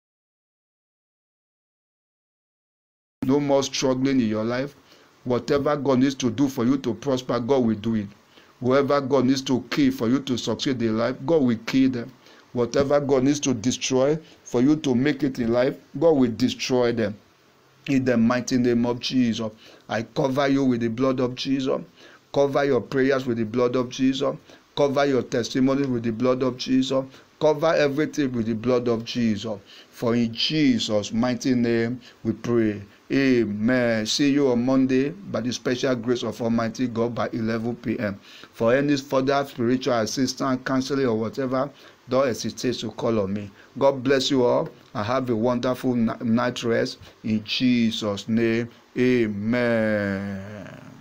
no more struggling in your life. Whatever God needs to do for you to prosper, God will do it. Whoever God needs to kill for you to succeed in life, God will kill them. Whatever God needs to destroy for you to make it in life, God will destroy them. In the mighty name of Jesus, I cover you with the blood of Jesus. Cover your prayers with the blood of Jesus. Cover your testimony with the blood of Jesus. Cover everything with the blood of Jesus. For in Jesus' mighty name we pray. Amen. See you on Monday by the special grace of Almighty God by eleven p m For any further spiritual assistance, counseling, or whatever, don't hesitate to call on me. God bless you all and have a wonderful night rest in Jesus' name. Amen.